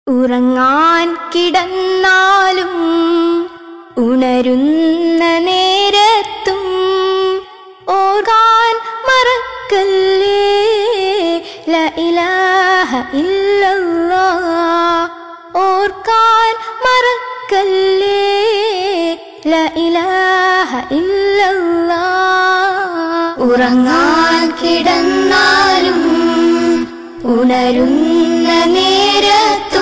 ഉറങ്ങാൻ കിടന്നാലും ഉണരുന്ന നേരത്തും ഓർക്കാൻ മറക്കല്ലേ ലാ ഇലാഹ ഇല്ലല്ലാഹ്. ഓർക്കാൻ മറക്കല്ലേ ലാ ഇലാഹ ഇല്ലല്ലാഹ്. ഉറങ്ങാൻ കിടന്നാലും ഉണരുന്ന നേരത്തും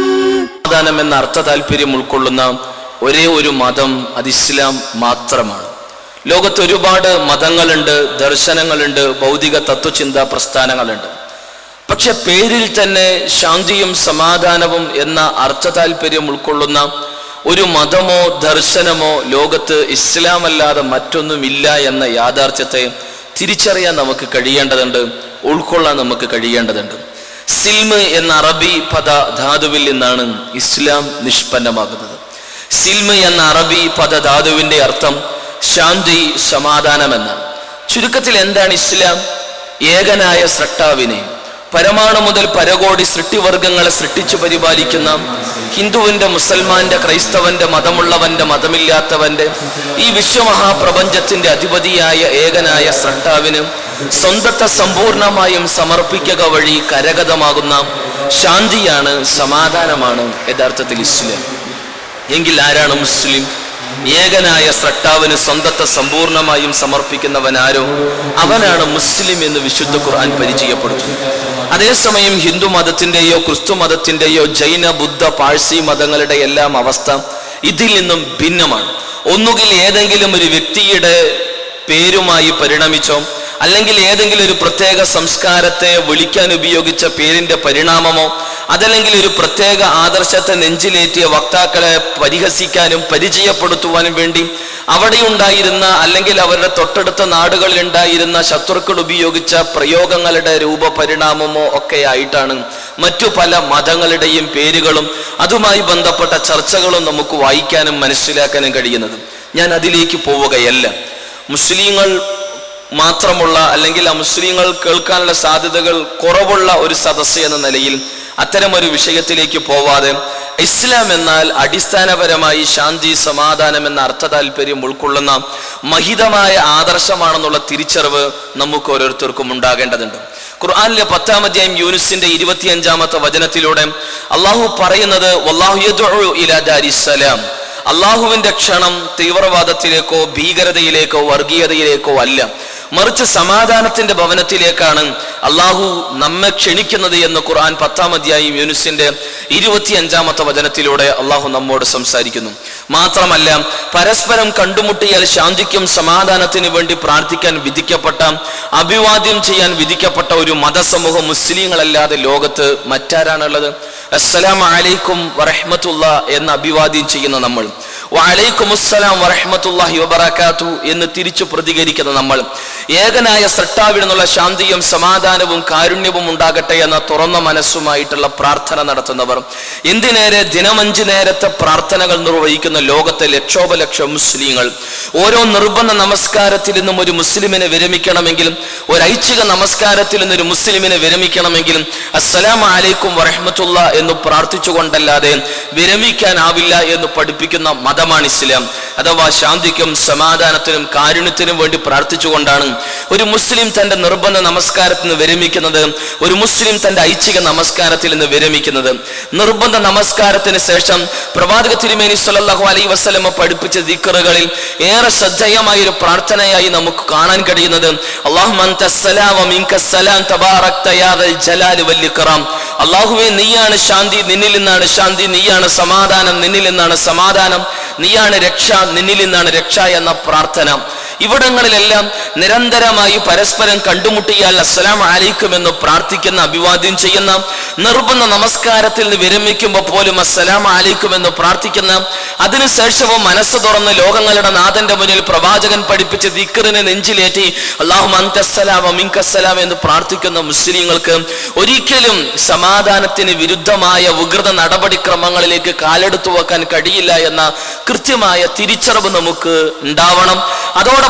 എന്ന അർത്ഥ താല്പര്യം ഉൾക്കൊള്ളുന്ന ഒരേ ഒരു മതം അത് ഇസ്ലാം മാത്രമാണ്. ലോകത്ത് ഒരുപാട് മതങ്ങളുണ്ട്, ദർശനങ്ങളുണ്ട്, ഭൗതിക തത്വചിന്താ പ്രസ്ഥാനങ്ങളുണ്ട്. പക്ഷെ പേരിൽ തന്നെ ശാന്തിയും സമാധാനവും എന്ന അർത്ഥ താല്പര്യം ഉൾക്കൊള്ളുന്ന ഒരു മതമോ ദർശനമോ ലോകത്ത് ഇസ്ലാം അല്ലാതെ മറ്റൊന്നുമില്ല എന്ന യാഥാർത്ഥ്യത്തെ തിരിച്ചറിയാൻ നമുക്ക് കഴിയേണ്ടതുണ്ട്, ഉൾക്കൊള്ളാൻ നമുക്ക് കഴിയേണ്ടതുണ്ട്. സിൽമ് എന്ന അറബി പദ ധാതുവിൽ നിന്നാണ് ഇസ്ലാം നിഷ്പന്നമാകുന്നത്. സിൽമ് എന്ന അറബി പദ ധാതുവിന്റെ അർത്ഥം ശാന്തി, സമാധാനം എന്നാണ്. ചുരുക്കത്തിൽ എന്താണ് ഇസ്ലാം? ഏകനായ സ്രഷ്ടാവിനെ പരമാണു മുതൽ പരകോടി സൃഷ്ടിവർഗങ്ങളെ സൃഷ്ടിച്ചു പരിപാലിക്കുന്ന ഹിന്ദുവിന്റെ, മുസൽമാന്റെ, ക്രൈസ്തവന്റെ, മതമുള്ളവന്റെ, മതമില്ലാത്തവന്റെ ഈ വിശ്വമഹാപ്രപഞ്ചത്തിന്റെ അധിപതിയായ ഏകനായ സ്രഷ്ടാവിന് സ്വന്തത്തെ സമ്പൂർണമായും സമർപ്പിക്കുക വഴി കരഗതമാകുന്ന ശാന്തിയാണ്, സമാധാനമാണ് യഥാർത്ഥത്തിൽ ഇസ്ലാം. എങ്കിൽ ആരാണ് മുസ്ലിം? ഏകനായ സ്രഷ്ടാവിന് സ്വന്തത്തെ സമ്പൂർണമായും സമർപ്പിക്കുന്നവനാരോ അവനാണ് മുസ്ലിം എന്ന് വിശുദ്ധ ഖുർആൻ പരിചയപ്പെടുത്തുന്നു. അതേസമയം ഹിന്ദു മതത്തിന്റെയോ ക്രിസ്തു മതത്തിന്റെയോ ജൈന, ബുദ്ധ, പാഴ്സി മതങ്ങളുടെ എല്ലാം അവസ്ഥ ഇതിൽ നിന്നും ഭിന്നമാണ്. ഒന്നുകിൽ ഏതെങ്കിലും ഒരു വ്യക്തിയുടെ പേരുമായി പരിണമിച്ചോ, അല്ലെങ്കിൽ ഏതെങ്കിലും ഒരു പ്രത്യേക സംസ്കാരത്തെ വിളിക്കാൻ ഉപയോഗിച്ച പേരിന്റെ പരിണാമമോ, അതല്ലെങ്കിൽ ഒരു പ്രത്യേക ആദർശത്തെ നെഞ്ചിലേറ്റിയ വക്താക്കളെ പരിഹസിക്കാനും പരിചയപ്പെടുത്തുവാനും വേണ്ടി അവിടെ ഉണ്ടായിരുന്ന അല്ലെങ്കിൽ അവരുടെ തൊട്ടടുത്ത നാടുകളിൽ ഉണ്ടായിരുന്ന ശത്രുക്കൾ ഉപയോഗിച്ച പ്രയോഗങ്ങളുടെ രൂപപരിണാമമോ ഒക്കെ ആയിട്ടാണ് മറ്റു പല മതങ്ങളുടെയും പേരുകളും അതുമായി ബന്ധപ്പെട്ട ചർച്ചകളും നമുക്ക് വായിക്കാനും മനസ്സിലാക്കാനും കഴിയുന്നത്. ഞാൻ അതിലേക്ക് പോവുകയല്ല. മുസ്ലിങ്ങൾ മാത്രമുള്ള അല്ലെങ്കിൽ ആ മുസ്ലിങ്ങൾ കേൾക്കാനുള്ള സാധ്യതകൾ കുറവുള്ള ഒരു സദസ്സ് എന്ന നിലയിൽ അത്തരമൊരു വിഷയത്തിലേക്ക് പോവാതെ ഇസ്ലാം എന്നാൽ അടിസ്ഥാനപരമായി ശാന്തി, സമാധാനം എന്ന അർത്ഥ താല്പര്യം ഉൾക്കൊള്ളുന്ന മഹിതമായ ആദർശമാണെന്നുള്ള തിരിച്ചറിവ് നമുക്ക് ഓരോരുത്തർക്കും ഉണ്ടാകേണ്ടതുണ്ട്. ഖുർആനിലെ 10-ാം അധ്യായം യൂനുസിന്റെ 25-ാമത്തെ വചനത്തിലൂടെ അള്ളാഹു പറയുന്നത് വല്ലാഹു യദ്ഉ ഇലാ ദാരിസ്സലാം. അള്ളാഹുവിന്റെ ക്ഷണം തീവ്രവാദത്തിലേക്കോ ഭീകരതയിലേക്കോ വർഗീയതയിലേക്കോ അല്ല, മറിച്ച് സമാധാനത്തിന്റെ ഭവനത്തിലേക്കാണ് അള്ളാഹു നമ്മെ ക്ഷണിക്കുന്നത് എന്ന് ഖുർആൻ 10-ാം അധ്യായം യൂനുസിന്റെ 25-ാമത്തെ വചനത്തിലൂടെ അള്ളാഹു നമ്മോട് സംസാരിക്കുന്നു. മാത്രമല്ല, പരസ്പരം കണ്ടുമുട്ടിയാൽ ശാന്തിക്കും സമാധാനത്തിന് വേണ്ടി പ്രാർത്ഥിക്കാൻ വിധിക്കപ്പെട്ട, അഭിവാദ്യം ചെയ്യാൻ വിധിക്കപ്പെട്ട ഒരു മതസമൂഹം മുസ്ലിങ്ങളല്ലാതെ ലോകത്ത് മറ്റാരാണുള്ളത്? അസ്സലാമു അലൈക്കും വറഹ്മത്തുള്ളാഹി എന്ന് അഭിവാദ്യം ചെയ്യുന്ന നമ്മൾ, വഅലൈക്കുമുസ്സലാം വറഹ്മത്തുള്ളാഹി വബറകാതു എന്ന് തിരിച്ചു പ്രതികരിക്കുന്ന നമ്മൾ, ഏകനായ സൃഷ്ടാവിൽ നിന്നുള്ള ശാന്തിയും സമാധാനവും കാരുണ്യവും ഉണ്ടാകട്ടെ എന്ന തുറന്ന മനസ്സുമായിട്ടുള്ള പ്രാർത്ഥന നടത്തുന്നവർ, എന്തിനേറെ ദിനം 5 നേരത്തെ പ്രാർത്ഥനകൾ നിർവഹിക്കുന്ന ലോകത്തെ ലക്ഷോപലക്ഷം മുസ്ലിങ്ങൾ, ഓരോ നിർബന്ധ നമസ്കാരത്തിൽ നിന്നും ഒരു മുസ്ലിമിനെ വിരമിക്കണമെങ്കിലും, ഒരു ഐച്ഛിക നമസ്കാരത്തിൽ നിന്നൊരു മുസ്ലിമിനെ വിരമിക്കണമെങ്കിലും അസ്സലാമു അലൈക്കും വറഹ്മത്തുള്ളാഹി എന്ന് പ്രാർത്ഥിച്ചുകൊണ്ടല്ലാതെ വിരമിക്കാനാവില്ല എന്ന് പഠിപ്പിക്കുന്ന മതമാണ് ഇസ്ലാം. അഥവാ ശാന്തിക്കും സമാധാനത്തിനും കാരുണ്യത്തിനും വേണ്ടി പ്രാർത്ഥിച്ചുകൊണ്ടാണ് ഒരു മുസ്ലിം തന്റെ നിർബന്ധ നമസ്കാരത്തിൽ നിന്ന് വിരമിക്കുന്നത്, ഒരു മുസ്ലിം തന്റെ ഐച്ഛിക നമസ്കാരത്തിൽ നിന്ന് വിരമിക്കുന്നത്. നിർബന്ധ നമസ്കാരത്തിന് ശേഷം പ്രവാചക തിരുമേനി സ്വല്ലല്ലാഹു അലൈഹി വസല്ലം പഠിപ്പിച്ച ദിക്റുകളിൽ ഏറെ ശ്രദ്ധേയമായ ഒരു പ്രാർത്ഥനയായി നമുക്ക് കാണാൻ കഴിയുന്നത് അല്ലാഹുമ്മ അൻതസ്സലാം വ മിൻകസ്സലാം തബാറക്ത യാ ദൽ ജലാലി വൽ ഇക്റാം. അല്ലാഹുവേ, നീയാണ് ശാന്തി, നിന്നിൽ നിന്നാണ് ശാന്തി, നീയാണ് സമാധാനം, നിന്നിൽ നിന്നാണ് സമാധാനം, നീയാണ് രക്ഷ, നിന്നിൽ നിന്നാണ് രക്ഷ എന്ന പ്രാർത്ഥന. ഇവിടങ്ങളിലെല്ലാം നിരന്തരമായി പരസ്പരം കണ്ടുമുട്ടിയാൽ അസ്സലാമു അലൈക്കും എന്ന് പ്രാർത്ഥിക്കുന്ന, അഭിവാദ്യം ചെയ്യുന്ന, നിർബന്ധ നമസ്കാരത്തിൽ നിന്ന് വിരമിക്കുമ്പോൾ പോലും അസ്സലാമു അലൈക്കും എന്ന് പ്രാർത്ഥിക്കുന്ന, അതിനുശേഷവും മനസ്സ് തുറന്ന് ലോകങ്ങളുടെ നാഥന്റെ മുന്നിൽ പ്രവാചകൻ പഠിപ്പിച്ച ദിക്റിനെ നെഞ്ചിലേറ്റി അല്ലാഹുമ്മ അൻതസ്സലാം വ മിൻകസ്സലാം എന്ന് പ്രാർത്ഥിക്കുന്ന മുസ്ലിങ്ങൾക്ക് ഒരിക്കലും സമാധാനത്തിന് വിരുദ്ധമായ വികൃത നടപടിക്രമങ്ങളിലേക്ക് കാലെടുത്തു വെക്കാൻ കഴിയില്ല എന്ന കൃത്യമായ തിരിച്ചറിവ് നമുക്ക് ഉണ്ടാവണം. അതോടൊപ്പം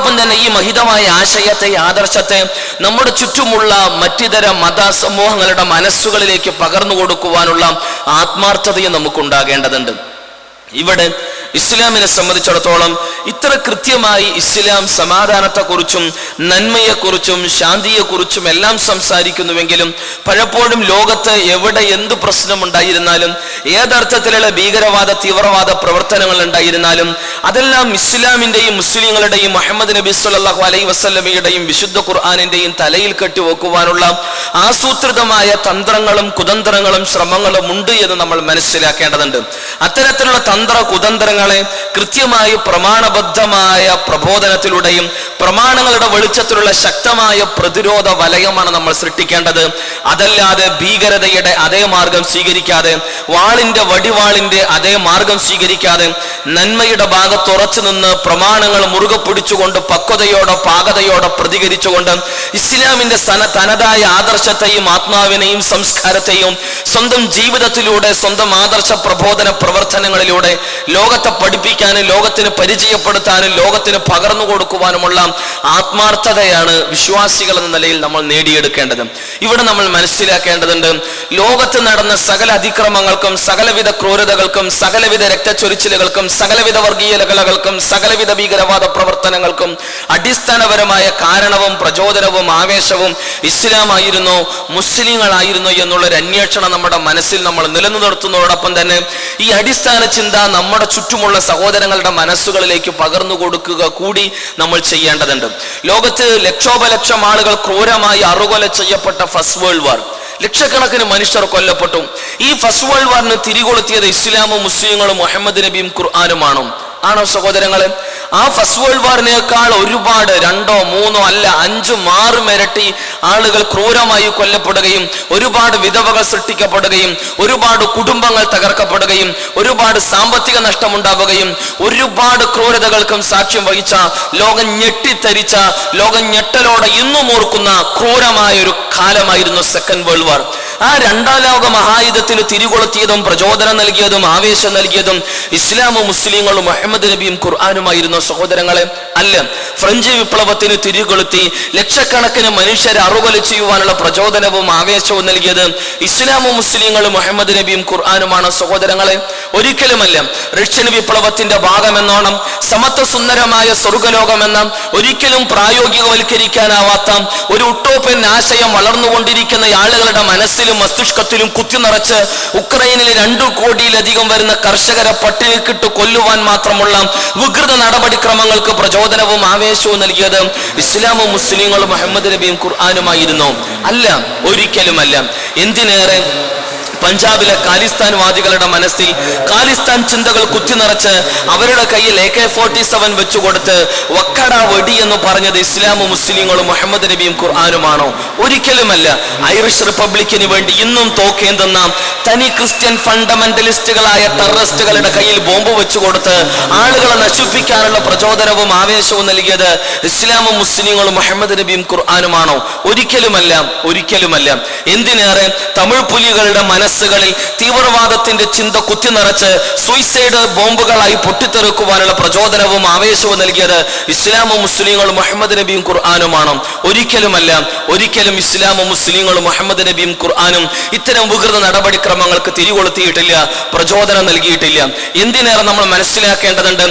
അതോടൊപ്പം തന്നെ ഈ മഹിതമായ ആശയത്തെ, ആദർശത്തെ നമ്മുടെ ചുറ്റുമുള്ള മറ്റിതര മത സമൂഹങ്ങളുടെ മനസ്സുകളിലേക്ക് പകർന്നു കൊടുക്കുവാനുള്ള ആത്മാർത്ഥതയും നമുക്കുണ്ടാകേണ്ടതുണ്ട്. ഇവിടെ ഇസ്ലാമിനെ സംബന്ധിച്ചിടത്തോളം ഇത്ര കൃത്യമായി ഇസ്ലാം സമാധാനത്തെക്കുറിച്ചും നന്മയെക്കുറിച്ചും ശാന്തിയെക്കുറിച്ചും എല്ലാം സംസാരിക്കുന്നുവെങ്കിലും പലപ്പോഴും ലോകത്ത് എവിടെ എന്ത് പ്രശ്നമുണ്ടായിരുന്നാലും, ഏതർത്ഥത്തിലുള്ള ഭീകരവാദ തീവ്രവാദ പ്രവർത്തനങ്ങൾ ഉണ്ടായിരുന്നാലും അതെല്ലാം ഇസ്ലാമിന്റെയും മുസ്ലിങ്ങളുടെയും മുഹമ്മദ് നബി സല്ലല്ലാഹു അലൈഹി വസല്ലമയുടെയും വിശുദ്ധ ഖുർആനിന്റെയും തലയിൽ കെട്ടിവെക്കുവാനുള്ള ആസൂത്രിതമായ തന്ത്രങ്ങളും കുതന്ത്രങ്ങളും ശ്രമങ്ങളും ഉണ്ട് എന്ന് നമ്മൾ മനസ്സിലാക്കേണ്ടതുണ്ട്. അത്തരത്തിലുള്ള കുതന്ത്രങ്ങളെ കൃത്യമായി പ്രമാണബദ്ധമായ പ്രബോധനത്തിലൂടെയും പ്രമാണങ്ങളുടെ വെളിച്ചത്തിലുള്ള ശക്തമായ പ്രതിരോധ വലയമാണ് നമ്മൾ സൃഷ്ടിക്കേണ്ടത്. അതല്ലാതെ ഭീകരതയുടെ അതേ മാർഗം സ്വീകരിക്കാതെ, വടിവാളിന്റെ അതേ മാർഗം സ്വീകരിക്കാതെ, നന്മയുടെ ഭാഗത്ത് ഉറച്ചു നിന്ന് പ്രമാണങ്ങൾ മുറുകെ പിടിച്ചുകൊണ്ട് പക്വതയോടെ പാകതയോടെ പ്രതികരിച്ചുകൊണ്ട് ഇസ്ലാമിന്റെ തനതായ ആദർശത്തെയും ആത്മാവിനെയും സംസ്കാരത്തെയും സ്വന്തം ജീവിതത്തിലൂടെ, സ്വന്തം ആദർശ പ്രബോധന പ്രവർത്തനങ്ങളിലൂടെ ലോകത്തെ പഠിപ്പിക്കാനും ലോകത്തിന് പരിചയപ്പെടുത്താനും ലോകത്തിന് പകർന്നു കൊടുക്കുവാനുമുള്ള ആത്മാർത്ഥതയാണ് വിശ്വാസികൾ എന്ന നിലയിൽ നമ്മൾ നേടിയെടുക്കേണ്ടത്. ഇവിടെ നമ്മൾ മനസ്സിലാക്കേണ്ടതുണ്ട്, ലോകത്ത് നടന്ന സകല അതിക്രമങ്ങൾക്കും സകലവിധ ക്രൂരതകൾക്കും സകലവിധ രക്തച്ചൊരിച്ചിലുകൾക്കും സകലവിധ വർഗീയ ലഹളകൾക്കും സകലവിധ ഭീകരവാദ പ്രവർത്തനങ്ങൾക്കും അടിസ്ഥാനപരമായ കാരണവും പ്രചോദനവും ആവേശവും ഇസ്ലാമായിരുന്നോ മുസ്ലിങ്ങളായിരുന്നോ എന്നുള്ളൊരു അന്വേഷണം നമ്മുടെ മനസ്സിൽ നമ്മൾ നിലനിർത്തുന്നതോടൊപ്പം തന്നെ ഈ അടിസ്ഥാന ചിന്ത നമ്മുടെ ചുറ്റുമുള്ള സഹോദരങ്ങളുടെ മനസ്സുകളിലേക്ക് പകർന്നു കൊടുക്കുക കൂടി നമ്മൾ ചെയ്യേണ്ടതുണ്ട്. ലോകത്ത് ലക്ഷോപലക്ഷം ആളുകൾ ക്രൂരമായി അറുകൊല ചെയ്യപ്പെട്ട ഫസ്റ്റ് വേൾഡ് വാർ, ലക്ഷക്കണക്കിന് മനുഷ്യർ കൊല്ലപ്പെട്ടു. ഈ ഫസ്റ്റ് വേൾഡ് വാറിന് തിരികൊളുത്തിയത് ഇസ്ലാമും മുസ്ലിങ്ങളും മുഹമ്മദ് നബിയും ഖുർആനുമാണോ? ആണോ സഹോദരങ്ങളെ? ആ ഫസ്റ്റ് വേൾഡ് വാറിനേക്കാൾ ഒരുപാട് 2, 3 അല്ല 5, 6 ഇരട്ടി ആളുകൾ ക്രൂരമായി കൊല്ലപ്പെടുകയും ഒരുപാട് വിധവകൾ സൃഷ്ടിക്കപ്പെടുകയും ഒരുപാട് കുടുംബങ്ങൾ തകർക്കപ്പെടുകയും ഒരുപാട് സാമ്പത്തിക നഷ്ടമുണ്ടാവുകയും ഒരുപാട് ക്രൂരതകൾക്കും സാക്ഷ്യം വഹിച്ച, ലോകം ഞെട്ടിത്തരിച്ച, ലോകം ഞെട്ടലോടെ ഇന്നും ഓർക്കുന്ന ക്രൂരമായ ഒരു കാലമായിരുന്നു സെക്കൻഡ് വേൾഡ് വാർ. ആ രണ്ടാം ലോക മഹായുദ്ധത്തിന് തിരികൊളുത്തിയതും പ്രചോദനം നൽകിയതും ആവേശം നൽകിയതും ഇസ്ലാമും മുസ്ലിങ്ങളും മുഹമ്മദ് നബിയും ഖുർആനുമായിരുന്നു സഹോദരങ്ങളെ? അല്ല. ഫ്രഞ്ച് വിപ്ലവത്തിന് തിരികൊളുത്തി ലക്ഷക്കണക്കിന് മനുഷ്യരെ അറുകൊല ചെയ്യുവാനുള്ള പ്രചോദനവും ആവേശവും നൽകിയത് ഇസ്ലാമും മുസ്ലിങ്ങളും മുഹമ്മദ് നബിയും ഖുർആനുമാണ് സഹോദരങ്ങളെ? ഒരിക്കലുമല്ല. റഷ്യൻ വിപ്ലവത്തിന്റെ ഭാഗമെന്നോണം സമത്വ സുന്ദരമായ സ്വർഗലോകമെന്ന ഒരിക്കലും പ്രായോഗികവൽക്കരിക്കാനാവാത്ത ഒരു ഉട്ടോപ്യൻ ആശയം വളർന്നുകൊണ്ടിരിക്കുന്ന ആളുകളുടെ മനസ്സിലും മസ്തിഷ്കത്തിലും കുത്തി നിറച്ച് ഉക്രൈനിലെ 2 കോടിയിലധികം വരുന്ന കർഷകരെ പട്ടിണിക്കിട്ട് കൊല്ലുവാൻ മാത്രമുള്ള വികൃത നടപടിക്രമങ്ങൾക്ക് പ്രചോദനവും ആവേശവും നൽകിയത് ഇസ്ലാമും മുസ്ലിങ്ങളും മുഹമ്മദ് നബിയും ഖുർആനുമായിരുന്നു? അല്ല, ഒരിക്കലുമല്ല. എന്തിനേറെ പഞ്ചാബിലെ ഖാലിസ്ഥാൻവാദികളുടെ മനസ്സിൽ ഖാലിസ്ഥാൻ ചിന്തകൾ കുത്തിനിറച്ച് അവരുടെ കയ്യിൽ AK-47 വെച്ചുകൊടുത്ത് വക്കട വെടി എന്ന് പറഞ്ഞത് ഇസ്ലാമും മുസ്ലിങ്ങളും മുഹമ്മദ് നബിയും ഖുർആനുമാണോ? ഒരിക്കലുമല്ല. ഐറിഷ് റിപ്പബ്ലിക്കിന് വേണ്ടി ഇന്നും തോക്കേന്തുന്ന തനി ക്രിസ്ത്യൻ ഫണ്ടമെന്റലിസ്റ്റുകളായ ടെററിസ്റ്റുകളുടെ കയ്യിൽ ബോംബ് വെച്ചുകൊടുത്ത് ആളുകളെ നശിപ്പിക്കാനുള്ള പ്രചോദനവും ആവേശവും നൽകിയത് ഇസ്ലാമും മുസ്ലിങ്ങളും മുഹമ്മദ് നബിയും ഖുർആനുമാണോ? ഒരിക്കലുമല്ല, ഒരിക്കലുമല്ല. എന്തിനേറെ തമിഴ് പുലികളുടെ മനസ്സുകളിൽ തീവ്രവാദത്തിന്റെ ചിന്ത കുത്തിനിറച്ച് സൂയിസൈഡ് ബോംബുകളായി പൊട്ടിത്തെറുക്കുവാനുള്ള പ്രചോദനവും ആവേശവും നൽകിയത് ഇസ്ലാമും മുസ്ലിങ്ങളും മുഹമ്മദ് നബിയും ഖുർആനുമാണോ? ഒരിക്കലുമല്ല. ഒരിക്കലും ഇസ്ലാമും മുസ്ലിങ്ങളും മുഹമ്മദ് നബിയും ഖുർആനും ഇത്തരം വികൃത നടപടിക്രമങ്ങൾക്ക് തിരികൊളുത്തിയിട്ടില്ല, പ്രചോദനം നൽകിയിട്ടില്ല. എന്തിനേറെ നമ്മൾ മനസ്സിലാക്കേണ്ടതുണ്ട്,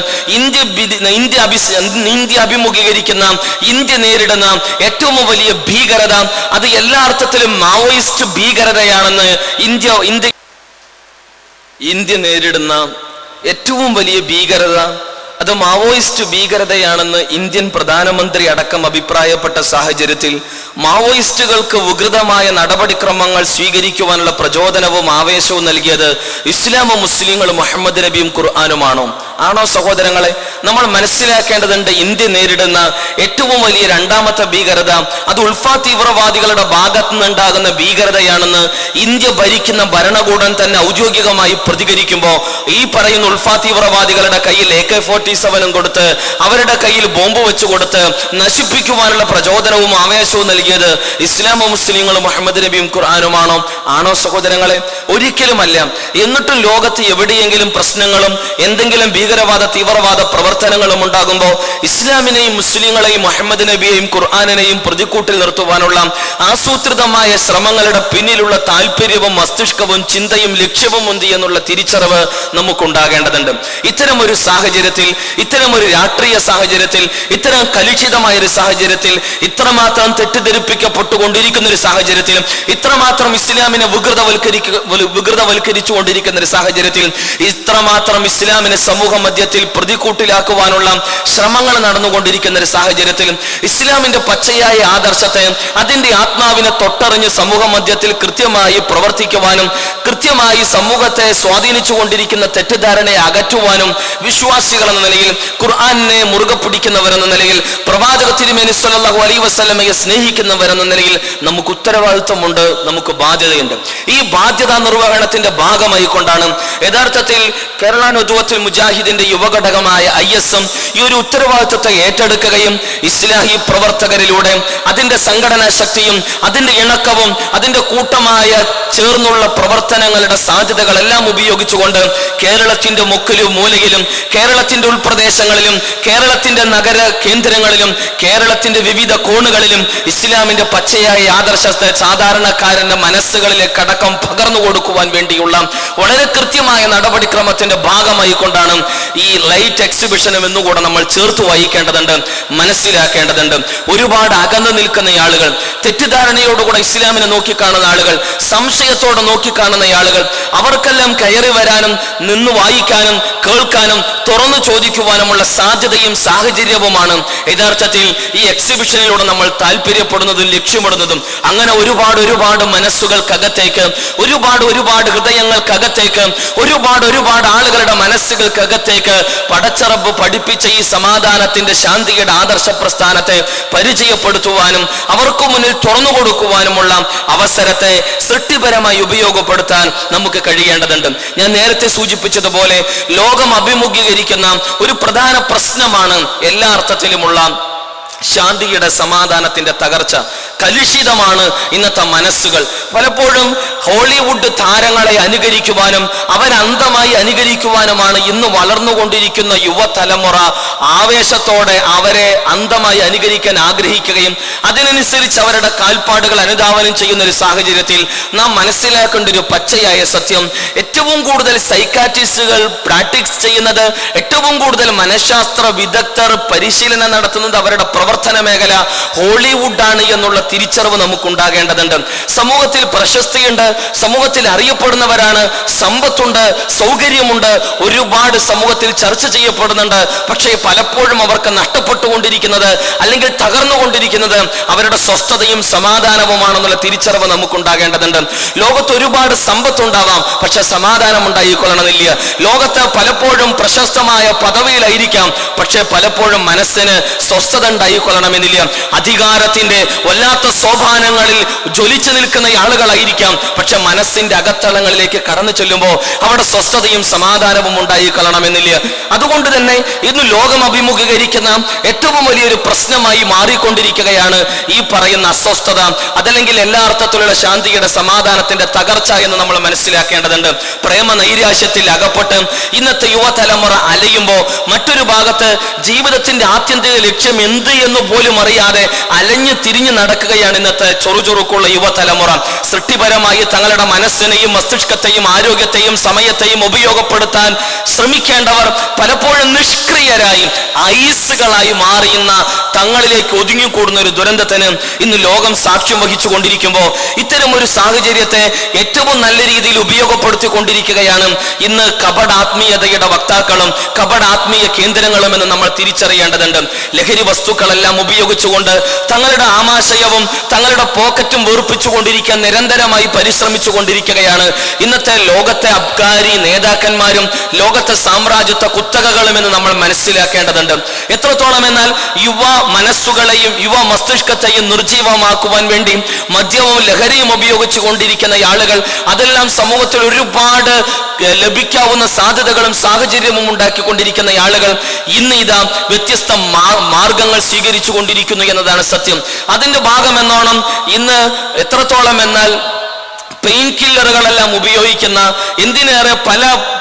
ഇന്ത്യ അഭിമുഖീകരിക്കുന്ന, ഇന്ത്യ നേരിടുന്ന ഏറ്റവും വലിയ ഭീകരത അത് എല്ലാ അർത്ഥത്തിലും മാവോയിസ്റ്റ് ഭീകരതയാണെന്ന് ഇന്ത്യ നേരിടുന്ന ഏറ്റവും വലിയ ഭീകരത അത് മാവോയിസ്റ്റ് ഭീകരതയാണെന്ന് ഇന്ത്യൻ പ്രധാനമന്ത്രി അടക്കം അഭിപ്രായപ്പെട്ട സാഹചര്യത്തിൽ മാവോയിസ്റ്റുകൾക്ക് വികൃതമായ നടപടിക്രമങ്ങൾ സ്വീകരിക്കുവാനുള്ള പ്രചോദനവും ആവേശവും നൽകിയത് ഇസ്ലാമും മുസ്ലിങ്ങളും മുഹമ്മദ് നബിയും ഖുർആനുമാണോ? ആണോ സഹോദരങ്ങളെ? നമ്മൾ മനസ്സിലാക്കേണ്ടതുണ്ട്, ഇന്ത്യ നേരിടുന്ന ഏറ്റവും വലിയ രണ്ടാമത്തെ ഭീകരത അത് ഉൾഫാ തീവ്രവാദികളുടെ ഭാഗത്തു നിന്നുണ്ടാകുന്ന ഭീകരതയാണെന്ന് ഇന്ത്യ ഭരിക്കുന്ന ഭരണകൂടം തന്നെ ഔദ്യോഗികമായി പ്രതികരിക്കുമ്പോൾ ഈ പറയുന്ന ഉൾഫാ തീവ്രവാദികളുടെ കയ്യിൽ AK-47 കൊടുത്ത് അവരുടെ കയ്യിൽ ബോംബ് വെച്ചു കൊടുത്ത് നശിപ്പിക്കുവാനുള്ള പ്രചോദനവും ആവേശവും നൽകിയത് ഇസ്ലാമും മുസ്ലിങ്ങളും മുഹമ്മദ് നബിയും ഖുർആനുമാണോ? ആണോ സഹോദരങ്ങളെ? ഒരിക്കലുമല്ല. എന്നിട്ടും ലോകത്ത് എവിടെയെങ്കിലും പ്രശ്നങ്ങളും എന്തെങ്കിലും ഭീകരവാദ തീവ്രവാദ പ്രവർത്തനങ്ങളും ഉണ്ടാകുമ്പോൾ ഇസ്ലാമിനെയും മുസ്ലിങ്ങളെയും മുഹമ്മദ് നബിയെയും ഖുർആാനിനെയും പ്രതിക്കൂട്ടിൽ നിർത്തുവാനുള്ള ആസൂത്രിതമായ ശ്രമങ്ങളുടെ പിന്നിലുള്ള താല്പര്യവും മസ്തിഷ്കവും ചിന്തയും ലക്ഷ്യവും ഉണ്ട് എന്നുള്ള തിരിച്ചറിവ് നമുക്കുണ്ടാകേണ്ടതുണ്ട്. ഇത്തരമൊരു സാഹചര്യത്തിൽ, ഇത്തരമൊരു രാഷ്ട്രീയ സാഹചര്യത്തിൽ, ഇത്തരം കലുഷിതമായ ഒരു സാഹചര്യത്തിൽ, ഇത്രമാത്രം തെറ്റിദ്ധരിപ്പിക്കപ്പെട്ടുകൊണ്ടിരിക്കുന്ന ഒരു സാഹചര്യത്തിൽ, ഇത്രമാത്രം ഇസ്ലാമിനെ വികൃതവൽക്കരിച്ചു കൊണ്ടിരിക്കുന്ന ഒരു സാഹചര്യത്തിൽ, ഇത്രമാത്രം ഇസ്ലാമിനെ സമൂഹ മധ്യത്തിൽ പ്രതിക്കൂട്ടിലാക്കുവാനുള്ള ശ്രമങ്ങൾ നടന്നുകൊണ്ടിരിക്കുന്ന ഒരു സാഹചര്യത്തിൽ ഇസ്ലാമിന്റെ പച്ചയായ ആദർശത്തെ, അതിന്റെ ആത്മാവിനെ തൊട്ടറിഞ്ഞ് സമൂഹ മധ്യത്തിൽ കൃത്യമായി പ്രവർത്തിക്കുവാനും കൃത്യമായി സമൂഹത്തെ സ്വാധീനിച്ചു കൊണ്ടിരിക്കുന്ന തെറ്റിദ്ധാരണയെ അകറ്റുവാനും വിശ്വാസികൾ എന്ന നിലയിൽ, ഖുർആനെ മുറുകെ പിടിക്കുന്നവരെന്ന നിലയിൽ, പ്രവാചക തിരുമേനി സ്വല്ലല്ലാഹു അലൈഹി വസല്ലമയെ സ്നേഹിക്കുന്നവരെന്ന നിലയിൽ നമുക്ക് ഉത്തരവാദിത്വമുണ്ട്, നമുക്ക് ബാധ്യതയുണ്ട്. ഈ ബാധ്യതാ നിർവഹണത്തിന്റെ ഭാഗമായി കൊണ്ടാണ് യഥാർത്ഥത്തിൽ കേരള നദ്വത്തുൽ മുജാഹിദിന്റെ യുവഘടകമായ ISM ഈ ഒരു ഉത്തരവാദിത്വത്തെ ഏറ്റെടുക്കുകയും ഇസ്ലാഹി പ്രവർത്തകരിലൂടെ അതിന്റെ സംഘടനാ ശക്തിയും അതിന്റെ ഇണക്കവും അതിന്റെ കൂട്ടമായ ചേർന്നുള്ള പ്രവർത്തനങ്ങളുടെ സാധ്യതകളെല്ലാം ഉപയോഗിച്ചുകൊണ്ട് കേരളത്തിന്റെ മുക്കിലും മൂലയിലും, കേരളത്തിന്റെ ഉൾപ്രദേശങ്ങളിലും, കേരളത്തിന്റെ നഗര കേന്ദ്രങ്ങളിലും, കേരളത്തിന്റെ വിവിധ കോണുകളിലും ഇസ്ലാമിന്റെ പച്ചയായ ആദർശത്തെ സാധാരണക്കാരന്റെ മനസ്സുകളിലേക്ക് അടക്കം പകർന്നു കൊടുക്കുവാൻ വേണ്ടിയുള്ള വളരെ കൃത്യമായ നടപടിക്രമത്തിന്റെ ഭാഗമായി കൊണ്ടാണ് ഈ ലൈറ്റ് എക്സിബിഷനും എന്നുകൂടെ നമ്മൾ ചേർത്ത് വായിക്കേണ്ടതുണ്ട്, മനസ്സിലാക്കേണ്ടതുണ്ട്. ഒരുപാട് അകന്നു നിൽക്കുന്ന ആളുകൾ, തെറ്റിദ്ധാരണയോടുകൂടെ ഇസ്ലാമിനെ നോക്കിക്കാണുന്ന ആളുകൾ, സംശയത്തോടെ നോക്കിക്കാണുന്ന ആളുകൾ, അവർക്കെല്ലാം കയറി വരാനും നിന്ന് വായിക്കാനും കേൾക്കാനും തുറന്നു ചോദിക്കുവാനുമുള്ള സാധ്യതയും സാഹചര്യവുമാണ് യഥാർത്ഥത്തിൽ ഈ എക്സിബിഷനിലൂടെ നമ്മൾ താല്പര്യപ്പെടുന്നതും ലക്ഷ്യമിടുന്നതും. അങ്ങനെ ഒരുപാട് മനസ്സുകൾക്കകത്തേക്ക്, ഒരുപാട് ഹൃദയങ്ങൾക്കകത്തേക്ക്, ഒരുപാട് ആളുകളുടെ മനസ്സുകൾക്കകത്തേക്ക് പടച്ചറബ് പഠിപ്പിച്ച ഈ സമാധാനത്തിന്റെ, ശാന്തിയുടെ ആദർശ പ്രസ്ഥാനത്തെ പരിചയപ്പെടുത്തുവാനും അവർക്ക് മുന്നിൽ തുറന്നു കൊടുക്കുവാനുമുള്ള അവസരത്തെ സൃഷ്ടിപരമായി ഉപയോഗപ്പെടുത്താൻ നമുക്ക് കഴിയേണ്ടതുണ്ട്. ഞാൻ നേരത്തെ സൂചിപ്പിച്ചതുപോലെ ലോകം അഭിമുഖീകരിക്കുന്ന ഒരു പ്രധാന പ്രശ്നമാണ് എല്ലാ അർത്ഥത്തിലുമുള്ള ശാന്തിയുടെ, സമാധാനത്തിന്റെ തകർച്ച. കലുഷിതമാണ് ഇന്നത്തെ മനസ്സുകൾ. പലപ്പോഴും ഹോളിവുഡ് താരങ്ങളെ അനുകരിക്കുവാനും അവരന്തമായി അനുകരിക്കുവാനുമാണ് ഇന്ന് വളർന്നുകൊണ്ടിരിക്കുന്ന യുവതലമുറ ആവേശത്തോടെ അവരെ അന്തമായി അനുകരിക്കാൻ ആഗ്രഹിക്കുകയും അതിനനുസരിച്ച് അവരുടെ കാൽപ്പാടുകൾ അനുധാവനം ചെയ്യുന്ന ഒരു സാഹചര്യത്തിൽ നാം മനസ്സിലാക്കേണ്ട ഒരു പച്ചയായ സത്യം, ഏറ്റവും കൂടുതൽ സൈക്കാട്രിസ്റ്റുകൾ പ്രാക്ടീസ് ചെയ്യുന്നത്, ഏറ്റവും കൂടുതൽ മനഃശാസ്ത്ര വിദഗ്ധർ പരിശീലനം നടത്തുന്നത് അവരുടെ പ്രവർത്തന മേഖല ഹോളിവുഡാണ് എന്നുള്ള തിരിച്ചറിവ് നമുക്കുണ്ടാകേണ്ടതുണ്ട്. സമൂഹത്തിൽ പ്രശസ്തിയുണ്ട്, സമൂഹത്തിൽ അറിയപ്പെടുന്നവരാണ്, സമ്പത്തുണ്ട്, സൗകര്യമുണ്ട്, ഒരുപാട് സമൂഹത്തിൽ ചർച്ച ചെയ്യപ്പെടുന്നുണ്ട്. പക്ഷേ പലപ്പോഴും അവർക്ക് നഷ്ടപ്പെട്ടുകൊണ്ടിരിക്കുന്നത് അല്ലെങ്കിൽ തകർന്നുകൊണ്ടിരിക്കുന്നത് അവരുടെ സ്വസ്ഥതയും സമാധാനവുമാണെന്നുള്ള തിരിച്ചറിവ് നമുക്കുണ്ടാകേണ്ടതുണ്ട്. ലോകത്ത് ഒരുപാട് സമ്പത്തുണ്ടാവാം, പക്ഷെ സമാധാനം ഉണ്ടായിക്കൊള്ളണമെന്നില്ല. ലോകത്ത് പലപ്പോഴും പ്രശസ്തമായ പദവിയിലായിരിക്കാം, പക്ഷെ പലപ്പോഴും മനസ്സിന് സ്വസ്ഥത ഉണ്ടായിക്കൊള്ളണമെന്നില്ല. അധികാരത്തിന്റെ വല്ലാത്ത സോപാനങ്ങളിൽ ജ്വലിച്ചു നിൽക്കുന്ന ആളുകളായിരിക്കാം, പക്ഷെ മനസ്സിന്റെ അകത്തളങ്ങളിലേക്ക് കടന്നു ചെല്ലുമ്പോൾ അവിടെ സ്വസ്ഥതയും സമാധാനവും ഉണ്ടായിക്കൊള്ളണമെന്നില്ല. അതുകൊണ്ട് തന്നെ ഇന്ന് ലോകം അഭിമുഖീകരിക്കുന്ന ഏറ്റവും വലിയൊരു പ്രശ്നമായി മാറിക്കൊണ്ടിരിക്കുകയാണ് ഈ പറയുന്ന അസ്വസ്ഥത, അതല്ലെങ്കിൽ എല്ലാ അർത്ഥത്തിലുള്ള ശാന്തിയുടെ, സമാധാനത്തിന്റെ തകർച്ച എന്ന് നമ്മൾ മനസ്സിലാക്കേണ്ടതുണ്ട്. പ്രേമ നൈരാശ്യത്തിൽ അകപ്പെട്ട് ഇന്നത്തെ യുവതലമുറ അലയുമ്പോൾ മറ്റൊരു ഭാഗത്ത് ജീവിതത്തിന്റെ ആത്യന്തിക ലക്ഷ്യം എന്ത് എന്ന് പോലും അറിയാതെ അലഞ്ഞു തിരിഞ്ഞു നടക്കുകയാണ് ഇന്നത്തെ ചൊറുചൊറുക്കുള്ള യുവതലമുറ. സൃഷ്ടിപരമായി തങ്ങളുടെ മനസ്സിനെയും മസ്തിഷ്കത്തെയും ആരോഗ്യത്തെയും സമയത്തെയും ഉപയോഗപ്പെടുത്താൻ ശ്രമിക്കേണ്ടവർ പലപ്പോഴും നിഷ്ക്രിയരായി ഐസുകളായി മാറിയുന്ന തങ്ങളിലേക്ക് ഒതുങ്ങിക്കൂടുന്ന ഒരു ദുരന്തത്തിന് ഇന്ന് ലോകം സാക്ഷ്യം വഹിച്ചു കൊണ്ടിരിക്കുമ്പോൾ ഇത്തരം ഒരു സാഹചര്യത്തെ ഏറ്റവും നല്ല രീതിയിൽ ഉപയോഗപ്പെടുത്തിക്കൊണ്ടിരിക്കുകയാണ് ഇന്ന് കപടാത്മീയതയുടെ വക്താക്കളും കപടാത്മീയ കേന്ദ്രങ്ങളും എന്ന് നമ്മൾ തിരിച്ചറിയേണ്ടതുണ്ട്. ലഹരി വസ്തുക്കളെല്ലാം ഉപയോഗിച്ചുകൊണ്ട് തങ്ങളുടെ ആമാശയവും തങ്ങളുടെ പോക്കറ്റും വീർപ്പിച്ചുകൊണ്ടിരിക്കാൻ നിരന്തരമായി പരിശ്രമിച്ചു കൊണ്ടിരിക്കുകയാണ് ഇന്നത്തെ ലോകത്തെ അബ്കാരി നേതാക്കന്മാരും ലോകത്തെ സാമ്രാജ്യത്വ കുത്തകകളും എന്ന് നമ്മൾ മനസ്സിലാക്കേണ്ടതുണ്ട്. എത്രത്തോളം എന്നാൽ യുവ മനസ്സുകളെയും യുവ മസ്തിഷ്കത്തെയും നിർജീവമാക്കുവാൻ വേണ്ടി മദ്യവും ലഹരിയും ഉപയോഗിച്ചു കൊണ്ടിരിക്കുന്ന ആളുകൾ, അതെല്ലാം സമൂഹത്തിൽ ഒരുപാട് ലഭിക്കാവുന്ന സാധ്യതകളും സാഹചര്യവും ഉണ്ടാക്കിക്കൊണ്ടിരിക്കുന്ന ആളുകൾ ഇന്ന് ഇതാ വ്യത്യസ്ത മാർഗങ്ങൾ സ്വീകരിച്ചു കൊണ്ടിരിക്കുന്നു എന്നതാണ് സത്യം. അതിന്റെ ഭാഗം എന്നോണം ഇന്ന് എത്രത്തോളം എന്നാൽ പെയിൻ കില്ലറുകളെല്ലാം ഉപയോഗിക്കുന്ന, എന്തിനേറെ പല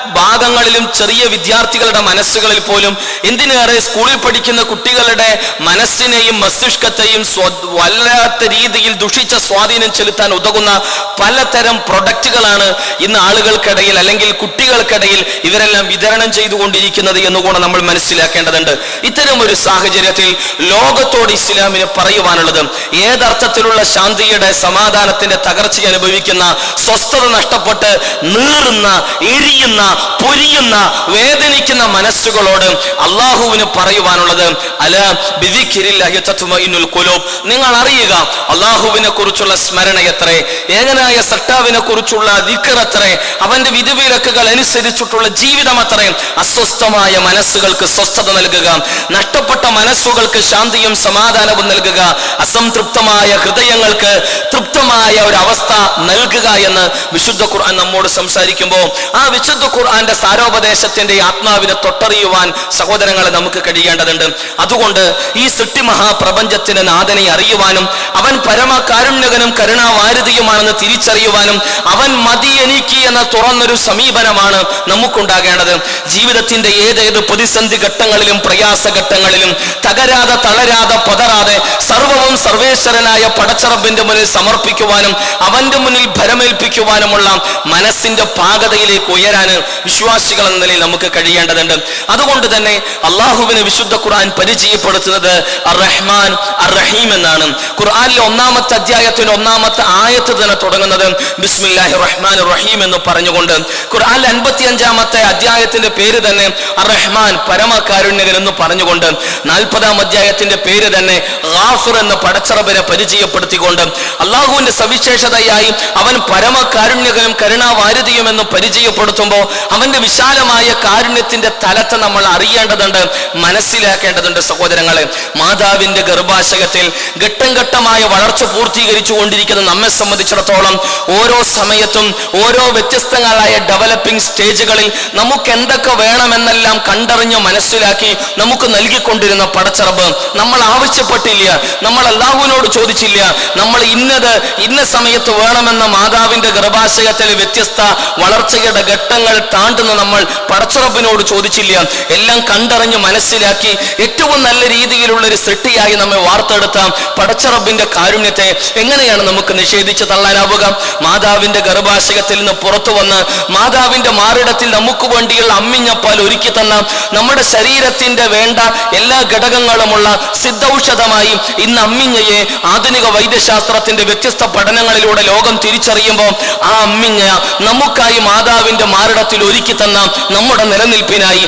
ഭാഗങ്ങളിലും ചെറിയ വിദ്യാർത്ഥികളുടെ മനസ്സുകളിൽ പോലും, എന്തിനേറെ സ്കൂളിൽ പഠിക്കുന്ന കുട്ടികളുടെ മനസ്സിനെയും മസ്തിഷ്കത്തെയും വല്ലാത്ത രീതിയിൽ ദുഷിച്ച സ്വാധീനം ചെലുത്താൻ ഉതകുന്ന പലതരം പ്രൊഡക്റ്റുകളാണ് ഇന്ന് ആളുകൾക്കിടയിൽ അല്ലെങ്കിൽ കുട്ടികൾക്കിടയിൽ ഇവരെല്ലാം വിതരണം ചെയ്തുകൊണ്ടിരിക്കുന്നത് എന്നുകൂടെ നമ്മൾ മനസ്സിലാക്കേണ്ടതുണ്ട്. ഇത്തരം ഒരു സാഹചര്യത്തിൽ ലോകത്തോട് ഇസ്ലാമിന് പറയുവാനുള്ളത്, ഏതർത്ഥത്തിലുള്ള ശാന്തിയുടെ സമാധാനത്തിന്റെ തകർച്ച അനുഭവിക്കുന്ന, സ്വസ്ഥത നഷ്ടപ്പെട്ട് നീറുന്ന, എരിയുന്ന, പൊരിയുന്ന, വേദനിക്കുന്ന മനസ്സുകളോട് അള്ളാഹുവിന് പറയുവാനുള്ളത്, അല ബിദിക്രില്ലാഹി തത്മഇന്നുൽ ഖുലൂബ്, നിങ്ങൾ അറിയുക അള്ളാഹുവിനെ കുറിച്ചുള്ള സ്മരണ എത്രേ, ഏകനായ സട്ടാവിനെ കുറിച്ചുള്ള ദിക്ർ എത്രേ, അവന്റെ വിധിവിലക്കുകൾ അനുസരിച്ചിട്ടുള്ള ജീവിതം അത്രേ അസ്വസ്ഥമായ മനസ്സുകൾക്ക് സ്വസ്ഥത നൽകുക, നഷ്ടപ്പെട്ട മനസ്സുകൾക്ക് ശാന്തിയും സമാധാനവും നൽകുക, അസംതൃപ്തമായ ഹൃദയങ്ങൾക്ക് തൃപ്തമായ ഒരു അവസ്ഥ നൽകുക എന്ന് വിശുദ്ധ ഖുർആൻ നമ്മോട് സംസാരിക്കുമ്പോൾ, ആ വിശുദ്ധ ഖുർആന്റെ സാരോപദേശത്തിന്റെ ആത്മാവിനെ തൊട്ടറിയുവാൻ സഹോദരങ്ങളെ നമുക്ക് കഴിയേണ്ടതുണ്ട്. അതുകൊണ്ട് ഈ സൃഷ്ടി മഹാപ്രപഞ്ചത്തിന്റെ നാഥനെ അറിയുവാനും, അവൻ പരമകാരുണ്യകനും കരുണാവാരിധിയുമാണെന്ന് തിരിച്ചറിയുവാനും, അവൻ മതി എനിക്ക് എന്ന തുറന്നൊരു സമീപനമാണ് നമുക്കുണ്ടാകേണ്ടത്. ജീവിതത്തിന്റെ ഏതേത് പ്രതിസന്ധി ഘട്ടങ്ങളിലും പ്രയാസഘട്ടങ്ങളിലും തകരാതെ, തളരാതെ, പതറാതെ സർവവും സർവേശ്വരനായ പടച്ചറബിന്റെ മുന്നിൽ സമർപ്പിക്കുവാനും അവന്റെ മുന്നിൽ ഭരമേൽപ്പിക്കുവാനുമുള്ള മനസ്സിന്റെ പാകതയിലേക്ക് ഉയരാൻ വിശ്വാസികൾ എന്ന നിലയിൽ നമുക്ക് കഴിയേണ്ടതുണ്ട്. അതുകൊണ്ട് തന്നെ അള്ളാഹുവിനെ വിശുദ്ധ ഖുർആൻ പരിചയപ്പെടുത്തുന്നത് അർ-റഹ്മാൻ അർ-റഹീം എന്നാണ്. ഖുർആനിലെ 1-ാമത്തെ അധ്യായത്തിന്റെ 1-ാമത്തെ ആയത്ത് തന്നെ തുടങ്ങുന്നത് ബിസ്മില്ലാഹിർ റഹ്മാനിർ റഹീം എന്ന് പറഞ്ഞുകൊണ്ട്. ഖുർആനിലെ 55-ാമത്തെ അധ്യായത്തിന്റെ പേര് തന്നെ അർ-റഹ്മാൻ, പരമകാരുണ്യകൻ എന്ന് പറഞ്ഞുകൊണ്ട്. 40-ാം അധ്യായത്തിന്റെ പേര് തന്നെ ഗാഫിർ എന്ന് പടച്ചറബിനെ പരിചയപ്പെടുത്തിക്കൊണ്ട്, അള്ളാഹുവിന്റെ സവിശേഷതയായി അവൻ പരമകാരുണ്യകനും കരുണാവാരിധിയും എന്ന് പരിചയപ്പെടുത്തുമ്പോൾ അവന്റെ വിശാലമായ കാരുണ്യത്തിന്റെ തലത്തെ നമ്മൾ അറിയേണ്ടതുണ്ട്, മനസ്സിലാക്കേണ്ടതുണ്ട്. സഹോദരങ്ങളെ, മാതാവിന്റെ ഗർഭാശയത്തിൽ ഘട്ടം ഘട്ടമായ വളർച്ച പൂർത്തീകരിച്ചു കൊണ്ടിരിക്കുന്ന നമ്മെ സംബന്ധിച്ചിടത്തോളം ഓരോ സമയത്തും ഓരോ വ്യത്യസ്തങ്ങളായ ഡെവലപ്പിംഗ് സ്റ്റേജുകളിൽ നമുക്ക് എന്തൊക്കെ വേണമെന്നെല്ലാം കണ്ടറിഞ്ഞ് മനസ്സിലാക്കി നമുക്ക് നൽകിക്കൊണ്ടിരുന്ന പടച്ചറബ് നമ്മൾ ആവശ്യപ്പെട്ടില്ല, നമ്മൾ അല്ലാഹുവിനോട് ചോദിച്ചില്ല, നമ്മൾ ഇന്ന സമയത്ത് വേണമെന്ന മാതാവിന്റെ ഗർഭാശയത്തിലെ വ്യത്യസ്ത വളർച്ചയുടെ ഘട്ടങ്ങൾ താണ്ടുന്ന നമ്മൾ പടച്ചറബിനോട് ചോദിച്ചില്ല. എല്ലാം കണ്ടറിഞ്ഞ് മനസ്സിലാക്കി ഏറ്റവും നല്ല രീതിയിലുള്ള ഒരു സൃഷ്ടിയായി നമ്മെ വാർത്തെടുത്ത പടച്ചറബിന്റെ കാരുണ്യത്തെ എങ്ങനെയാണ് നമുക്ക് നിഷേധിച്ച് തള്ളാനാവുക? മാതാവിന്റെ ഗർഭാശയത്തിൽ നിന്ന് പുറത്തു വന്ന് മാതാവിന്റെ മാറിടത്തിൽ നമുക്ക് വേണ്ടിയുള്ള അമ്മിഞ്ഞപ്പാൽ ഒരുക്കി തന്ന, നമ്മുടെ ശരീരത്തിന്റെ വേണ്ട എല്ലാ ഘടകങ്ങളുമുള്ള സിദ്ധൌഷധമായി ഇന്ന് അമ്മിഞ്ഞയെ ആധുനിക വൈദ്യശാസ്ത്രത്തിന്റെ വ്യത്യസ്ത പഠനങ്ങളിലൂടെ ലോകം തിരിച്ചറിയുമ്പോൾ, ആ അമ്മിഞ്ഞ നമുക്കായി മാതാവിന്റെ മാറിടത്തിൽ ഒരുക്കി തന്ന നമ്മുടെ നിലനിൽപ്പിനായി,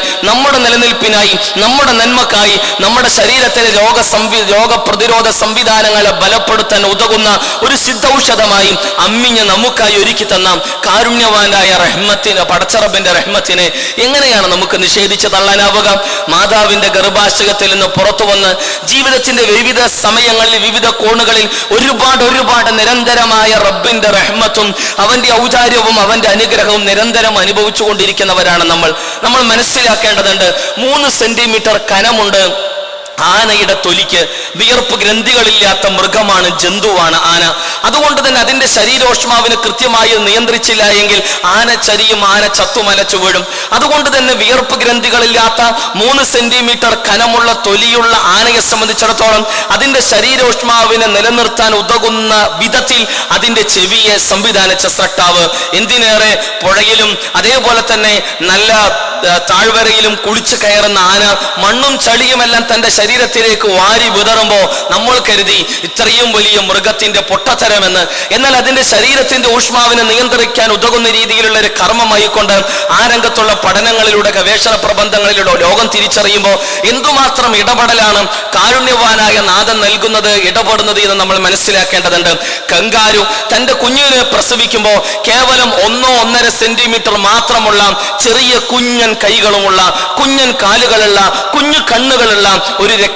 നമ്മുടെ നന്മക്കായി, നമ്മുടെ ശരീരത്തിലെ രോഗപ്രതിരോധ സംവിധാനങ്ങളെ ബലപ്പെടുത്താൻ ഉതകുന്ന ഒരു സിദ്ധൌഷധമായി അമ്മിഞ്ഞ നമുക്കായി ഒരുക്കി തന്ന കാരുണ്യവാനായ റഹ്മത്തിന്, പടച്ചറബിന്റെ റഹ്മത്തിനെ എങ്ങനെയാണ് നമുക്ക് നിഷേധിച്ച് തള്ളാനാവുക? മാതാവിന്റെ ഗർഭാശയത്തിൽ നിന്ന് പുറത്തു വന്ന് ജീവിതത്തിന്റെ വിവിധ സമയങ്ങളിൽ, വിവിധ കോണുകളിൽ ഒരുപാട് നിരന്തരമായ റബ്ബിന്റെ റഹ്മത്തും അവന്റെ ഔദാര്യവും അവന്റെ അനുഗ്രഹവും നിരന്തരം അനുഭവിച്ചു കൊണ്ടിരിക്കുന്നവരാണ് നമ്മൾ മനസ്സിലാക്കേണ്ടതുണ്ട്. 3 സെന്റിമീറ്റർ കനമുണ്ട് ആനയുടെ തൊലിക്ക്. വിയർപ്പ് ഗ്രന്ഥികളില്ലാത്ത മൃഗമാണ്, ജന്തുവാണ് ആന. അതുകൊണ്ട് തന്നെ അതിന്റെ ശരീരോഷ്മാവിനെ കൃത്യമായി നിയന്ത്രിച്ചില്ല എങ്കിൽ ആന ചരിയും, ആന ചത്തുമലച്ചു വീഴും. അതുകൊണ്ട് തന്നെ വിയർപ്പ് ഗ്രന്ഥികളില്ലാത്ത 3 സെന്റിമീറ്റർ കനമുള്ള തൊലിയുള്ള ആനയെ സംബന്ധിച്ചിടത്തോളം അതിന്റെ ശരീരോഷ്മാവിനെ നിലനിർത്താൻ ഉതകുന്ന വിധത്തിൽ അതിന്റെ ചെവിയെ സംവിധാനിച്ച സട്ടാവ്. എന്തിനേറെ പുഴയിലും അതേപോലെ തന്നെ നല്ല താഴ്വരയിലും കുളിച്ചു കയറുന്ന ആന മണ്ണും ചളിയുമെല്ലാം തന്റെ ശരീരത്തിലേക്ക് വാരി വിതറുമ്പോ നമ്മൾ കരുതി ഇത്രയും വലിയ മൃഗത്തിന്റെ പൊട്ടത്തരമെന്ന്. എന്നാൽ അതിന്റെ ശരീരത്തിന്റെ ഊഷ്മാവിനെ നിയന്ത്രിക്കാൻ ഉതകുന്ന രീതിയിലുള്ള ഒരു കർമ്മമായിക്കൊണ്ട് ആ രംഗത്തുള്ള പഠനങ്ങളിലൂടെ, ഗവേഷണ പ്രബന്ധങ്ങളിലൂടെ ലോകം തിരിച്ചറിയുമ്പോൾ എന്തുമാത്രം ഇടപെടലാണ് കാരുണ്യവാനായ നാഥൻ നൽകുന്നത്, ഇടപെടുന്നത് എന്ന് നമ്മൾ മനസ്സിലാക്കേണ്ടതുണ്ട്. കങ്കാരു തന്റെ കുഞ്ഞിനെ പ്രസവിക്കുമ്പോൾ കേവലം 1-1.5 സെന്റിമീറ്റർ മാത്രമുള്ള ചെറിയ കുഞ്ഞൻ കൈകളുമുള്ള, കുഞ്ഞൻ കാലുകളുള്ള, കുഞ്ഞു കണ്ണുകളുള്ള ഒരു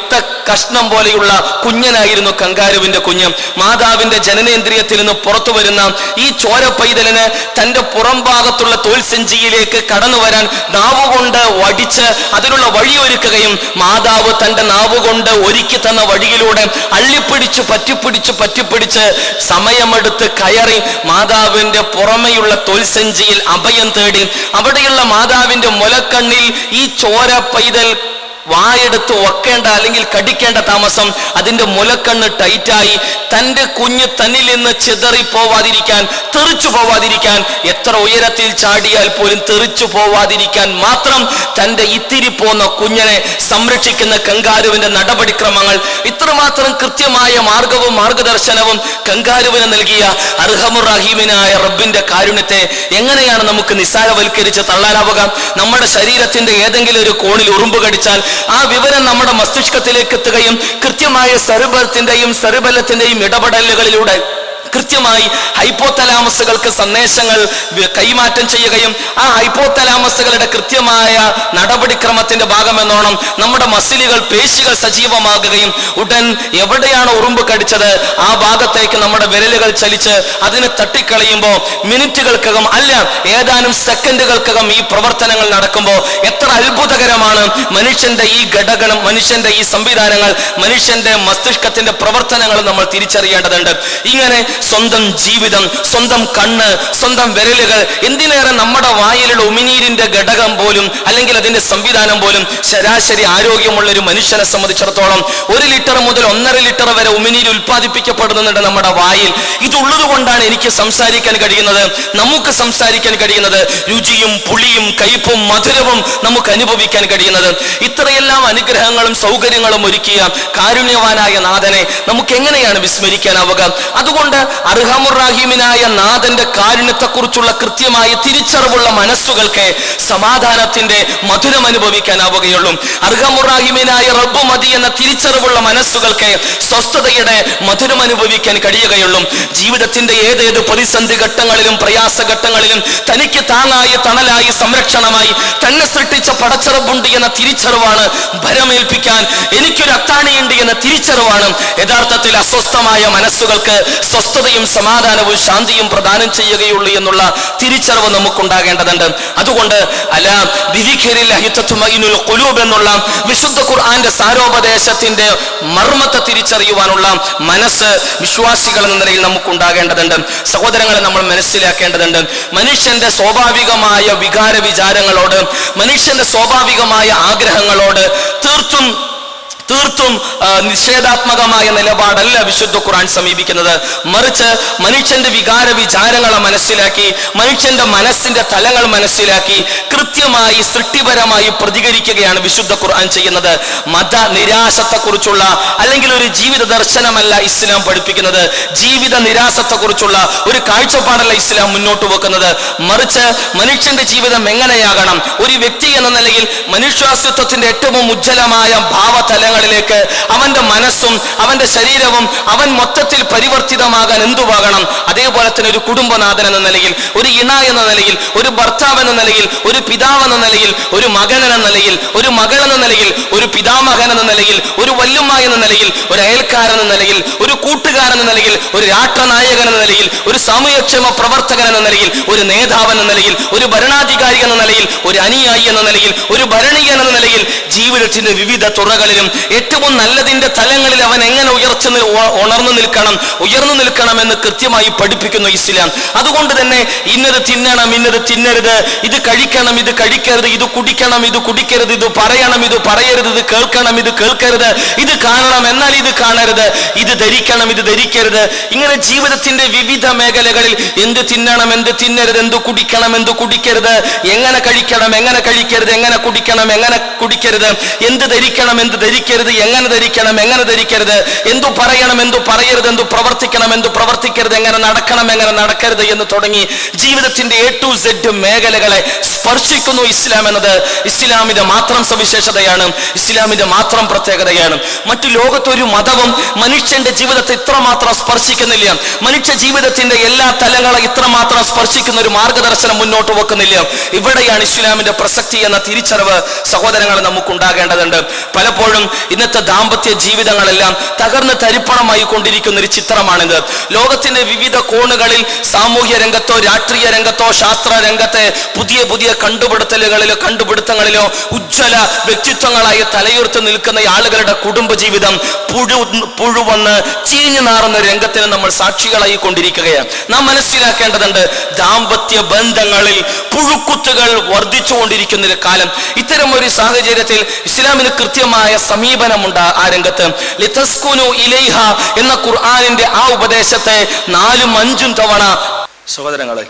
കഷ്ണം പോലെയുള്ള കുഞ്ഞനായിരുന്നു കങ്കാരുവിന്റെ കുഞ്ഞ്. മാതാവിന്റെ ജനനേന്ദ്രിയത്തിൽ നിന്ന് പുറത്തു വരുന്ന ഈ ചോര പൈതലിന് തന്റെ പുറം ഭാഗത്തുള്ള തോൽസഞ്ചിയിലേക്ക് കടന്നു വരാൻ നാവുകൊണ്ട് വടിച്ച് അതിനുള്ള വഴിയൊരുക്കുകയും മാതാവ് തന്റെ നാവുകൊണ്ട് ഒരുക്കി തന്ന വഴിയിലൂടെ അള്ളിപ്പിടിച്ച് പറ്റിപ്പിടിച്ച് സമയമെടുത്ത് കയറി മാതാവിന്റെ പുറമെയുള്ള തോൽസഞ്ചിയിൽ അഭയം തേടി അവിടെയുള്ള മാതാവിന്റെ മുലക്കണ്ണിൽ ഈ ചോര പൈതൽ വായെടുത്ത് ഒക്കേണ്ട അല്ലെങ്കിൽ കടിക്കേണ്ട താമസം അതിന്റെ മുലക്കണ്ണ് ടൈറ്റായി തന്റെ കുഞ്ഞ് തന്നിൽ നിന്ന് ചിതറി പോവാതിരിക്കാൻ, തെറിച്ചു പോവാതിരിക്കാൻ, എത്ര ഉയരത്തിൽ ചാടിയാൽ പോലും തെറിച്ചു പോവാതിരിക്കാൻ മാത്രം തന്റെ ഇത്തിരി പോന്ന കുഞ്ഞിനെ സംരക്ഷിക്കുന്ന കങ്കാരുവിന്റെ നടപടിക്രമങ്ങൾ, ഇത്രമാത്രം കൃത്യമായ മാർഗവും മാർഗദർശനവും കങ്കാരുവിന് നൽകിയ അർഹമുർ റഹീമിനായ റബ്ബിന്റെ കാരുണ്യത്തെ എങ്ങനെയാണ് നമുക്ക് നിസ്സാരവൽക്കരിച്ച് തള്ളാനാവുക? നമ്മുടെ ശരീരത്തിന്റെ ഏതെങ്കിലും ഒരു കോണിൽ ഉറുമ്പ് കടിച്ചാൽ ആ വിവരം നമ്മുടെ മസ്തിഷ്കത്തിലേക്ക് എത്തുകയും കൃത്യമായ സെറിബലത്തിന്റെയും ഇടപെടലുകളിലൂടെ കൃത്യമായി ഹൈപ്പോതലാമസുകൾക്ക് സന്ദേശങ്ങൾ കൈമാറ്റം ചെയ്യുകയും ആ ഹൈപ്പോതലാമസുകളുടെ കൃത്യമായ നടപടിക്രമത്തിന്റെ ഭാഗമെന്നോണം നമ്മുടെ മസിലുകൾ, പേശികൾ സജീവമാകുകയും ഉടൻ എവിടെയാണ് ഉറുമ്പ് കടിച്ചത് ആ ഭാഗത്തേക്ക് നമ്മുടെ വിരലുകൾ ചലിച്ച് അതിനെ തട്ടിക്കളയുമ്പോൾ മിനിറ്റുകൾക്കകം അല്ല ഏതാനും സെക്കൻഡുകൾക്കകം ഈ പ്രവർത്തനങ്ങൾ നടക്കുമ്പോൾ എത്ര അത്ഭുതകരമാണ് മനുഷ്യന്റെ ഈ ഘടകം, മനുഷ്യന്റെ ഈ സംവിധാനങ്ങൾ, മനുഷ്യന്റെ മസ്തിഷ്കത്തിന്റെ പ്രവർത്തനങ്ങൾ നമ്മൾ തിരിച്ചറിയേണ്ടതുണ്ട്. ഇങ്ങനെ സ്വന്തം ജീവിതം, സ്വന്തം കണ്ണ്, സ്വന്തം വിരലുകൾ, എന്തിനേറെ നമ്മുടെ വായിലുള്ള ഉമിനീരിന്റെ ഘടകം പോലും അല്ലെങ്കിൽ അതിന്റെ സംവിധാനം പോലും ശരാശരി ആരോഗ്യമുള്ള ഒരു മനുഷ്യനെ സംബന്ധിച്ചിടത്തോളം 1 ലിറ്റർ മുതൽ 1.5 ലിറ്റർ വരെ ഉമിനീര് ഉൽപ്പാദിപ്പിക്കപ്പെടുന്നുണ്ട് നമ്മുടെ വായിൽ. ഇതുള്ളത് കൊണ്ടാണ് എനിക്ക് സംസാരിക്കാൻ കഴിയുന്നത്, നമുക്ക് സംസാരിക്കാൻ കഴിയുന്നത്, രുചിയും പുളിയും കയ്പും മധുരവും നമുക്ക് അനുഭവിക്കാൻ കഴിയുന്നത്. ഇത്രയെല്ലാം അനുഗ്രഹങ്ങളും സൗകര്യങ്ങളും ഒരുക്കിയ കാരുണ്യവാനായ നാഥനെ നമുക്ക് എങ്ങനെയാണ് വിസ്മരിക്കാനാവുക? അതുകൊണ്ട് അർഹമുർ റഹീമിനായ നാഥന്റെ കാരുണ്യത്തെക്കുറിച്ചുള്ള കൃത്യമായ തിരിച്ചറിവുള്ള മനസ്സുകൾക്ക് സമാധാനത്തിന്റെ മധുരം അനുഭവിക്കാനാവുകയുള്ളൂ. അർഹമുർ റഹീമിനായ റബ്ബ് മതി എന്ന തിരിച്ചറിവുള്ള മനസ്സുകൾക്ക് സ്വസ്ഥതയുടെ മധുരം അനുഭവിക്കാൻ കഴിയുകയുള്ളൂ. ജീവിതത്തിന്റെ ഏതേത് പ്രതിസന്ധി ഘട്ടങ്ങളിലും പ്രയാസഘട്ടങ്ങളിലും തനിക്ക് താങ്ങായി, തണലായി, സംരക്ഷണമായി തന്നെ സൃഷ്ടിച്ച പടച്ചറബുണ്ട് എന്ന തിരിച്ചറിവാണ് ഭരമേൽപ്പിക്കാൻ എനിക്കൊരു അത്താണിയുണ്ട് എന്ന തിരിച്ചറിവാണ് യഥാർത്ഥത്തിൽ അസ്വസ്ഥമായ മനസ്സുകൾക്ക് സ്വസ്ഥതയും സമാധാനവും ശാന്തിയും പ്രദാനം ചെയ്യുകയുള്ളൂ എന്നുള്ള തിരിച്ചറിവ് നമുക്കുണ്ടാകേണ്ടതുണ്ട്. അതുകൊണ്ട് എന്നുള്ള വിശുദ്ധ ഖുർആന്റെ സാരോപദേശത്തിന്റെ മർമ്മത്തെ തിരിച്ചറിയുവാനുള്ള മനസ്സ് വിശ്വാസികൾ എന്ന നിലയിൽ നമുക്കുണ്ടാകേണ്ടതുണ്ട്. സഹോദരങ്ങളെ, നമ്മൾ മനസ്സിലാക്കേണ്ടതുണ്ട്, മനുഷ്യന്റെ സ്വാഭാവികമായ വികാര വിചാരങ്ങളോട്, മനുഷ്യന്റെ സ്വാഭാവികമായ ആഗ്രഹങ്ങളോട് തീർത്തും നിഷേധാത്മകമായ നിലപാടല്ല വിശുദ്ധ ഖുർആൻ സമീപിക്കുന്നത്. മറിച്ച് മനുഷ്യന്റെ വികാര വിചാരങ്ങളെ മനസ്സിലാക്കി, മനുഷ്യന്റെ മനസ്സിന്റെ തലങ്ങൾ മനസ്സിലാക്കി കൃത്യമായി സൃഷ്ടിപരമായി പ്രതികരിക്കുകയാണ് വിശുദ്ധ ഖുർആൻ ചെയ്യുന്നത്. മത നിരാശത്തെക്കുറിച്ചുള്ള അല്ലെങ്കിൽ ഒരു ജീവിത ദർശനമല്ല ഇസ്ലാം പഠിപ്പിക്കുന്നത്. ജീവിത നിരാശത്തെക്കുറിച്ചുള്ള ഒരു കാഴ്ചപ്പാടല്ല ഇസ്ലാം മുന്നോട്ട് വെക്കുന്നത്. മറിച്ച് മനുഷ്യന്റെ ജീവിതം എങ്ങനെയാകണം, ഒരു വ്യക്തി എന്ന നിലയിൽ മനുഷ്യാസ്തിത്വത്തിന്റെ ഏറ്റവും ഉജ്ജ്വലമായ ഭാവതലങ്ങൾ ിലേക്ക് അവന്റെ മനസ്സും അവന്റെ ശരീരവും അവൻ മൊത്തത്തിൽ പരിവർത്തിതമാകാൻ എന്തുവാകണം? അതേപോലെ തന്നെ ഒരു കുടുംബനാഥൻ എന്ന നിലയിൽ, ഒരു ഇണ എന്ന നിലയിൽ, ഒരു ഭർത്താവ് എന്ന നിലയിൽ, ഒരു പിതാവ് എന്ന നിലയിൽ, ഒരു മകൻ എന്ന നിലയിൽ, ഒരു മകൾ എന്ന നിലയിൽ, ഒരു പിതാമഹൻ എന്ന നിലയിൽ, ഒരു വല്ലുമ്മ എന്ന നിലയിൽ, ഒരു അയൽക്കാരൻ എന്ന നിലയിൽ, ഒരു കൂട്ടുകാരൻ എന്ന നിലയിൽ, ഒരു രാഷ്ട്രനായകൻ എന്ന നിലയിൽ, ഒരു സാമൂഹ്യക്ഷേമ പ്രവർത്തകൻ എന്ന നിലയിൽ, ഒരു നേതാവ് എന്ന നിലയിൽ, ഒരു ഭരണാധികാരി എന്ന നിലയിൽ, ഒരു അനുയായി എന്ന നിലയിൽ, ഒരു ഭരണീയൻ എന്ന നിലയിൽ ജീവിതത്തിന്റെ വിവിധ തുറകളിലും ഏറ്റവും നല്ലതിന്റെ തലങ്ങളിൽ അവൻ എങ്ങനെ ഉയർന്നു നിൽക്കണം എന്ന് കൃത്യമായി പഠിപ്പിക്കുന്നു ഇസ്ലാം. അതുകൊണ്ട് തന്നെ ഇന്നത് തിന്നണം, ഇന്നത് തിന്നരുത്, ഇത് കഴിക്കണം, ഇത് കഴിക്കരുത്, ഇത് കുടിക്കണം, ഇത് കുടിക്കരുത്, ഇത് പറയണം, ഇത് പറയരുത്, ഇത് കേൾക്കണം, ഇത് കേൾക്കരുത്, ഇത് കാണണം, എന്നാൽ ഇത് കാണരുത്, ഇത് ധരിക്കണം, ഇത് ധരിക്കരുത്. ഇങ്ങനെ ജീവിതത്തിന്റെ വിവിധ മേഖലകളിൽ എന്ത് തിന്നണം, എന്ത് തിന്നരുത്, എന്ത് കുടിക്കണം, എന്ത് കുടിക്കരുത്, എങ്ങനെ കഴിക്കണം, എങ്ങനെ കഴിക്കരുത്, എങ്ങനെ കുടിക്കണം, എങ്ങനെ കുടിക്കരുത്, എന്ത് ധരിക്കണം, എന്ത് ധരിക്കരുത്, എങ്ങനെ ധരിക്കണം, എങ്ങനെ ധരിക്കരുത്, എന്തു പറയണം, എന്തു പറയരുത്, എന്തു പ്രവർത്തിക്കണം, എന്തു പ്രവർത്തിക്കരുത്, എങ്ങനെ നടക്കണം, എങ്ങനെ നടക്കരുത് എന്ന് തുടങ്ങി ജീവിതത്തിന്റെ A to Z മേഖലകളെ സ്പർശിക്കുന്നു ഇസ്ലാം എന്നത് ഇസ്ലാമിന്റെ മാത്രം സവിശേഷതയാണ്, ഇസ്ലാമിന്റെ മാത്രം പ്രത്യേകതയാണ്. മറ്റു ലോകത്തൊരു മതവും മനുഷ്യന്റെ ജീവിതത്തെ ഇത്രമാത്രം സ്പർശിക്കുന്നില്ല. മനുഷ്യ ജീവിതത്തിന്റെ എല്ലാ തലങ്ങളെ ഇത്രമാത്രം സ്പർശിക്കുന്ന ഒരു മാർഗദർശനം മുന്നോട്ട് വെക്കുന്നില്ല. ഇവിടെയാണ് ഇസ്ലാമിന്റെ പ്രസക്തി എന്ന തിരിച്ചറിവ് സഹോദരങ്ങളെ നമുക്കുണ്ടാകേണ്ടതുണ്ട്. പലപ്പോഴും ഇന്നത്തെ ദാമ്പത്യ ജീവിതങ്ങളെല്ലാം തകർന്ന് തരിപ്പണമായി കൊണ്ടിരിക്കുന്ന ഒരു ചിത്രമാണിത്. ലോകത്തിന്റെ വിവിധ കോണുകളിൽ സാമൂഹ്യ രംഗത്തോ രാഷ്ട്രീയ രംഗത്തോ ശാസ്ത്ര രംഗത്തെ പുതിയ പുതിയ കണ്ടുപിടുത്തങ്ങളിലോ ഉജ്ജ്വല വ്യക്തിത്വങ്ങളായി തലയുയർത്തി നിൽക്കുന്ന ആളുകളുടെ കുടുംബജീവിതം പുഴുവന്ന് ചീഞ്ഞു നാറുന്ന രംഗത്തിന് നമ്മൾ സാക്ഷികളായി കൊണ്ടിരിക്കുകയാണ്. നാം മനസ്സിലാക്കേണ്ടതുണ്ട്, ദാമ്പത്യ ബന്ധങ്ങളിൽ പുഴുക്കുത്തുകൾ വർദ്ധിച്ചുകൊണ്ടിരിക്കുന്ന ഒരു കാലം. ഇത്തരം ഒരു സാഹചര്യത്തിൽ ഇസ്ലാമിന് കൃത്യമായ സമീപനമുണ്ട് ആ രംഗത്ത്. ലിതസ്കുനു ഇലൈഹ എന്ന ഖുർആനിന്റെ ആ ഉപദേശത്തെ 4ഉം 5ഉം തവണ സഹോദരങ്ങളെ,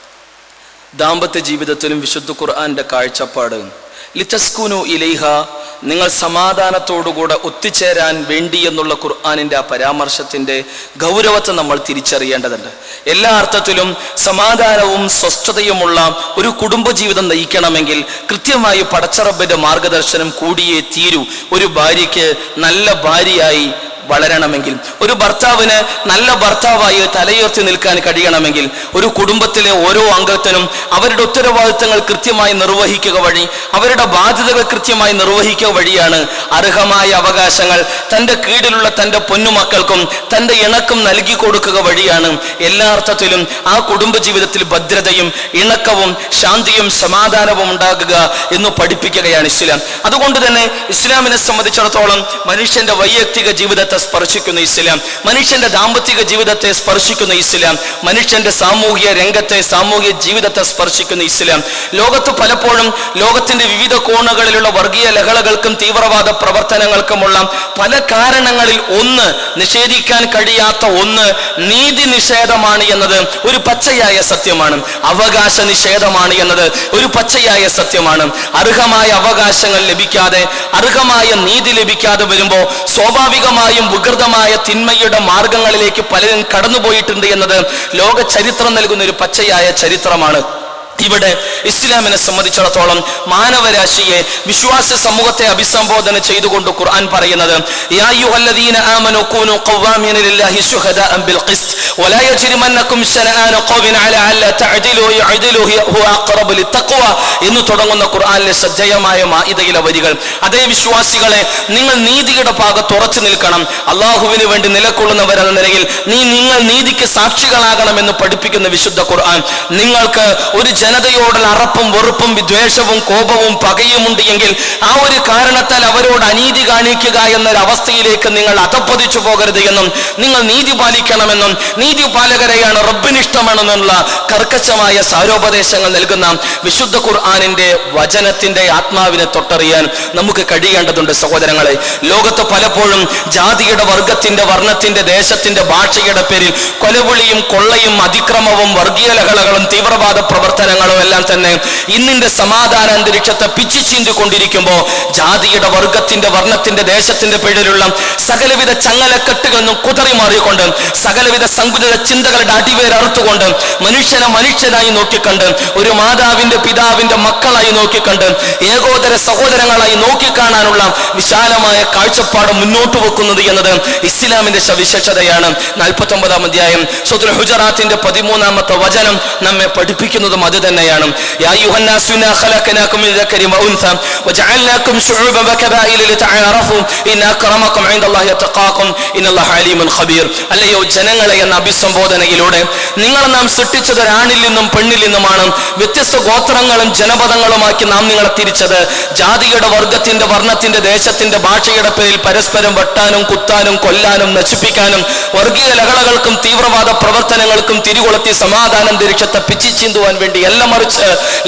ദാമ്പത്യ ജീവിതത്തിലും വിശുദ്ധ ഖുർആന്റെ കാഴ്ചപ്പാട് ലിതസ്കുനു ഇലൈഹ, നിങ്ങൾ സമാധാനത്തോടുകൂടെ ഒത്തുചേരാൻ വേണ്ടി എന്നുള്ള ഖുർആനിന്റെ ആ പരാമർശത്തിന്റെ ഗൗരവത്തെ നമ്മൾ തിരിച്ചറിയേണ്ടതുണ്ട്. എല്ലാ അർത്ഥത്തിലും സമാധാനവും സ്വസ്ഥതയുമുള്ള ഒരു കുടുംബജീവിതം നയിക്കണമെങ്കിൽ കൃത്യമായി പടച്ചറബിന്റെ മാർഗദർശനം കൂടിയേ തീരൂ. ഒരു ഭാര്യയ്ക്ക് നല്ല ഭാര്യയായി വളരണമെങ്കിൽ, ഒരു ഭർത്താവിന് നല്ല ഭർത്താവായി തലയുയർത്തി നിൽക്കാൻ കഴിയണമെങ്കിൽ, ഒരു കുടുംബത്തിലെ ഓരോ അംഗത്തിനും അവരുടെ ഉത്തരവാദിത്തങ്ങൾ കൃത്യമായി നിർവഹിക്കുക വഴി, അവരുടെ ബാധ്യതകൾ കൃത്യമായി നിർവഹിക്കുക വഴിയാണ് അർഹമായ അവകാശങ്ങൾ തൻ്റെ കീഴിലുള്ള തൻ്റെ പൊന്നുമക്കൾക്കും തൻ്റെ ഇണക്കും നൽകി കൊടുക്കുക വഴിയാണ് എല്ലാ അർത്ഥത്തിലും ആ കുടുംബജീവിതത്തിൽ ഭദ്രതയും ഇണക്കവും ശാന്തിയും സമാധാനവും ഉണ്ടാകുക എന്ന് പഠിപ്പിക്കുകയാണ് ഇസ്ലാം. അതുകൊണ്ട് തന്നെ ഇസ്ലാമിനെ സംബന്ധിച്ചിടത്തോളം മനുഷ്യന്റെ വൈയക്തിക ജീവിതത്തെ സ്പർശിക്കുന്ന ഇസ്ലാം, മനുഷ്യന്റെ ദാമ്പത്തിക ജീവിതത്തെ സ്പർശിക്കുന്ന ഇസ്ലാം, മനുഷ്യന്റെ സാമൂഹിക രംഗത്തെ സാമൂഹിക ജീവിതത്തെ സ്പർശിക്കുന്ന ഇസ്ലാം. ലോകത്ത് പലപ്പോഴും ലോകത്തിന്റെ വിവിധ കോണുകളിലുള്ള വർഗീയ ലഹളകൾക്കും തീവ്രവാദ പ്രവർത്തനങ്ങൾക്കുമുള്ള പല കാരണങ്ങളിൽ ഒന്ന്, നിഷേധിക്കാൻ കഴിയാത്ത ഒന്ന്, നീതി നിഷേധമാണ് എന്നത് ഒരു പച്ചയായ സത്യമാണ്. അവകാശ നിഷേധമാണ് എന്നത് ഒരു പച്ചയായ സത്യമാണ്. അർഹമായ അവകാശങ്ങൾ ലഭിക്കാതെ അർഹമായ നീതി ലഭിക്കാതെ വരുമ്പോൾ സ്വാഭാവികമായും വികൃതമായ തിന്മയുടെ മാർഗങ്ങളിലേക്ക് പലരും കടന്നുപോയിട്ടുണ്ട് എന്നത് ലോക ചരിത്രം നൽകുന്ന ഒരു പച്ചയായ ചരിത്രമാണ്. ഇവിടെ ഇസ്ലാമിനെ സംബന്ധിച്ചിടത്തോളം മാനവരാശിയെ, വിശ്വാസ സമൂഹത്തെ അഭിസംബോധന ചെയ്തുകൊണ്ട് ഖുർആൻ പറയുന്നത്, യാ അയ്യുഹല്ലദീന ആമനൂ കൂനൂ ഖവ്വാമീന ലില്ലാഹി ശുഹദാഅ ബിൽ ഖിസ്ത് വലാ യജ്രിമന്നകും ശനആന ഖൗമിൻ അലാ അല്ലാ തഅദിലു യഅദിലു ഹുവ അഖറബു ലിത്തഖ്വ എന്ന് തുടങ്ങുന്ന ഖുർആനിലെ ശ്രദ്ധേയമായ മാഇദയിലെ വരികൾ. അതേ വിശ്വാസികളെ, നിങ്ങൾ നീതിയുടെ ഭാഗത്ത് ഉറച്ചു നിൽക്കണം. അല്ലാഹുവിന് വേണ്ടി നിലകൊള്ളുന്നവരെന്ന നിലയിൽ നിങ്ങൾ നീതിക്ക് സാക്ഷികളാകണമെന്ന് പഠിപ്പിക്കുന്ന വിശുദ്ധ ഖുർആൻ. നിങ്ങൾക്ക് ഒരു ജനതയോടുള്ള അറപ്പും വെറുപ്പും വിദ്വേഷവും കോപവും പകയുമുണ്ട് എങ്കിൽ ആ ഒരു കാരണത്താൽ അവരോട് അനീതി കാണിക്കുക എന്നൊരവസ്ഥയിലേക്ക് നിങ്ങൾ അധപ്പതിച്ചു പോകരുത് എന്നും, നിങ്ങൾ നീതി പാലിക്കണമെന്നും നീതി പാലകരെയാണ് റബ്ബിനിഷ്ടമെന്നുള്ള കർക്കശമായ സാരോപദേശങ്ങൾ നൽകുന്ന വിശുദ്ധ ഖുർആനിന്റെ വചനത്തിന്റെ ആത്മാവിനെ തൊട്ടറിയാൻ നമുക്ക് കഴിയേണ്ടതുണ്ട്. സഹോദരങ്ങളെ, ലോകത്ത് പലപ്പോഴും ജാതിയുടെ, വർഗത്തിന്റെ, വർണ്ണത്തിന്റെ, ദേശത്തിന്റെ, ഭാഷയുടെ പേരിൽ കൊലവിളിയും കൊള്ളയും അതിക്രമവും വർഗീയ ലഹളകളും തീവ്രവാദ പ്രവർത്തനങ്ങളും എല്ലാം തന്നെ ഇന്നിന്റെ സമാധാന അന്തരീക്ഷത്തെ പിച്ചിച്ചീന്തിക്കൊണ്ടിരിക്കുമ്പോൾ ജാതിയുടെ, വർഗത്തിന്റെ, വർണ്ണത്തിന്റെ, ദേശത്തിന്റെ പേരിലുള്ള സകലവിധ ചങ്ങലക്കെട്ടുകളിൽ നിന്നും കുതറി മാറിക്കൊണ്ട് സകലവിധ സങ്കുചിത ചിന്തകളുടെ അടിവേരറുത്തുകൊണ്ട് മനുഷ്യനെ മനുഷ്യനായി നോക്കിക്കണ്ട്, ഒരു മാതാവിന്റെ പിതാവിന്റെ മക്കളായി നോക്കിക്കണ്ട്, ഏകോദര സഹോദരങ്ങളായി നോക്കിക്കാണാനുള്ള വിശാലമായ കാഴ്ചപ്പാട് മുന്നോട്ട് വെക്കുന്നത് എന്നത് ഇസ്ലാമിന്റെ സവിശേഷതയാണ്. 49-ാം അധ്യായം സൂറത്തുൽ ഹുജറാത്തിന്റെ 13-ാമത്തെ വചനം നമ്മെ പഠിപ്പിക്കുന്നതും അത് തന്നെയാണ്. യാ അയ്യുഹന്നാസു ഇന്നാ ഖലഖനാകും മിൻ ദക്കരിൻ വഉൻസ വജഅൽനാകും ശുഉബൻ വകബായില ലിതഅറഫു ഇന്ന അക്രമകും ഇൻദല്ലാഹി അത്ഖാകും ഇന്നല്ലാഹ അലീമുൻ ഖബീർ. അല്ലയോ ജനങ്ങളെ എന്ന അഭിസംബോധനയിലൂടെ നിങ്ങൾ നാം സൃഷ്ടിച്ചത് ഒരാണിൽ നിന്നും പെണ്ണിൽ നിന്നുമാണ്. വ്യത്യസ്ത ഗോത്രങ്ങളും ജനപദങ്ങളുമാക്കി നാം നിങ്ങളെ തിരിച്ചത് ജാതിയുടെ, വർഗത്തിന്റെ, വർണ്ണത്തിന്റെ, ദേശത്തിന്റെ, ഭാഷയുടെ പേരിൽ പരസ്പരം വെട്ടാനും കുത്താനും കൊല്ലാനും നശിപ്പിക്കാനും വർഗീയ ലഹളകൾക്കും തീവ്രവാദ പ്രവർത്തനങ്ങൾക്കും തിരികൊളുത്തി സമാധാന അന്തരീക്ഷത്തെ പിച്ചിച്ചീന്തുവാൻ വേണ്ടി എല്ലാം മറിച്ച്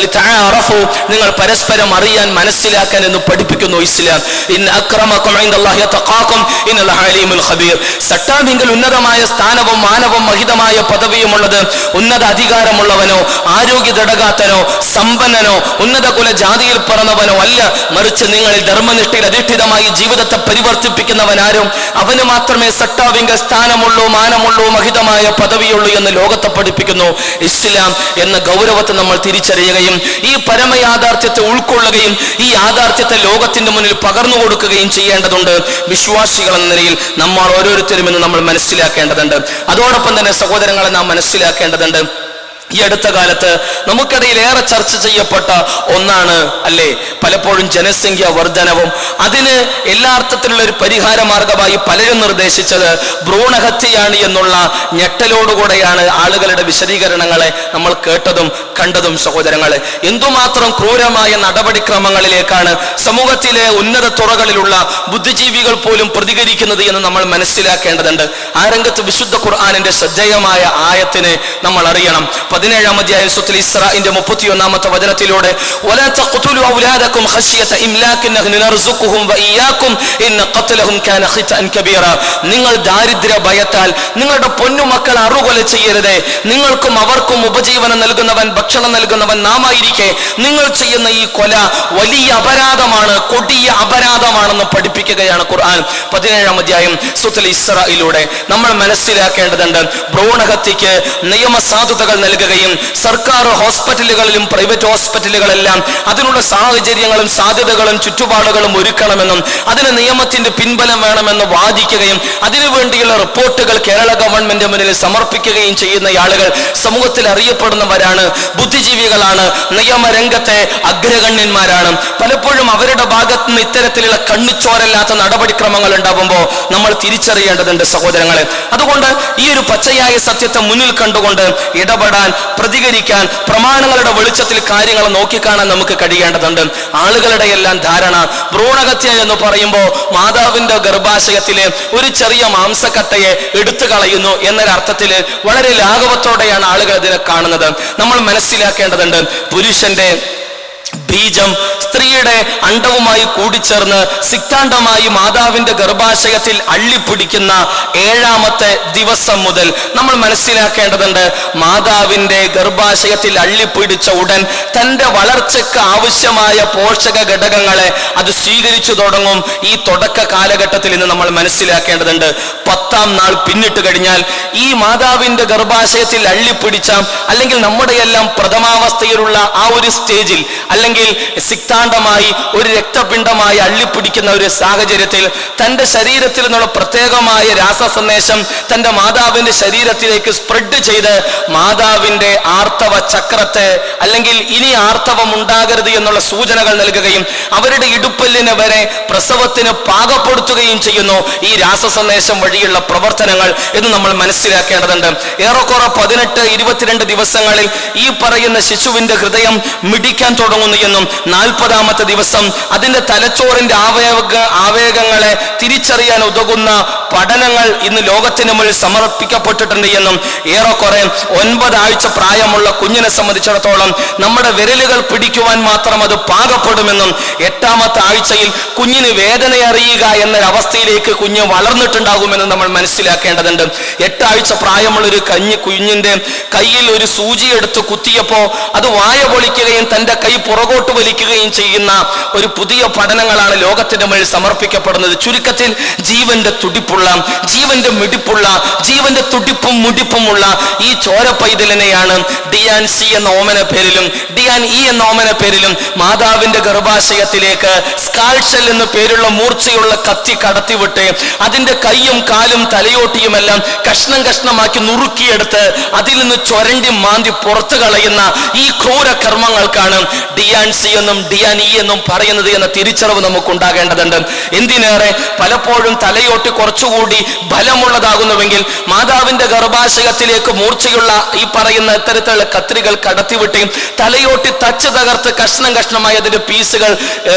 നിങ്ങൾ പരസ്പരം അറിയാൻ, മനസ്സിലാക്കാൻ എന്ന് പഠിപ്പിക്കുന്നു ഇസ്ലാം. ഇന്ന അക്രമകും ഇൻദല്ലാഹി അത്ഖാകും ഇന്നല്ലാഹ അലീമുൽ ഖബീർ. സട്ടാമിങ്കിൽ ഉന്നതമായ സ്ഥാനവും മാനവും മഹിതമായ പദവിയുമുള്ളത് ഉന്നത അധികാരമുള്ളവനോ ആരോഗ്യ ദടകാത്തനോ സമ്പന്നനോ ഉന്നത കുല ജാതിയിൽ പിറന്നവനോ അല്ല, മറിച്ച് നിങ്ങളിൽ ധർമ്മനിഷ്ഠയിൽ അധിഷ്ഠിതമായി ജീവിതത്തെ പരിവർത്തിപ്പിക്കുന്നവനാരും അവന് മാത്രമേ സട്ടാവിങ്കൽ സ്ഥാനമുള്ളൂ, മാനമുള്ളൂ, മഹിതമായ പദവിയുള്ളൂ എന്ന് ലോകത്തെ പഠിപ്പിക്കുന്നു ഇസ്ലാം എന്ന ഗൗരവത്തെ നമ്മൾ തിരിച്ചറിയുകയും ഈ പരമയാഥാർത്ഥ്യത്തെ ഉൾക്കൊള്ളുകയും ഈ യാഥാർത്ഥ്യത്തെ ലോകത്തിന്റെ മുന്നിൽ പകർന്നു കൊടുക്കുകയും ചെയ്യേണ്ടതുണ്ട് വിശ്വാസികൾ എന്ന നിലയിൽ നമ്മൾ ഓരോരുത്തരും എന്ന് നമ്മൾ മനസ്സിലാക്കേണ്ടതുണ്ട്. അതോടൊപ്പം തന്നെ സഹോദരങ്ങളെ നാം മനസ്സിലാക്കേണ്ടതുണ്ട്, ഈ അടുത്ത കാലത്ത് നമുക്കിടയിൽ ഏറെ ചർച്ച ചെയ്യപ്പെട്ട ഒന്നാണ് അല്ലേ പലപ്പോഴും ജനസംഖ്യ വർധനവും. അതിന് എല്ലാ അർത്ഥത്തിലുള്ള ഒരു പരിഹാര മാർഗമായി പലരും നിർദ്ദേശിച്ചത് ഭ്രൂണഹത്യയാണ് എന്നുള്ള ഞെട്ടലോടുകൂടെയാണ് ആളുകളുടെ വിശദീകരണങ്ങളെ നമ്മൾ കേട്ടതും കണ്ടതും. സഹോദരങ്ങളെ, എന്തുമാത്രം ക്രൂരമായ നടപടിക്രമങ്ങളിലേക്കാണ് സമൂഹത്തിലെ ഉന്നത തുറകളിലുള്ള ബുദ്ധിജീവികൾ പോലും പ്രതികരിക്കുന്നത് എന്ന് നമ്മൾ മനസ്സിലാക്കേണ്ടതുണ്ട്. ആ രംഗത്ത് വിശുദ്ധ ഖുർആനിന്റെ ശ്രദ്ധേയമായ ആയത്തിനെ നമ്മൾ അറിയണം. 17-ാം അധ്യായം സൂറത്തുൽ ഇസ്രാഇന്റെ 31-ാമത്തെ വചനത്തിലൂടെ വലാ തഖ്തുലു ഔലാദകും ഖശിയത ഇംലാകിൻ നഹ്നു നർസുഖുഹും വഇയ്യാകും ഇന്ന ഖത്ലഹും കാന ഖിതഅൻ കബീറ. നിങ്ങൾ ദാരിദ്ര്യ ഭയത്താൽ നിങ്ങളുടെ പൊന്നുമക്കൾ അറുകൊല ചെയ്യരുതേ. നിങ്ങൾക്കും അവർക്കും ഉപജീവനം നൽകുന്നവൻ ഭക്ഷണം നൽകുന്നവൻ നാമായിരിക്കെ നിങ്ങൾ ചെയ്യുന്ന ഈ കൊല വലിയ അപരാധമാണ്, കൊടിയ അപരാധമാണെന്ന് പഠിപ്പിക്കുകയാണ് ഖുർആൻ 17-ാം അധ്യായം സൂറത്തുൽ ഇസ്രായിലൂടെ. നമ്മൾ മനസ്സിലാക്കേണ്ടതുണ്ട്, ഭ്രൂണഹത്യക്ക് നിയമസാധുതകൾ നൽകുകയും സർക്കാർ ഹോസ്പിറ്റലുകളിലും പ്രൈവറ്റ് ഹോസ്പിറ്റലുകളെല്ലാം അതിനുള്ള സാഹചര്യങ്ങളും സാധ്യതകളും ചുറ്റുപാടുകളും ഒരുക്കണമെന്നും അതിന് നിയമത്തിന്റെ പിൻബലം വേണമെന്ന് വാദിക്കുകയും അതിനുവേണ്ടിയുള്ള റിപ്പോർട്ടുകൾ കേരള ഗവൺമെന്റ് മുന്നിൽ സമർപ്പിക്കുകയും ചെയ്യുന്ന ആളുകൾ സമൂഹത്തിൽ അറിയപ്പെടുന്നവരാണ്, ബുദ്ധിജീവികളാണ്, നിയമരംഗത്തെ അഗ്രഗണ്യന്മാരാണ്. പലപ്പോഴും അവരുടെ ഭാഗത്ത് നിന്ന് ഇത്തരത്തിലുള്ള കണ്ണിച്ചോരല്ലാത്ത നടപടിക്രമങ്ങൾ ഉണ്ടാകുമ്പോൾ നമ്മൾ തിരിച്ചറിയേണ്ടതുണ്ട് സഹോദരങ്ങളെ. അതുകൊണ്ട് ഈ ഒരു പച്ചയായ സത്യത്തെ മുന്നിൽ കണ്ടുകൊണ്ട് ഇടപെടാൻ, പ്രതികരിക്കാൻ, പ്രമാണങ്ങളുടെ വെളിച്ചത്തിൽ കാര്യങ്ങൾ നോക്കിക്കാണാൻ നമുക്ക് കഴിയേണ്ടതുണ്ട്. ആളുകളുടെ എല്ലാം ധാരണ ഭ്രൂണഹത്യ എന്ന് പറയുമ്പോൾ മാതാവിന്റെ ഗർഭാശയത്തിലെ ഒരു ചെറിയ മാംസക്കട്ടയെ എടുത്തു കളയുന്നു എന്നൊരർത്ഥത്തില് വളരെ ലാഘവത്തോടെയാണ് ആളുകൾ ഇതിനെ കാണുന്നത്. നമ്മൾ മനസ്സിലാക്കേണ്ടതുണ്ട്, പുരുഷന്റെ ബീജം സ്ത്രീയുടെ അണ്ഡവുമായി കൂടിച്ചേർന്ന് സിക്താണ്ഡമായി മാതാവിന്റെ ഗർഭാശയത്തിൽ അള്ളിപ്പിടിക്കുന്ന 7-ാമത്തെ ദിവസം മുതൽ നമ്മൾ മനസ്സിലാക്കേണ്ടതുണ്ട്, മാതാവിന്റെ ഗർഭാശയത്തിൽ അള്ളിപ്പിടിച്ച ഉടൻ തന്റെ വളർച്ചയ്ക്ക് ആവശ്യമായ പോഷക ഘടകങ്ങളെ അത് സ്വീകരിച്ചു തുടങ്ങും. ഈ തുടക്ക കാലഘട്ടത്തിൽ നിന്ന് നമ്മൾ മനസ്സിലാക്കേണ്ടതുണ്ട്, 10-ാം നാൾ പിന്നിട്ട് കഴിഞ്ഞാൽ ഈ മാതാവിന്റെ ഗർഭാശയത്തിൽ അള്ളിപ്പിടിച്ച അല്ലെങ്കിൽ നമ്മുടെയെല്ലാം പ്രഥമാവസ്ഥയിലുള്ള ആ ഒരു സ്റ്റേജിൽ അല്ലെങ്കിൽ സിക്താണ്ഡമായി ഒരു രക്തപിണ്ഡമായി അള്ളിപ്പിടിക്കുന്ന ഒരു സാഹചര്യത്തിൽ തന്റെ ശരീരത്തിൽ നിന്നുള്ള പ്രത്യേകമായ രാസസന്ദേശം തന്റെ മാതാവിന്റെ ശരീരത്തിലേക്ക് സ്പ്രെഡ് ചെയ്ത് മാതാവിന്റെ ആർത്തവ ചക്രത്തെ അല്ലെങ്കിൽ ഇനി ആർത്തവം ഉണ്ടാകരുത് എന്നുള്ള സൂചനകൾ നൽകുകയും അവരുടെ ഇടുപ്പല്ലിനെ വരെ പ്രസവത്തിന് പാകപ്പെടുത്തുകയും ചെയ്യുന്നു ഈ രാസസന്ദേശം വഴിയുള്ള പ്രവർത്തനങ്ങൾ എന്ന് നമ്മൾ മനസ്സിലാക്കേണ്ടതുണ്ട്. ഏറെക്കുറെ 18-22 ദിവസങ്ങളിൽ ഈ പറയുന്ന ശിശുവിന്റെ ഹൃദയം മിടിക്കാൻ തുടങ്ങുന്നു എന്നും 40-ാമത്തെ ദിവസം അതിന്റെ തലച്ചോറിന്റെ ആവേഗങ്ങളെ തിരിച്ചറിയാൻ ഉതകുന്ന പഠനങ്ങൾ ഇന്ന് ലോകത്തിന് മുന്നിൽ സമർപ്പിക്കപ്പെട്ടിട്ടുണ്ട് എന്നും ഏറെക്കുറെ 9 ആഴ്ച പ്രായമുള്ള കുഞ്ഞിനെ സംബന്ധിച്ചിടത്തോളം നമ്മുടെ വിരലുകൾ പിടിക്കുവാൻ മാത്രം അത് പാകപ്പെടുമെന്നും 8-ാമത്തെ ആഴ്ചയിൽ കുഞ്ഞിന് വേദന അറിയുക എന്നൊരവസ്ഥയിലേക്ക് കുഞ്ഞ് വളർന്നിട്ടുണ്ടാകുമെന്നും നമ്മൾ മനസ്സിലാക്കേണ്ടതുണ്ട്. 8 ആഴ്ച പ്രായമുള്ള ഒരു കുഞ്ഞിന്റെ കയ്യിൽ ഒരു സൂചി എടുത്ത് കുത്തിയപ്പോ അത് വായ പൊളിക്കുകയും തന്റെ കൈ പുറകോട്ട് വലിക്കുകയും ചെയ്യുന്ന ഒരു പുതിയ പഠനങ്ങളാണ് ലോകത്തിന്റെ മുന്നിൽ സമർപ്പിക്കപ്പെടുന്നത്. ചുരുക്കത്തിൽ ജീവന്റെ തുടിപ്പുള്ള, ജീവന്റെ മിടിപ്പുള്ള, ജീവന്റെ തുടിപ്പും മുടിപ്പുമുള്ള ഈ ചോര പൈതലിനെയാണ് ഡിയാൻ സി എന്ന ഓമന പേരിലും ഡിയാൻ ഇ എന്ന ഓമന പേരിലും മാതാവിന്റെ ഗർഭാശയത്തിലേക്ക് സ്കാൾഷൽ എന്ന പേരുള്ള മൂർച്ചയുള്ള കത്തി കടത്തിവിട്ട് അതിന്റെ കൈയും കാലും തലയോട്ടിയുമെല്ലാം കഷ്ണം കഷ്ണമാക്കി നുറുക്കിയെടുത്ത് അതിൽ നിന്ന് ചൊരണ്ടി മാന്തി പുറത്തു കളയുന്ന ഈ ക്രൂര കർമ്മങ്ങൾക്കാണ് ഡിയാൻ സി എന്നും ഡിയാൻ ഇ എന്നും പറയുന്നത് എന്ന തിരിച്ചറിവ് നമുക്ക് ഉണ്ടാകേണ്ടതുണ്ട്. എന്തിനേറെ പലപ്പോഴും തലയോട്ടി കുറച്ചുകൂടി ബലമുള്ളതാകുന്നുവെങ്കിൽ മാതാവിന്റെ ഗർഭാശയത്തിലേക്ക് മൂർച്ചയുള്ള ഈ പറയുന്ന ഇത്തരത്തിലുള്ള കത്രികൾ കടത്തിവിട്ട് തലയോട്ടി തച്ച് തകർത്ത് കഷ്ണം കഷ്ണമായി അതിന്റെ പീസുകൾ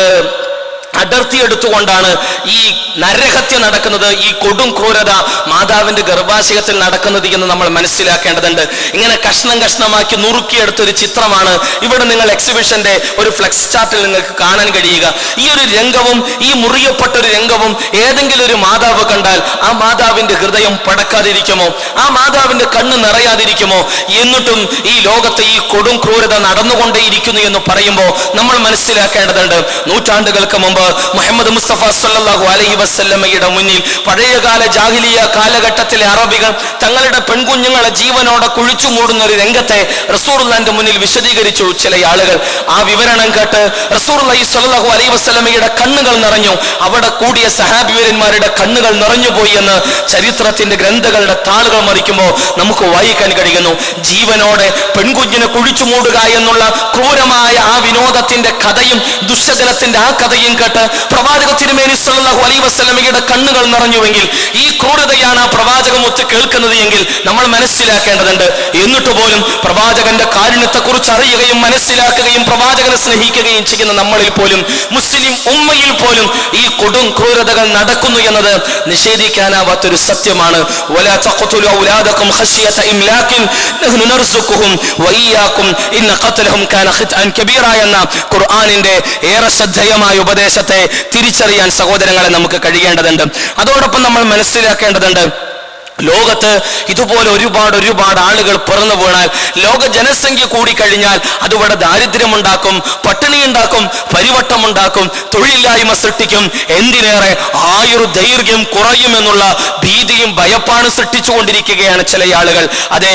അടർത്തിയെടുത്തുകൊണ്ടാണ് ഈ നരഹത്യ നടക്കുന്നത്, ഈ കൊടും ക്രൂരത മാതാവിന്റെ ഗർഭാശയത്തിൽ നടക്കുന്നത് എന്ന് നമ്മൾ മനസ്സിലാക്കേണ്ടതുണ്ട്. ഇങ്ങനെ കഷ്ണം കഷ്ണമാക്കി നുറുക്കിയെടുത്തൊരു ചിത്രമാണ് ഇവിടെ നിങ്ങൾ എക്സിബിഷന്റെ ഒരു ഫ്ലെക്സ് ചാർട്ടിൽ നിങ്ങൾക്ക് കാണാൻ കഴിയുക. ഈ ഒരു രംഗവും ഈ മുറിയപ്പെട്ട ഒരു രംഗവും ഏതെങ്കിലും ഒരു മാതാവ് കണ്ടാൽ ആ മാതാവിന്റെ ഹൃദയം പടക്കാതിരിക്കുമോ? ആ മാതാവിന്റെ കണ്ണ് നിറയാതിരിക്കുമോ? എന്നിട്ടും ഈ ലോകത്ത് ഈ കൊടും ക്രൂരത നടന്നുകൊണ്ടേയിരിക്കുന്നു എന്ന് പറയുമ്പോൾ നമ്മൾ മനസ്സിലാക്കേണ്ടതുണ്ട്, നൂറ്റാണ്ടുകൾക്ക് മുമ്പ് മുഹമ്മദ് മുസ്തഫ സല്ലല്ലാഹു അലൈഹി വസല്ലമയുടെ മുന്നിൽ പഴയകാല ജാഹിലിയ കാലഘട്ടത്തിലെ അറബികൾ തങ്ങളുടെ പെൺകുഞ്ഞുങ്ങളെ ജീവനോടെ കുഴിച്ചു മൂടുന്ന ഒരു രംഗത്തെ റസൂലുള്ളാഹിന്റെ മുന്നിൽ വിശദീകരിച്ചു ചില ആളുകൾ. ആ വിവരണം കേട്ട് റസൂലുള്ളാഹി സ്വല്ലല്ലാഹു അലൈഹി വസല്ലമയുടെ കണ്ണുകൾ നിറഞ്ഞു. അവിടെ കൂടിയ സഹാബിവരന്മാരുടെ കണ്ണുകൾ നിറഞ്ഞുപോയി എന്ന് ചരിത്രത്തിന്റെ ഗ്രന്ഥങ്ങളുടെ താളുകൾ മറിക്കുമ്പോൾ നമുക്ക് വായിക്കാൻ കഴിയുന്നു. ജീവനോടെ പെൺകുഞ്ഞിനെ കുഴിച്ചു മൂടുക എന്നുള്ള ക്രൂരമായ ആ വിനോദത്തിന്റെ കഥയും ദുശ്ശകലത്തിന്റെ ആ കഥയും കേട്ട് പ്രവാചക തിരുമേനി സല്ലല്ലാഹു അലൈഹി വസല്ലമയുടെ കണ്ണുകൾ നിറഞ്ഞുവെങ്കിൽ ഈ ക്രൂരതയാണ് ആ പ്രവാചകം ഒത്ത് കേൾക്കുന്നത് എങ്കിൽ നമ്മൾ മനസ്സിലാക്കേണ്ടതുണ്ട്. എന്നിട്ട് പോലും പ്രവാചകന്റെ കാരുണ്യത്തെ കുറിച്ച് അറിയുകയും മനസ്സിലാക്കുകയും പ്രവാചകനെ സ്നേഹിക്കുകയും ചെയ്യുന്ന നമ്മളിൽ പോലും മുസ്ലിം ഉമ്മയിൽ പോലും ഈ കൊടും ക്രൂരതകൾ നടക്കുന്നു എന്നത് നിഷേധിക്കാനാവാത്തൊരു സത്യമാണ്. വലാ തഖ്തുലു ഔലാദകും ഖശിയത ഇംലാകിൻ നഹ്നു നർസുഖുഹും വഇയ്യാകും ഇന്ന ഖത്ലഹും കാന ഖിത്അൻ കബീറ എന്ന ഖുർആനിന്റെ ഏറെ ശ്രദ്ധേയമായ ഉപദേശത്തെ തിരിച്ചറിയാൻ സഹോദരങ്ങളെ നമുക്ക് കഴിയേണ്ടതുണ്ട്. അതോടൊപ്പം നമ്മൾ മനസ്സിലാക്കേണ്ടതുണ്ട്, ലോകത്ത് ഇതുപോലെ ഒരുപാട് ആളുകൾ പിറന്നു വീണാൽ, ലോക ജനസംഖ്യ കൂടിക്കഴിഞ്ഞാൽ അതിവിടെ ദാരിദ്ര്യമുണ്ടാക്കും, പട്ടിണിയുണ്ടാക്കും, പരിവട്ടമുണ്ടാക്കും, തൊഴിലില്ലായ്മ സൃഷ്ടിക്കും, എന്തിനേറെ ആയുർദൈർഘ്യം കുറയുമെന്നുള്ള ഭീതിയും ഭയപ്പാടും സൃഷ്ടിച്ചുകൊണ്ടിരിക്കുകയാണ് ചില ആളുകൾ. അതെ,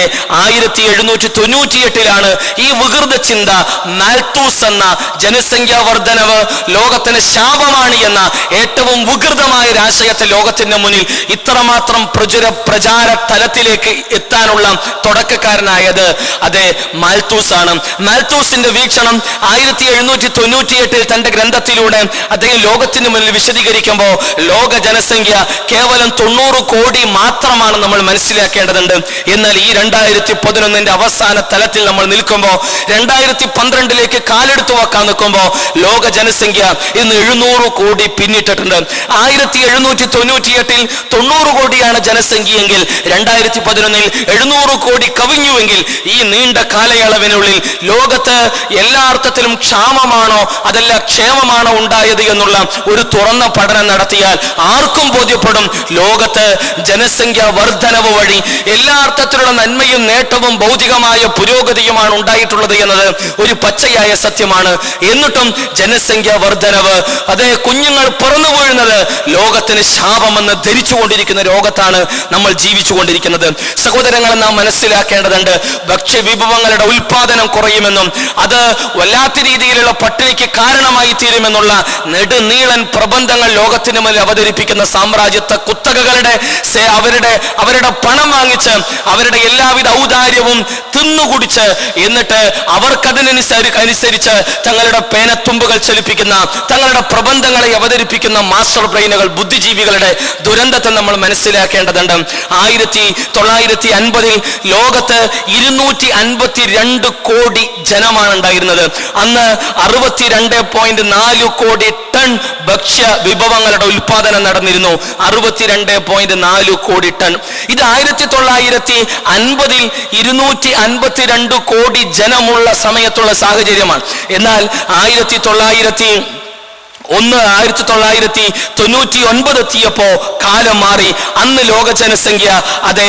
1798 ഈ വികൃത ചിന്ത മാൽത്തൂസ് എന്ന ജനസംഖ്യാ വർധനവ് ലോകത്തിന് ശാപമാണ് എന്ന ഏറ്റവും വികൃതമായ ആശയത്തെ ലോകത്തിന്റെ മുന്നിൽ ഇത്രമാത്രം പ്രചാര തലത്തിലേക്ക് എത്താനുള്ള തുടക്കക്കാരനായത് അതെ മാൽത്തൂസ് ആണ്. മാൽത്തൂസിന്റെ വീക്ഷണം 1798 തന്റെ ഗ്രന്ഥത്തിലൂടെ അദ്ദേഹം ലോകത്തിന് മുന്നിൽ വിശദീകരിക്കുമ്പോൾ ലോക ജനസംഖ്യ കേവലം 90 കോടി മാത്രമാണ് നമ്മൾ മനസ്സിലാക്കേണ്ടതുണ്ട്. എന്നാൽ ഈ 2011 അവസാന തലത്തിൽ നമ്മൾ നിൽക്കുമ്പോൾ 2012 കാലെടുത്തു വെക്കാൻ നിൽക്കുമ്പോൾ ലോക ജനസംഖ്യ ഇന്ന് 700 കോടി പിന്നിട്ടിട്ടുണ്ട്. 1798 90 കോടിയാണ് ജനസംഖ്യയെങ്കിൽ 2011 700 കോടി കവിഞ്ഞുവെങ്കിൽ ഈ നീണ്ട കാലയളവിനുള്ളിൽ ലോകത്ത് എല്ലാ അർത്ഥത്തിലും ക്ഷാമമാണോ അതല്ല ക്ഷേമമാണോ ഉണ്ടായത് എന്നുള്ള ഒരു തുറന്ന പഠനം നടത്തിയാൽ ആർക്കും ബോധ്യപ്പെടും ലോകത്ത് ജനസംഖ്യ വർധനവ് വഴി എല്ലാ അർത്ഥത്തിലുള്ള നന്മയും നേട്ടവും ഭൗതികമായ പുരോഗതിയുമാണ് ഉണ്ടായിട്ടുള്ളത് എന്നത് ഒരു പച്ചയായ സത്യമാണ്. എന്നിട്ടും ജനസംഖ്യ വർധനവ്, അതേ കുഞ്ഞുങ്ങൾ പിറന്നു വീഴുന്നത് ലോകത്തിന് ശാപമെന്ന് ധരിച്ചുകൊണ്ടിരിക്കുന്ന ലോകത്താണ് നമ്മൾ ജീവിച്ചുകൊണ്ടിരിക്കുന്നത്. സഹോദരങ്ങളെ നാം മനസ്സിലാക്കേണ്ടതുണ്ട്, ഭക്ഷ്യവിഭവങ്ങളുടെ ഉൽപാദനം കുറയുമെന്നും അത് വല്ലാത്ത രീതിയിലുള്ള പട്ടിണിക്ക് കാരണമായി തീരുമെന്നുള്ള നെടുനീളൻ പ്രബന്ധങ്ങൾ ലോകത്തിന് മുന്നിൽ അവതരിപ്പിക്കുന്ന സാമ്രാജ്യത്വ കുത്തകകളുടെ അവരുടെ പണം വാങ്ങിച്ച് അവരുടെ എല്ലാവിധ ഔദാര്യവും തിന്നുകുടിച്ച് എന്നിട്ട് അവർക്കതിനനുസരിച്ച് തങ്ങളുടെ പേനത്തുമ്പുകൾ ചലിപ്പിക്കുന്ന തങ്ങളുടെ പ്രബന്ധങ്ങളെ അവതരിപ്പിക്കുന്ന മാസ്റ്റർ ബ്രെയിനുകൾ ബുദ്ധിജീവികളുടെ ദുരന്തത്തെ നമ്മൾ മനസ്സിലാക്കേണ്ടതുണ്ട്. 1950 ലോകത്ത് 252 കോടി ജനമാണ് ഉണ്ടായിരുന്നത്. അന്ന് 62.4 കോടി ടൺ ഭക്ഷ്യ വിഭവങ്ങളുടെ ഉൽപാദനം നടന്നിരുന്നു. 62.4 കോടി ടൺ. ഇത് 1950 252 കോടി ജനമുള്ള സമയത്തുള്ള സാഹചര്യമാണ്. എന്നാൽ 1999 എത്തിയപ്പോ കാലം മാറി. അന്ന് ലോക ജനസംഖ്യ അതെ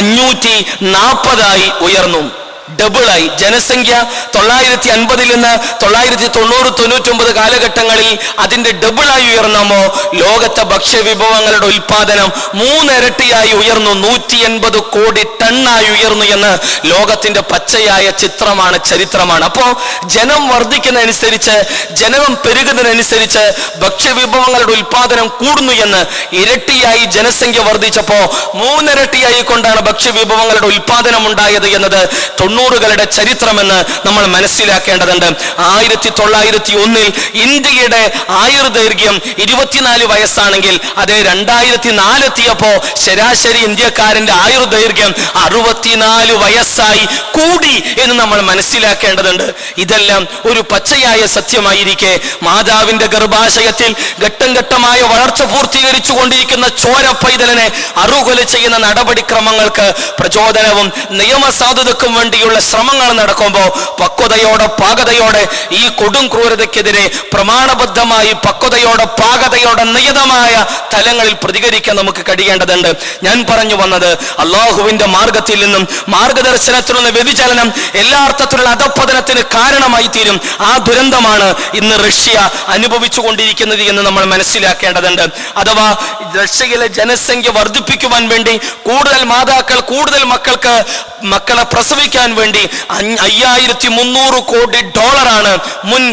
540 ഉയർന്നു, ഡബിളായി. ജനസംഖ്യ 950 നിന്ന് 1990-99 കാലഘട്ടങ്ങളിൽ അതിന്റെ ഡബിളായി ഉയർന്നമോ ലോകത്തെ ഭക്ഷ്യവിഭവങ്ങളുടെ ഉൽപാദനം 3 ഇരട്ടിയായി ഉയർന്നു, 180 കോടി ടണ്ണായി ഉയർന്നു എന്ന് ലോകത്തിന്റെ പച്ചയായ ചിത്രമാണ്, ചരിത്രമാണ്. അപ്പോ ജനം വർദ്ധിക്കുന്നതനുസരിച്ച്, ജനം പെരുകുന്നതിനനുസരിച്ച് ഭക്ഷ്യവിഭവങ്ങളുടെ ഉൽപാദനം കൂടുന്നു എന്ന് ഇരട്ടിയായി ജനസംഖ്യ വർദ്ധിച്ചപ്പോ 3 ഇരട്ടിയായി കൊണ്ടാണ് ഭക്ഷ്യവിഭവങ്ങളുടെ ഉൽപാദനം ഉണ്ടായത് എന്നത് 90കളുടെ ചരിത്രമെന്ന് നമ്മൾ മനസ്സിലാക്കേണ്ടതുണ്ട്. 1901 ഇന്ത്യയുടെ ആയുർദൈർഘ്യം 24 വയസ്സാണെങ്കിൽ അതേ 2004 എത്തിയപ്പോ ശരാശരി ഇന്ത്യക്കാരന്റെ ആയുർദൈർഘ്യം 64 വയസ്സായി കൂടി എന്ന് നമ്മൾ മനസ്സിലാക്കേണ്ടതുണ്ട്. ഇതെല്ലാം ഒരു പച്ചയായ സത്യമായിരിക്കെ മാതാവിന്റെ ഗർഭാശയത്തിൽ ഘട്ടം ഘട്ടമായ വളർച്ച പൂർത്തീകരിച്ചു കൊണ്ടിരിക്കുന്ന ചോര പൈതലിനെ അറുകൊല ചെയ്യുന്ന നടപടിക്രമങ്ങൾക്ക് പ്രചോദനവും നിയമസാധുതക്കും വേണ്ടി വേണ്ടിയുള്ള ശ്രമങ്ങൾ നടക്കുമ്പോൾ പക്വതയോടെ പാകതയോടെ ഈ കൊടും ക്രൂരതയ്ക്കെതിരെ പ്രമാണബദ്ധമായി പക്വതയോടെ പാകതയോടെ നിയതമായ തലങ്ങളിൽ പ്രതികരിക്കാൻ നമുക്ക് കഴിയേണ്ടതുണ്ട്. ഞാൻ പറഞ്ഞു വന്നത് അള്ളാഹുവിന്റെ മാർഗത്തിൽ നിന്നും മാർഗദർശനത്തിലുള്ള വ്യതിചലനം എല്ലാ അർത്ഥത്തിലുള്ള അധപ്പതനത്തിന് കാരണമായി തീരും. ആ ദുരന്തമാണ് ഇന്ന് റഷ്യ അനുഭവിച്ചു കൊണ്ടിരിക്കുന്നത് എന്ന് നമ്മൾ മനസ്സിലാക്കേണ്ടതുണ്ട്. അഥവാ റഷ്യയിലെ ജനസംഖ്യ വർദ്ധിപ്പിക്കുവാൻ വേണ്ടി കൂടുതൽ മാതാക്കൾ കൂടുതൽ മക്കളെ പ്രസവിക്കാൻ വേണ്ടി $5300 കോടി മുൻ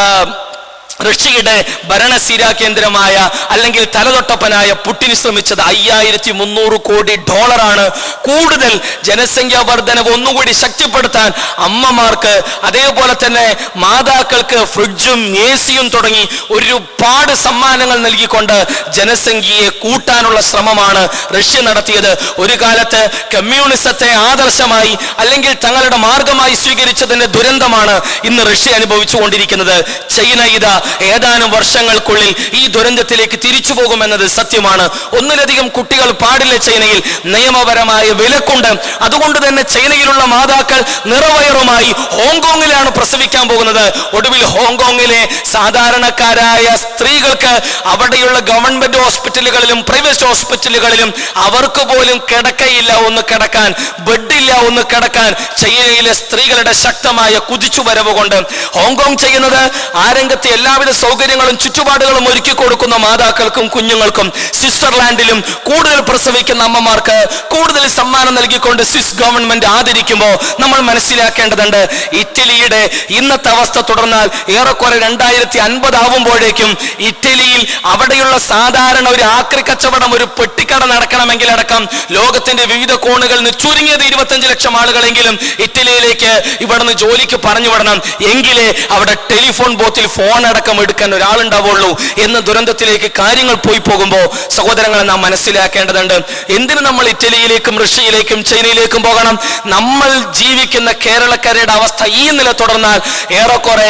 റഷ്യയുടെ ഭരണസിരാ കേന്ദ്രമായ അല്ലെങ്കിൽ തലതൊട്ടപ്പനായ പുടിൻ ശ്രമിച്ചത്. $5300 കോടി. കൂടുതൽ ജനസംഖ്യാ വർധനവ് ഒന്നുകൂടി ശക്തിപ്പെടുത്താൻ അമ്മമാർക്ക് അതേപോലെ തന്നെ മാതാക്കൾക്ക് ഫ്രിഡ്ജും AC-യും തുടങ്ങി ഒരുപാട് സമ്മാനങ്ങൾ നൽകിക്കൊണ്ട് ജനസംഖ്യയെ കൂട്ടാനുള്ള ശ്രമമാണ് റഷ്യ നടത്തിയത്. ഒരു കാലത്ത് കമ്മ്യൂണിസത്തെ ആദർശമായി അല്ലെങ്കിൽ തങ്ങളുടെ മാർഗമായി സ്വീകരിച്ചതിന്റെ ദുരന്തമാണ് ഇന്ന് റഷ്യ അനുഭവിച്ചു കൊണ്ടിരിക്കുന്നത്. ചൈന ഇതാ ഏതാനും വർഷങ്ങൾക്കുള്ളിൽ ഈ ദുരന്തത്തിലേക്ക് തിരിച്ചു പോകുമെന്നത് സത്യമാണ്. ഒന്നിലധികം കുട്ടികൾ പാടില്ല ചൈനയിൽ. നിയമപരമായ വിലക്കുണ്ട്. അതുകൊണ്ട് തന്നെ ചൈനയിലുള്ള മാതാക്കൾ നിറവയറുമായി ഹോങ്കോങ്ങിലാണ് പ്രസവിക്കാൻ പോകുന്നത്. ഒടുവിൽ ഹോങ്കോങ്ങിലെ സാധാരണക്കാരായ സ്ത്രീകൾക്ക് അവിടെയുള്ള ഗവൺമെന്റ് ഹോസ്പിറ്റലുകളിലും പ്രൈവറ്റ് ഹോസ്പിറ്റലുകളിലും അവർക്ക് പോലും കിടക്കയില്ല, ഒന്ന് കിടക്കാൻ ബെഡില്ല, ഒന്ന് കിടക്കാൻ. ചൈനയിലെ സ്ത്രീകളുടെ ശക്തമായ കുതിച്ചുവരവ് കൊണ്ട് ഹോങ്കോങ് ചെയ്യുന്നത് ആ രംഗത്തെ എല്ലാവിധ സൗകര്യങ്ങളും ചുറ്റുപാടുകളും ഒരുക്കി കൊടുക്കുന്ന മാതാക്കൾക്കും കുഞ്ഞുങ്ങൾക്കും സ്വിറ്റ്സർലാൻഡിലും കൂടുതൽ പ്രസവിക്കുന്ന അമ്മമാർക്ക് കൂടുതൽ സമ്മാനം നൽകിക്കൊണ്ട് സ്വിസ് ഗവൺമെന്റ് ആദരിക്കുമ്പോൾ നമ്മൾ മനസ്സിലാക്കേണ്ടതുണ്ട്, ഇറ്റലിയുടെ ഇന്നത്തെ അവസ്ഥ തുടർന്നാൽ ഏറെക്കുറെ 2050 ആവുമ്പോഴേക്കും ഇറ്റലിയിൽ അവിടെയുള്ള സാധാരണ ഒരു ആക്രി കച്ചവടം, ഒരു പെട്ടിക്കട നടക്കണമെങ്കിൽ അടക്കം ലോകത്തിന്റെ വിവിധ കോണുകളിൽ നിന്ന് ചുരുങ്ങിയത് 25 ലക്ഷം ആളുകളെങ്കിലും ഇറ്റലിയിലേക്ക് ഇവിടുന്ന് ജോലിക്ക് പറഞ്ഞു വിടണം. എങ്കിലേ അവിടെ ടെലിഫോൺ ബൂത്തിൽ ഫോൺ അടക്കം എടുക്കാൻ ഒരാളുണ്ടാവുള്ളൂ എന്ന ദുരന്തത്തിലേക്ക് കാര്യങ്ങൾ പോയി പോകുമ്പോൾ സഹോദരങ്ങളെ നാം മനസ്സിലാക്കേണ്ടതുണ്ട്. എന്തിന് നമ്മൾ ഇറ്റലിയിലേക്കും റഷ്യയിലേക്കും ചൈനയിലേക്കും പോകണം? നമ്മൾ ജീവിക്കുന്ന കേരളക്കരയുടെ അവസ്ഥ ഈ നില തുടർന്നാൽ ഏറെക്കുറെ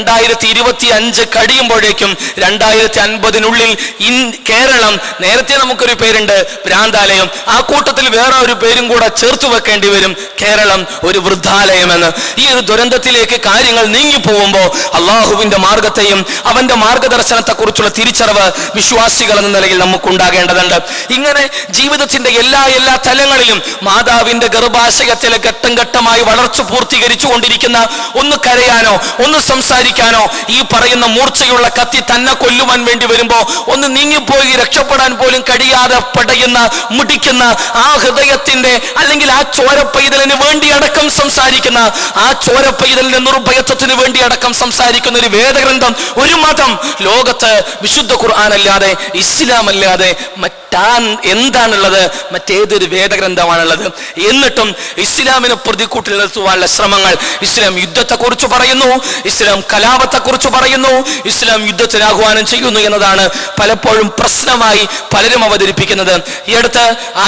2025 കഴിയുമ്പോഴേക്കും 2050 കേരളം, നേരത്തെ നമുക്കൊരു പേരുണ്ട് ഭ്രാന്താലയം, ആ കൂട്ടത്തിൽ വേറെ ഒരു പേരും കൂടെ ചേർത്ത് വെക്കേണ്ടി വരും, കേരളം ഒരു വൃദ്ധാലയം എന്ന്. ഈ ഒരു ദുരന്തത്തിലേക്ക് കാര്യങ്ങൾ നീങ്ങിപ്പോകുമ്പോൾ അള്ളാഹുവിന്റെ മാർഗത്തെയും അവന്റെ മാർഗദർശനത്തെ കുറിച്ചുള്ള തിരിച്ചറിവ് വിശ്വാസികൾ എന്ന നിലയിൽ നമുക്ക് ഉണ്ടാകേണ്ടതുണ്ട്. ഇങ്ങനെ ജീവിതത്തിന്റെ എല്ലാ തലങ്ങളിലും മാതാവിന്റെ ഗർഭാശയത്തിലെ ഘട്ടം ഘട്ടമായി വളർച്ച പൂർത്തീകരിച്ചു കൊണ്ടിരിക്കുന്ന, ഒന്ന് കരയാനോ ഒന്ന് സംസാരിക്കാനോ ഈ പറയുന്ന മൂർച്ചയുള്ള കത്തി തന്നെ കൊല്ലുവാൻ വേണ്ടി വരുമ്പോ ഒന്ന് നീങ്ങിപ്പോയി രക്ഷപ്പെടാൻ പോലും കഴിയാതെ പടയുന്ന മുടിക്കുന്ന ആ ഹൃദയത്തിന്റെ അല്ലെങ്കിൽ ആ ചോരപ്പൈതലിന് വേണ്ടി അടക്കം സംസാരിക്കുന്ന, ആ ചോരപ്പൈതലിന്റെ നിർഭയത്വത്തിന് വേണ്ടി അടക്കം സംസാരിക്കുന്ന ഒരു വേദഗ്രന്ഥം, ഒരു മതം ലോകത്ത് വിശുദ്ധ ഖുർആൻ അല്ലാതെ ഇസ്ലാം അല്ലാതെ എന്താണുള്ളത്? മറ്റേതൊരു വേദഗ്രന്ഥമാണുള്ളത്? എന്നിട്ടും ഇസ്ലാമിനെ പ്രതിക്കൂട്ടിൽ നിർത്തുവാനുള്ള ശ്രമങ്ങൾ. ഇസ്ലാം യുദ്ധത്തെ കുറിച്ച് പറയുന്നു, ഇസ്ലാം കലാപത്തെ കുറിച്ച് പറയുന്നു, ഇസ്ലാം യുദ്ധത്തിന് ആഹ്വാനം ചെയ്യുന്നു എന്നതാണ് പലപ്പോഴും പ്രശ്നമായി പലരും അവതരിപ്പിക്കുന്നത്. ഈ അടുത്ത്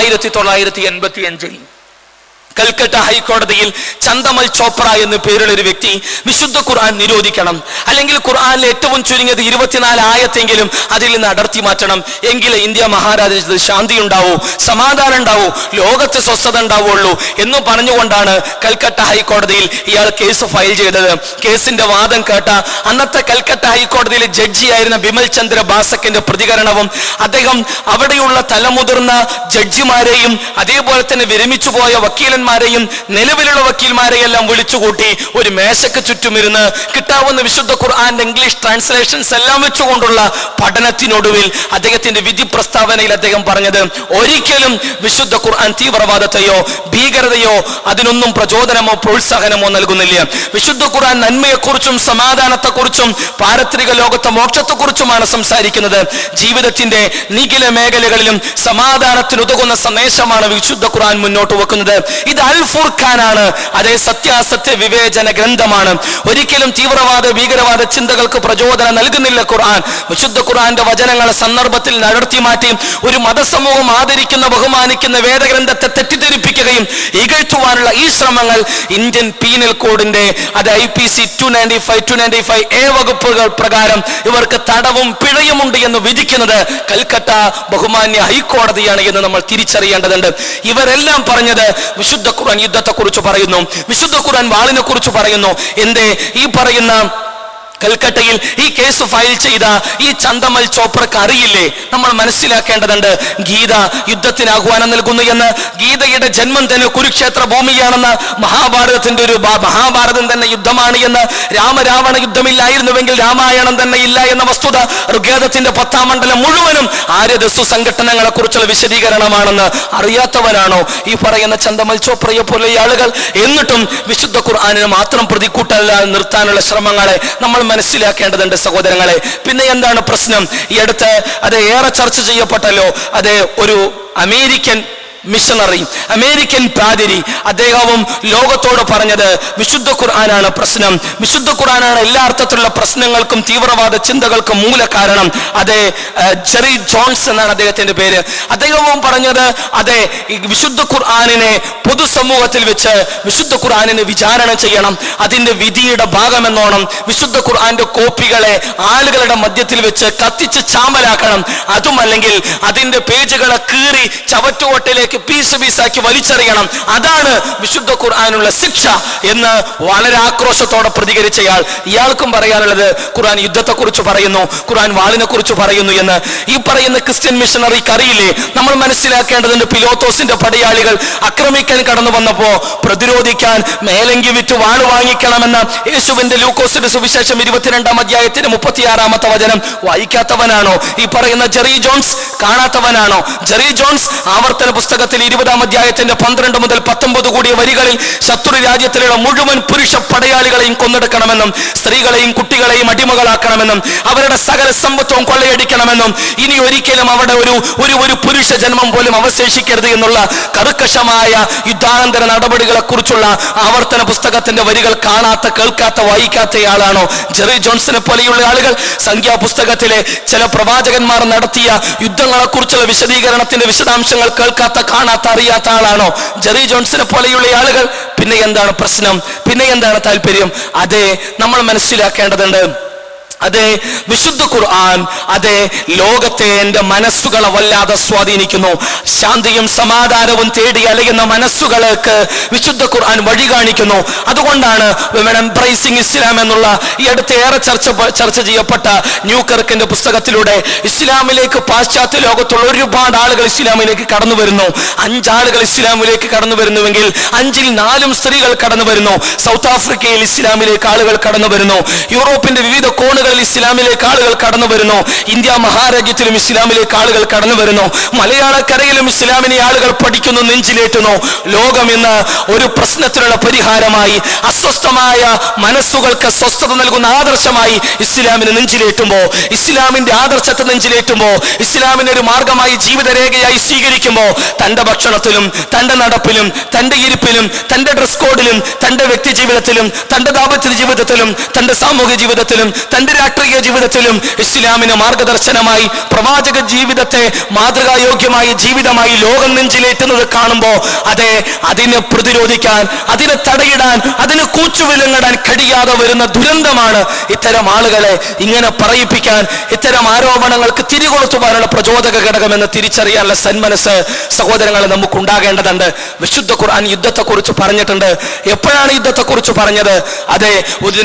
1985 കൽക്കട്ട ഹൈക്കോടതിയിൽ ചന്ദമൽ ചോപ്ര എന്ന് പേരുള്ള ഒരു വ്യക്തി വിശുദ്ധ ഖുർആൻ നിരോധിക്കണം, അല്ലെങ്കിൽ ഖുർആനിലെ ഏറ്റവും ചുരുങ്ങിയത് 24 ആയത്തെങ്കിലും അതിൽ നിന്ന് അടർത്തി മാറ്റണം, എങ്കിലേ ഇന്ത്യ മഹാരാജ്യത്ത് ശാന്തി ഉണ്ടാവൂ, സമാധാനം ഉണ്ടാവൂ, ലോകത്ത് സ്വസ്ഥത ഉണ്ടാവുള്ളൂ എന്ന് പറഞ്ഞുകൊണ്ടാണ് കൽക്കട്ട ഹൈക്കോടതിയിൽ ഇയാൾ കേസ് ഫയൽ ചെയ്തത്. കേസിന്റെ വാദം കേട്ട അന്നത്തെ കൽക്കട്ട ഹൈക്കോടതിയിലെ ജഡ്ജിയായിരുന്ന ബിമൽ ചന്ദ്ര ബാസക്കിന്റെ പ്രതികരണവും അദ്ദേഹം അവിടെയുള്ള തലമുതിർന്ന ജഡ്ജിമാരെയും അതേപോലെ തന്നെ വിരമിച്ചു പോയ വക്കീലന്മാരെയും നിലവിലുള്ള വക്കീൽമാരെയെല്ലാം വിളിച്ചുകൂട്ടി ഒരു മേശയ്ക്ക് ചുറ്റുമിരുന്ന് കിട്ടാവുന്ന വിശുദ്ധ ഖുർആന്റെ ഇംഗ്ലീഷ് ട്രാൻസ്ലേഷൻസ് എല്ലാം വെച്ചുകൊണ്ടുള്ള പഠനത്തിനൊടുവിൽ അദ്ദേഹത്തിന്റെ വിധി പ്രസ്താവനയിൽ അദ്ദേഹം പറഞ്ഞത്, ഒരിക്കലും വിശുദ്ധ ഖുർആൻ തീവ്രവാദത്തെയോ ഭീകരതയോ അതിനൊന്നും പ്രചോദനമോ പ്രോത്സാഹനമോ നൽകുന്നില്ല. വിശുദ്ധ ഖുർആൻ നന്മയെക്കുറിച്ചും സമാധാനത്തെക്കുറിച്ചും പാരത്രിക ലോകത്തെ മോക്ഷത്തെക്കുറിച്ചുമാണ് സംസാരിക്കുന്നത്. ജീവിതത്തിന്റെ നിഖില മേഖലകളിലും സമാധാനത്തിനുതകുന്ന സന്ദേശമാണ് വിശുദ്ധ ഖുർആൻ മുന്നോട്ട് വെക്കുന്നത്. ഇത് അൽ ഫുർഖാനാണ്, അതേ സത്യാസത്യ വിവേചന ഗ്രന്ഥമാണ്. ഒരിക്കലും തീവ്രവാദ ഭീകരവാദ ചിന്തകൾക്ക് പ്രചോദനം നൽകുന്നില്ല ഖുർആൻ. വിശുദ്ധ ഖുർആന്റെ വചനങ്ങളെ സന്ദർഭത്തിൽ നടത്തി മാറ്റി ഒരു മതസമൂഹം ആദരിക്കുന്ന ബഹുമാനിക്കുന്ന വേദഗ്രന്ഥത്തെ തെറ്റിദ്ധരിപ്പിക്കുകയും ഇകഴ്ത്തുവാനുള്ള ഈ ശ്രമങ്ങൾ ഇന്ത്യൻ പീനൽ കോഡിന്റെ അത് IPC 295 വകുപ്പുകൾ പ്രകാരം ഇവർക്ക് തടവും പിഴയുമുണ്ട് എന്ന് വിധിക്കുന്നത് കൽക്കട്ട ബഹുമാന്യ ഹൈക്കോടതിയാണ് എന്ന് നമ്മൾ തിരിച്ചറിയേണ്ടതുണ്ട്. ഇവരെല്ലാം പറഞ്ഞത് വിശുദ്ധ വിശുദ്ധ ഖുർആൻ യുദ്ധത്തെ കുറിച്ച് പറയുന്നു, വിശുദ്ധ ഖുർആൻ വാളിനെ കുറിച്ച് പറയുന്നു. എന്തേ ഈ പറയുന്ന കൽക്കട്ടയിൽ ഈ കേസ് ഫയൽ ചെയ്ത ഈ ചന്ദമൽ ചോപ്രക്ക് അറിയില്ലേ? നമ്മൾ മനസ്സിലാക്കേണ്ടതുണ്ട്, ഗീത യുദ്ധത്തിന് ആഹ്വാനം നൽകുന്നു എന്ന്. ഗീതയുടെ ജന്മം തന്നെ കുരുക്ഷേത്ര ഭൂമിയാണെന്ന്, മഹാഭാരതത്തിന്റെ മഹാഭാരതം തന്നെ യുദ്ധമാണ് എന്ന്, രാമരാവണ യുദ്ധമില്ലായിരുന്നുവെങ്കിൽ രാമായണം തന്നെ ഇല്ല എന്ന വസ്തുത ഋഗ്വേദത്തിന്റെ 10-ാം മണ്ഡലം മുഴുവനും ആര്യദസ്സു സംഘടനകളെ കുറിച്ചുള്ള വിശദീകരണമാണെന്ന് അറിയാത്തവരാണോ ഈ പറയുന്ന ചന്ദമൽ ചോപ്രയെ പോലെ ആളുകൾ? എന്നിട്ടും വിശുദ്ധ ഖുർആനിനെ മാത്രം പ്രതിക്കൂട്ടല്ലാതെ നിർത്താനുള്ള ശ്രമങ്ങളെ നമ്മൾ മനസ്സിലാക്കേണ്ടതുണ്ട് സഹോദരങ്ങളെ. പിന്നെ എന്താണ് പ്രശ്നം? ഈ അടുത്ത് അത് ഏറെ ചർച്ച ചെയ്യപ്പെട്ടല്ലോ. അത് ഒരു അമേരിക്കൻ മിഷണറി, അമേരിക്കൻ പാതിരി, അദ്ദേഹവും ലോകത്തോട് പറഞ്ഞത് വിശുദ്ധ ഖുർആനാണ് പ്രശ്നം, വിശുദ്ധ ഖുർആനാണ് എല്ലാ അർത്ഥത്തിലുള്ള പ്രശ്നങ്ങൾക്കും തീവ്രവാദ ചിന്തകൾക്കും മൂല കാരണം. അതെ, ജെറി ജോൺസ് എന്നാണ് അദ്ദേഹത്തിന്റെ പേര്. അദ്ദേഹവും പറഞ്ഞത് അതെ, വിശുദ്ധ ഖുർആനിനെ പൊതുസമൂഹത്തിൽ വെച്ച് വിശുദ്ധ ഖുർആനിനെ വിചാരണ ചെയ്യണം, അതിന്റെ വിധിയുടെ ഭാഗമെന്നോണം വിശുദ്ധ ഖുർആന്റെ കോപ്പികളെ ആളുകളുടെ മധ്യത്തിൽ വെച്ച് കത്തിച്ച് ചാമ്പലാക്കണം, അതുമല്ലെങ്കിൽ അതിന്റെ പേജുകളെ കീറി ചവറ്റുകൊട്ടിലേക്ക് പീസ് പീസാക്കി വലിച്ചെറിയണം, അതാണ് വിശുദ്ധ ഖുർആനുള്ള ശിക്ഷ എന്ന് വളരെ ആക്രോശത്തോടെ പ്രതികരിച്ചയാൾ. ഇയാൾക്കും പറയാനുള്ളത് ഖുർആൻ യുദ്ധത്തെ കുറിച്ച് പറയുന്നു, ഖുർആൻ വാളിനെ കുറിച്ച് പറയുന്നു എന്ന്. ഈ പറയുന്ന ക്രിസ്ത്യൻ മിഷണറിക്ക് അറിയില്ലേ? നമ്മൾ മനസ്സിലാക്കേണ്ടതുണ്ട്, പിലോത്തോസിന്റെ പടയാളികൾ ആക്രമിക്കാൻ കടന്നു വന്നപ്പോ പ്രതിരോധിക്കാൻ മേലങ്കി വിറ്റ് വാള് വാങ്ങിക്കണമെന്ന യേശുവിന്റെ ലൂക്കോസിന്റെ സുവിശേഷം 22-ാം അധ്യായത്തിന് 36-ാമത്തെ വചനം വായിക്കാത്തവനാണോ ഈ പറയുന്ന ജെറി ജോൺസ്? കാണാത്തവനാണോ? ജെറി ജോൺസ് ആവർത്തന പുസ്തകത്തിൽ 20-ാം അധ്യായത്തിന്റെ 12 മുതൽ 19 കൂടിയ വരികളിൽ ശത്രു രാജ്യത്തിലുള്ള മുഴുവൻ പുരുഷ പടയാളികളെയും കൊന്നെടുക്കണമെന്നും സ്ത്രീകളെയും കുട്ടികളെയും അടിമകളാക്കണമെന്നും അവരുടെ സകല സമ്പത്തും കൊള്ളയടിക്കണമെന്നും ഇനി ഒരിക്കലും അവിടെ ഒരു പുരുഷ ജന്മം പോലും അവശേഷിക്കരുത് എന്നുള്ള കർക്കശമായ യുദ്ധാനന്തര നടപടികളെ കുറിച്ചുള്ള ആവർത്തന പുസ്തകത്തിന്റെ വരികൾ കാണാത്ത, കേൾക്കാത്ത, വായിക്കാത്തയാളാണോ ജെറി ജോൺസിനെ പോലെയുള്ള ആളുകൾ? സംഖ്യാപുസ്തകത്തിലെ ചില പ്രവാചകന്മാർ നടത്തിയ യുദ്ധങ്ങളെ കുറിച്ചുള്ള വിശദീകരണത്തിന്റെ വിശദാംശങ്ങൾ കേൾക്കാത്ത, കാണാത്ത, അറിയാത്ത ആളാണോ ജെറി ജോൺസിനെ പോലെയുള്ള ആളുകൾ? പിന്നെ എന്താണ് പ്രശ്നം? പിന്നെ എന്താണ് താല്പര്യം? അതെ, നമ്മൾ മനസ്സിലാക്കേണ്ടതുണ്ട്, അതെ, വിശുദ്ധ ഖുർആൻ അതെ ലോകത്തെ എൻ്റെ മനസ്സുകളെ വല്ലാതെ സ്വാധീനിക്കുന്നു. ശാന്തിയും സമാധാനവും തേടി അലയുന്ന മനസ്സുകൾക്ക് വിശുദ്ധ ഖുർആൻ വഴി കാണിക്കുന്നു. അതുകൊണ്ടാണ് വിമൻ എംബ്രേസിംഗ് ഇസ്ലാം എന്നുള്ള ഈ അടുത്ത് ഏറെ ചർച്ച ചെയ്യപ്പെട്ട ന്യൂകർക്കിന്റെ പുസ്തകത്തിലൂടെ ഇസ്ലാമിലേക്ക് പാശ്ചാത്യ ലോകത്തുള്ള ഒരുപാട് ആളുകൾ ഇസ്ലാമിലേക്ക് കടന്നു വരുന്നു. 5 ആളുകൾ ഇസ്ലാമിലേക്ക് കടന്നു വരുന്നുവെങ്കിൽ 5-ൽ 4 സ്ത്രീകൾ കടന്നു വരുന്നു. സൗത്ത് ആഫ്രിക്കയിൽ ഇസ്ലാമിലേക്ക് ആളുകൾ കടന്നു വരുന്നു. യൂറോപ്പിന്റെ വിവിധ കോണുകൾ ഇസ്ലാമിലേക്ക് ആളുകൾ കടന്നു വരുന്നു. ഇന്ത്യ മഹാരാജ്യത്തിലും ഇസ്ലാമിലേക്ക് ആളുകൾ കടന്നു വരുന്നു. മലയാളക്കരയിലും ഇസ്ലാമിനെ ആളുകൾ പഠിക്കുന്നു, നെഞ്ചിലേറ്റുന്നു. ലോകം ഇന്ന് ഒരു പ്രശ്നത്തിനുള്ള പരിഹാരമായി, അസ്വസ്ഥമായ മനസ്സുകൾക്ക് സ്വസ്ഥത നൽകുന്ന ആദർശമായി ഇസ്ലാമിനെ നെഞ്ചിലേറ്റുമ്പോ, ഇസ്ലാമിന്റെ ആദർശത്തെ നെഞ്ചിലേറ്റുമ്പോ, ഇസ്ലാമിനെ ഒരു മാർഗമായി ജീവിതരേഖയായി സ്വീകരിക്കുമ്പോ, തന്റെ ഭക്ഷണത്തിലും തന്റെ നടപ്പിലും തന്റെ ഇരിപ്പിലും തന്റെ ഡ്രസ് കോഡിലും തന്റെ വ്യക്തി ജീവിതത്തിലും തന്റെ ദാമ്പത്യ ജീവിതത്തിലും തന്റെ സാമൂഹിക ജീവിതത്തിലും തന്റെ രാഷ്ട്രീയ ജീവിതത്തിലും ഇസ്ലാമിന് മാർഗദർശനമായി പ്രവാചക ജീവിതത്തെ മാതൃകായോഗ്യമായ ജീവിതമായി ലോകം നെഞ്ചിലേറ്റുന്നത് കാണുമ്പോൾ അതെ, അതിനെ പ്രതിരോധിക്കാൻ, അതിനെ തടയിടാൻ, അതിന് കൂച്ചുവിലങ്ങിടാൻ കഴിയാതെ വരുന്ന ദുരന്തമാണ് ഇത്തരം ആളുകളെ ഇങ്ങനെ പറയിപ്പിക്കാൻ, ഇത്തരം ആരോപണങ്ങൾക്ക് തിരികൊളുത്തുവാനുള്ള പ്രചോദക ഘടകമെന്ന് തിരിച്ചറിയാനുള്ള സന്മനസ് സഹോദരങ്ങളെ നമുക്ക് ഉണ്ടാകേണ്ടതുണ്ട്. വിശുദ്ധ ഖുർആൻ യുദ്ധത്തെ കുറിച്ച് പറഞ്ഞിട്ടുണ്ട്. എപ്പോഴാണ് യുദ്ധത്തെ കുറിച്ച് പറഞ്ഞത്? അതെ,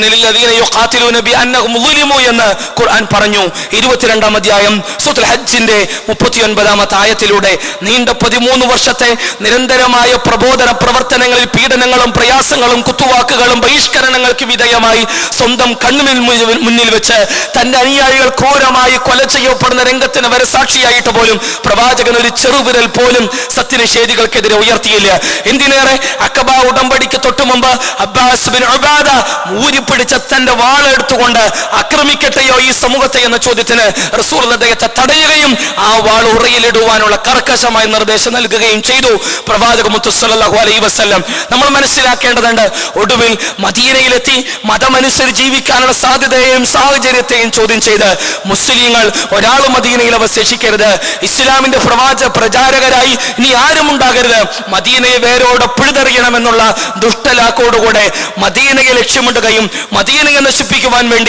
എന്ന് ഖുർആൻ പറഞ്ഞു. 22-ാം അധ്യായം സൂറത്തുൽ ഹജ്ജിന്റെ 39-ാമത്തെ ആയത്തിലൂടെ നീണ്ട 13 വർഷത്തെ നിരന്തരമായ പ്രബോധന പ്രവർത്തനങ്ങളിൽ പീഡനങ്ങളും പ്രയാസങ്ങളും കുത്തുവാക്കുകളും ബഹിഷ്കരണങ്ങൾക്ക് വിധേയമായി സ്വന്തം കണ്ണിന് മുന്നിൽ വെച്ച് തന്റെ അനുയായികൾ ക്രൂരമായി കൊല ചെയ്യപ്പെടുന്ന രംഗത്തിന് വരെ സാക്ഷിയായിട്ട് പോലും പ്രവാചകൻ ഒരു ചെറുവിരൽ പോലും സത്യനിഷേധികൾക്കെതിരെ ഉയർത്തിയില്ല. എന്തിനേറെ, അഖബ ഉടമ്പടിക്ക് തൊട്ടു മുമ്പ് അബ്ബാസ് ബിൻ ഉബാദ ഊരിപ്പിടിച്ച തന്റെ വാളെടുത്തുകൊണ്ട് ആക്രമിക്കട്ടെയോ ഈ സമൂഹത്തെ എന്ന ചോദ്യത്തിന് റസൂൽ അദ്ദേഹത്തെ തടയുകയും ആ വാൾ ഉറയിലിടുവാനുള്ള കർക്കശമായ നിർദ്ദേശം നൽകുകയും ചെയ്തു പ്രവാചക മുത്ത് സല്ലല്ലാഹു അലൈഹി വസല്ലം. നമ്മൾ മനസ്സിലാക്കേണ്ടതുണ്ട്, ഒടുവിൽ മദീനയിലെത്തി മതമനുസരിച്ച് ജീവിക്കാനുള്ള സാധ്യതയെയും സാഹചര്യത്തെയും ചോദ്യം ചെയ്ത് മുസ്ലിങ്ങൾ ഒരാളും മദീനയിൽ അവശേഷിക്കരുത്, ഇസ്ലാമിന്റെ പ്രചാരകരായി ഇനി ആരും ഉണ്ടാകരുത്, മദീനയെ വേരോടെ പിഴുതെറിയണമെന്നുള്ള ദുഷ്ടലാക്കോടുകൂടെ മദീനയെ ലക്ഷ്യമിടുകയും മദീനയെ നശിപ്പിക്കുവാൻ വേണ്ടി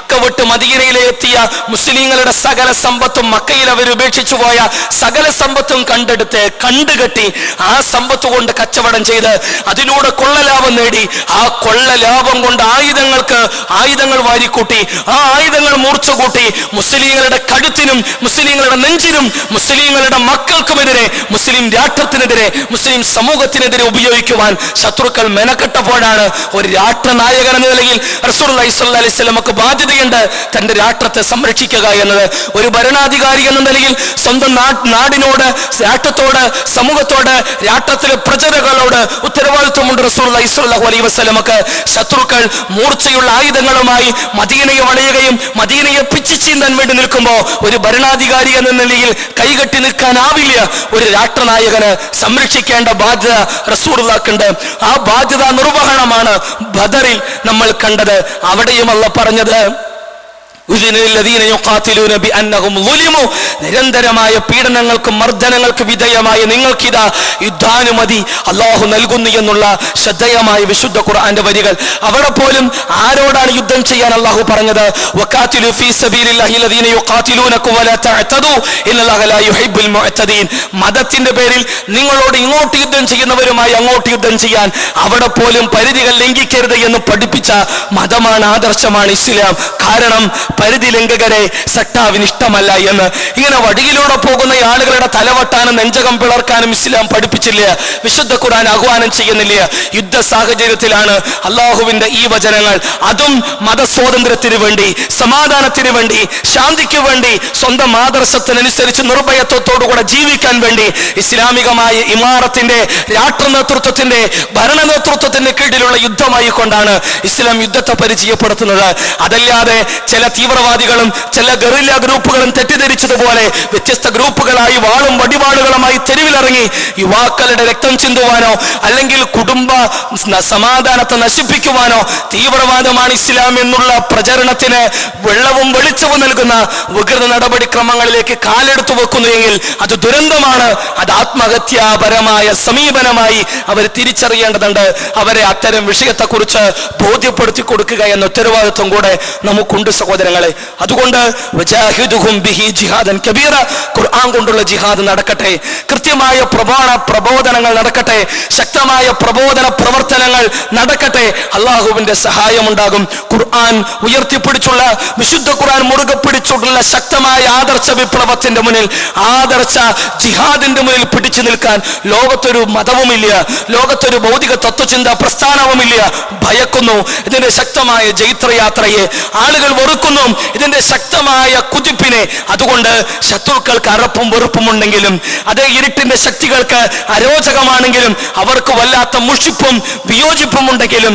മക്ക വിട്ട് മദീനയിലെത്തിയ മുസ്ലിങ്ങളുടെ സകല സമ്പത്തും, മക്കയിൽ അവർ ഉപേക്ഷിച്ചു പോയ സകല സമ്പത്തും കണ്ടുകെട്ടി ആ സമ്പത്ത് കൊണ്ട് കച്ചവടം ചെയ്ത് അതിലൂടെ കൊള്ളലാഭം നേടി ആ കൊള്ളലാഭം കൊണ്ട് ആയുധങ്ങൾ വാരിക്കൂട്ടി, ആ ആയുധങ്ങൾ മൂർച്ച കൂട്ടി മുസ്ലിങ്ങളുടെ കഴുത്തിനും മുസ്ലിങ്ങളുടെ നെഞ്ചിനും മുസ്ലിങ്ങളുടെ മക്കൾക്കുമെതിരെ, മുസ്ലിം രാഷ്ട്രത്തിനെതിരെ, മുസ്ലിം സമൂഹത്തിനെതിരെ ഉപയോഗിക്കുവാൻ ശത്രുക്കൾ മെനക്കെട്ടപ്പോഴാണ് ഒരു രാഷ്ട്രനായകൻ എന്ന നിലയിൽ റസൂലുള്ളാഹി സ്വല്ലല്ലാഹി അലൈഹി വസല്ലമക്ക് ബാധ്യതയുണ്ട് തന്റെ രാഷ്ട്രത്തെ സംരക്ഷിക്കുക എന്നത്. ഒരു ഭരണാധികാരി എന്ന നിലയിൽ സ്വന്തം നാടിനോട്, രാഷ്ട്രത്തോട്, സമൂഹത്തോട്, രാഷ്ട്രത്തിലെ പ്രജകളോട് ഉത്തരവാദിത്വമുണ്ട് റസൂലുള്ളാഹി സ്വല്ലല്ലാഹു അലൈഹി വസല്ലമക്ക്. ശത്രുക്കൾ മൂർച്ചയുള്ള ആയുധങ്ങളുമായി മദീനയെ വളയുകയും മദീനയെ പിച്ചിച്ചീന്താൻ വേണ്ടി നിൽക്കുമ്പോൾ ഒരു ഭരണാധികാരി എന്ന നിലയിൽ കൈകെട്ടി നിൽക്കാനാവില്ല. ഒരു രാഷ്ട്രനായകന് സംരക്ഷിക്കേണ്ട ബാധ്യത റസൂലുള്ളാഹിക്കുണ്ട്. ആ ബാധ്യത നിർവഹണമാണ് ബദറിൽ നമ്മൾ കണ്ടത്. അവിടെയും അല്ലാഹു പറഞ്ഞത് നിരന്തരമായ പീഡനങ്ങൾക്കും മർദ്ദനങ്ങൾക്ക് വിധേയമായ നിങ്ങൾക്കിതാ യുദ്ധാനുമതി അള്ളാഹു നൽകുന്നു എന്നുള്ള ശ്രദ്ധേയമായ വിശുദ്ധ ഖുർആന്റെ വരികൾ. അവിടെ പോലും ആരോടാണ് യുദ്ധം ചെയ്യാൻ അള്ളാഹു പറഞ്ഞത്? മതത്തിന്റെ പേരിൽ നിങ്ങളോട് ഇങ്ങോട്ട് യുദ്ധം ചെയ്യുന്നവരുമായി അങ്ങോട്ട് യുദ്ധം ചെയ്യാൻ അവിടെ പോലും പരിധികൾ ലംഘിക്കരുത് എന്ന് പഠിപ്പിച്ച മതമാണ്, ആദർശമാണ് ഇസ്ലാം. കാരണം പരിധി ലംഘകരെ സട്ടാവിന് ഇഷ്ടമല്ല എന്ന്. ഇങ്ങനെ വടിയിലൂടെ പോകുന്ന ആളുകളുടെ തലവട്ടാനും നെഞ്ചകം പിളർക്കാനും ഇസ്ലാം പഠിപ്പിച്ചില്ല, വിശുദ്ധ ഖുർആൻ ആഹ്വാനം ചെയ്യുന്നില്ല. യുദ്ധ സാഹചര്യത്തിലാണ് അള്ളാഹുവിന്റെ ഈ വചനങ്ങൾ. അതും മതസ്വാതന്ത്ര്യത്തിന് വേണ്ടി, സമാധാനത്തിന് വേണ്ടി, ശാന്തിക്ക് വേണ്ടി, സ്വന്തം ആദർശത്തിനനുസരിച്ച് നിർഭയത്വത്തോടുകൂടെ ജീവിക്കാൻ വേണ്ടി ഇസ്ലാമികമായ ഇമാറത്തിന്റെ, രാഷ്ട്ര നേതൃത്വത്തിന്റെ, ഭരണ നേതൃത്വത്തിന്റെ കീഴിലുള്ള യുദ്ധമായി കൊണ്ടാണ് ഇസ്ലാം യുദ്ധത്തെ പരിചയപ്പെടുത്തുന്നത്. അതല്ലാതെ ചില തീവ്രവാദികളും ചില ഗറില്ല ഗ്രൂപ്പുകളും തെറ്റിദ്ധരിച്ചതുപോലെ വ്യത്യസ്ത ഗ്രൂപ്പുകളായി വാളും വടിവാളുകളുമായി തെരുവിലിറങ്ങി യുവാക്കളുടെ രക്തം ചിന്തുവാനോ അല്ലെങ്കിൽ കുടുംബ സമാധാനത്തെ നശിപ്പിക്കുവാനോ തീവ്രവാദമാണ് ഇസ്ലാം എന്നുള്ള പ്രചരണത്തിന് വെള്ളവും വെളിച്ചവും നൽകുന്ന വികൃത നടപടിക്രമങ്ങളിലേക്ക് കാലെടുത്തു വെക്കുന്നുവെങ്കിൽ അത് ദുരന്തമാണ്. അത് ആത്മഹത്യാപരമായ സമീപനമായി അവർ തിരിച്ചറിയേണ്ടതുണ്ട്. അവരെ അത്തരം വിഷയത്തെക്കുറിച്ച് ബോധ്യപ്പെടുത്തി കൊടുക്കുക എന്ന ഉത്തരവാദിത്വം കൂടെ നമുക്കുണ്ട് സഹോദരങ്ങളെ. അതുകൊണ്ട് ഖുർആൻ കൊണ്ടുള്ള ജിഹാദ് നടക്കട്ടെ, കൃത്യമായ പ്രബോധനങ്ങൾ നടക്കട്ടെ, ശക്തമായ പ്രബോധന പ്രവർത്തനങ്ങൾ നടക്കട്ടെ. അള്ളാഹുവിന്റെ സഹായം ഉണ്ടാകും. ഖുർആൻ ഉയർത്തിപ്പിടിച്ചുള്ള, വിശുദ്ധ ഖുർആൻ മുറുകെ പിടിച്ചുള്ള ശക്തമായ ആദർശ വിപ്ലവത്തിന്റെ മുന്നിൽ, ആദർശ ജിഹാദിന്റെ മുന്നിൽ പിടിച്ചു നിൽക്കാൻ ലോകത്തൊരു മതവുമില്ല, ലോകത്തൊരു ഭൗതിക തത്വചിന്ത പ്രസ്ഥാനവുമില്ല. ഭയക്കുന്നു ഇതിന്റെ ശക്തമായ ജൈത്രയാത്രയെ, ആളുകൾ വെറുക്കുന്നു ഇതിന്റെ ശക്തമായ കുതിപ്പിനെ. അതുകൊണ്ട് ശത്രുക്കൾക്ക് അറപ്പും വെറുപ്പും ഉണ്ടെങ്കിലും, അതേ ഇരുട്ടിന്റെ ശക്തികൾക്ക് അരോചകമാണെങ്കിലും, അവർക്ക് വല്ലാത്ത മുഷിപ്പും വിയോജിപ്പും ഉണ്ടെങ്കിലും,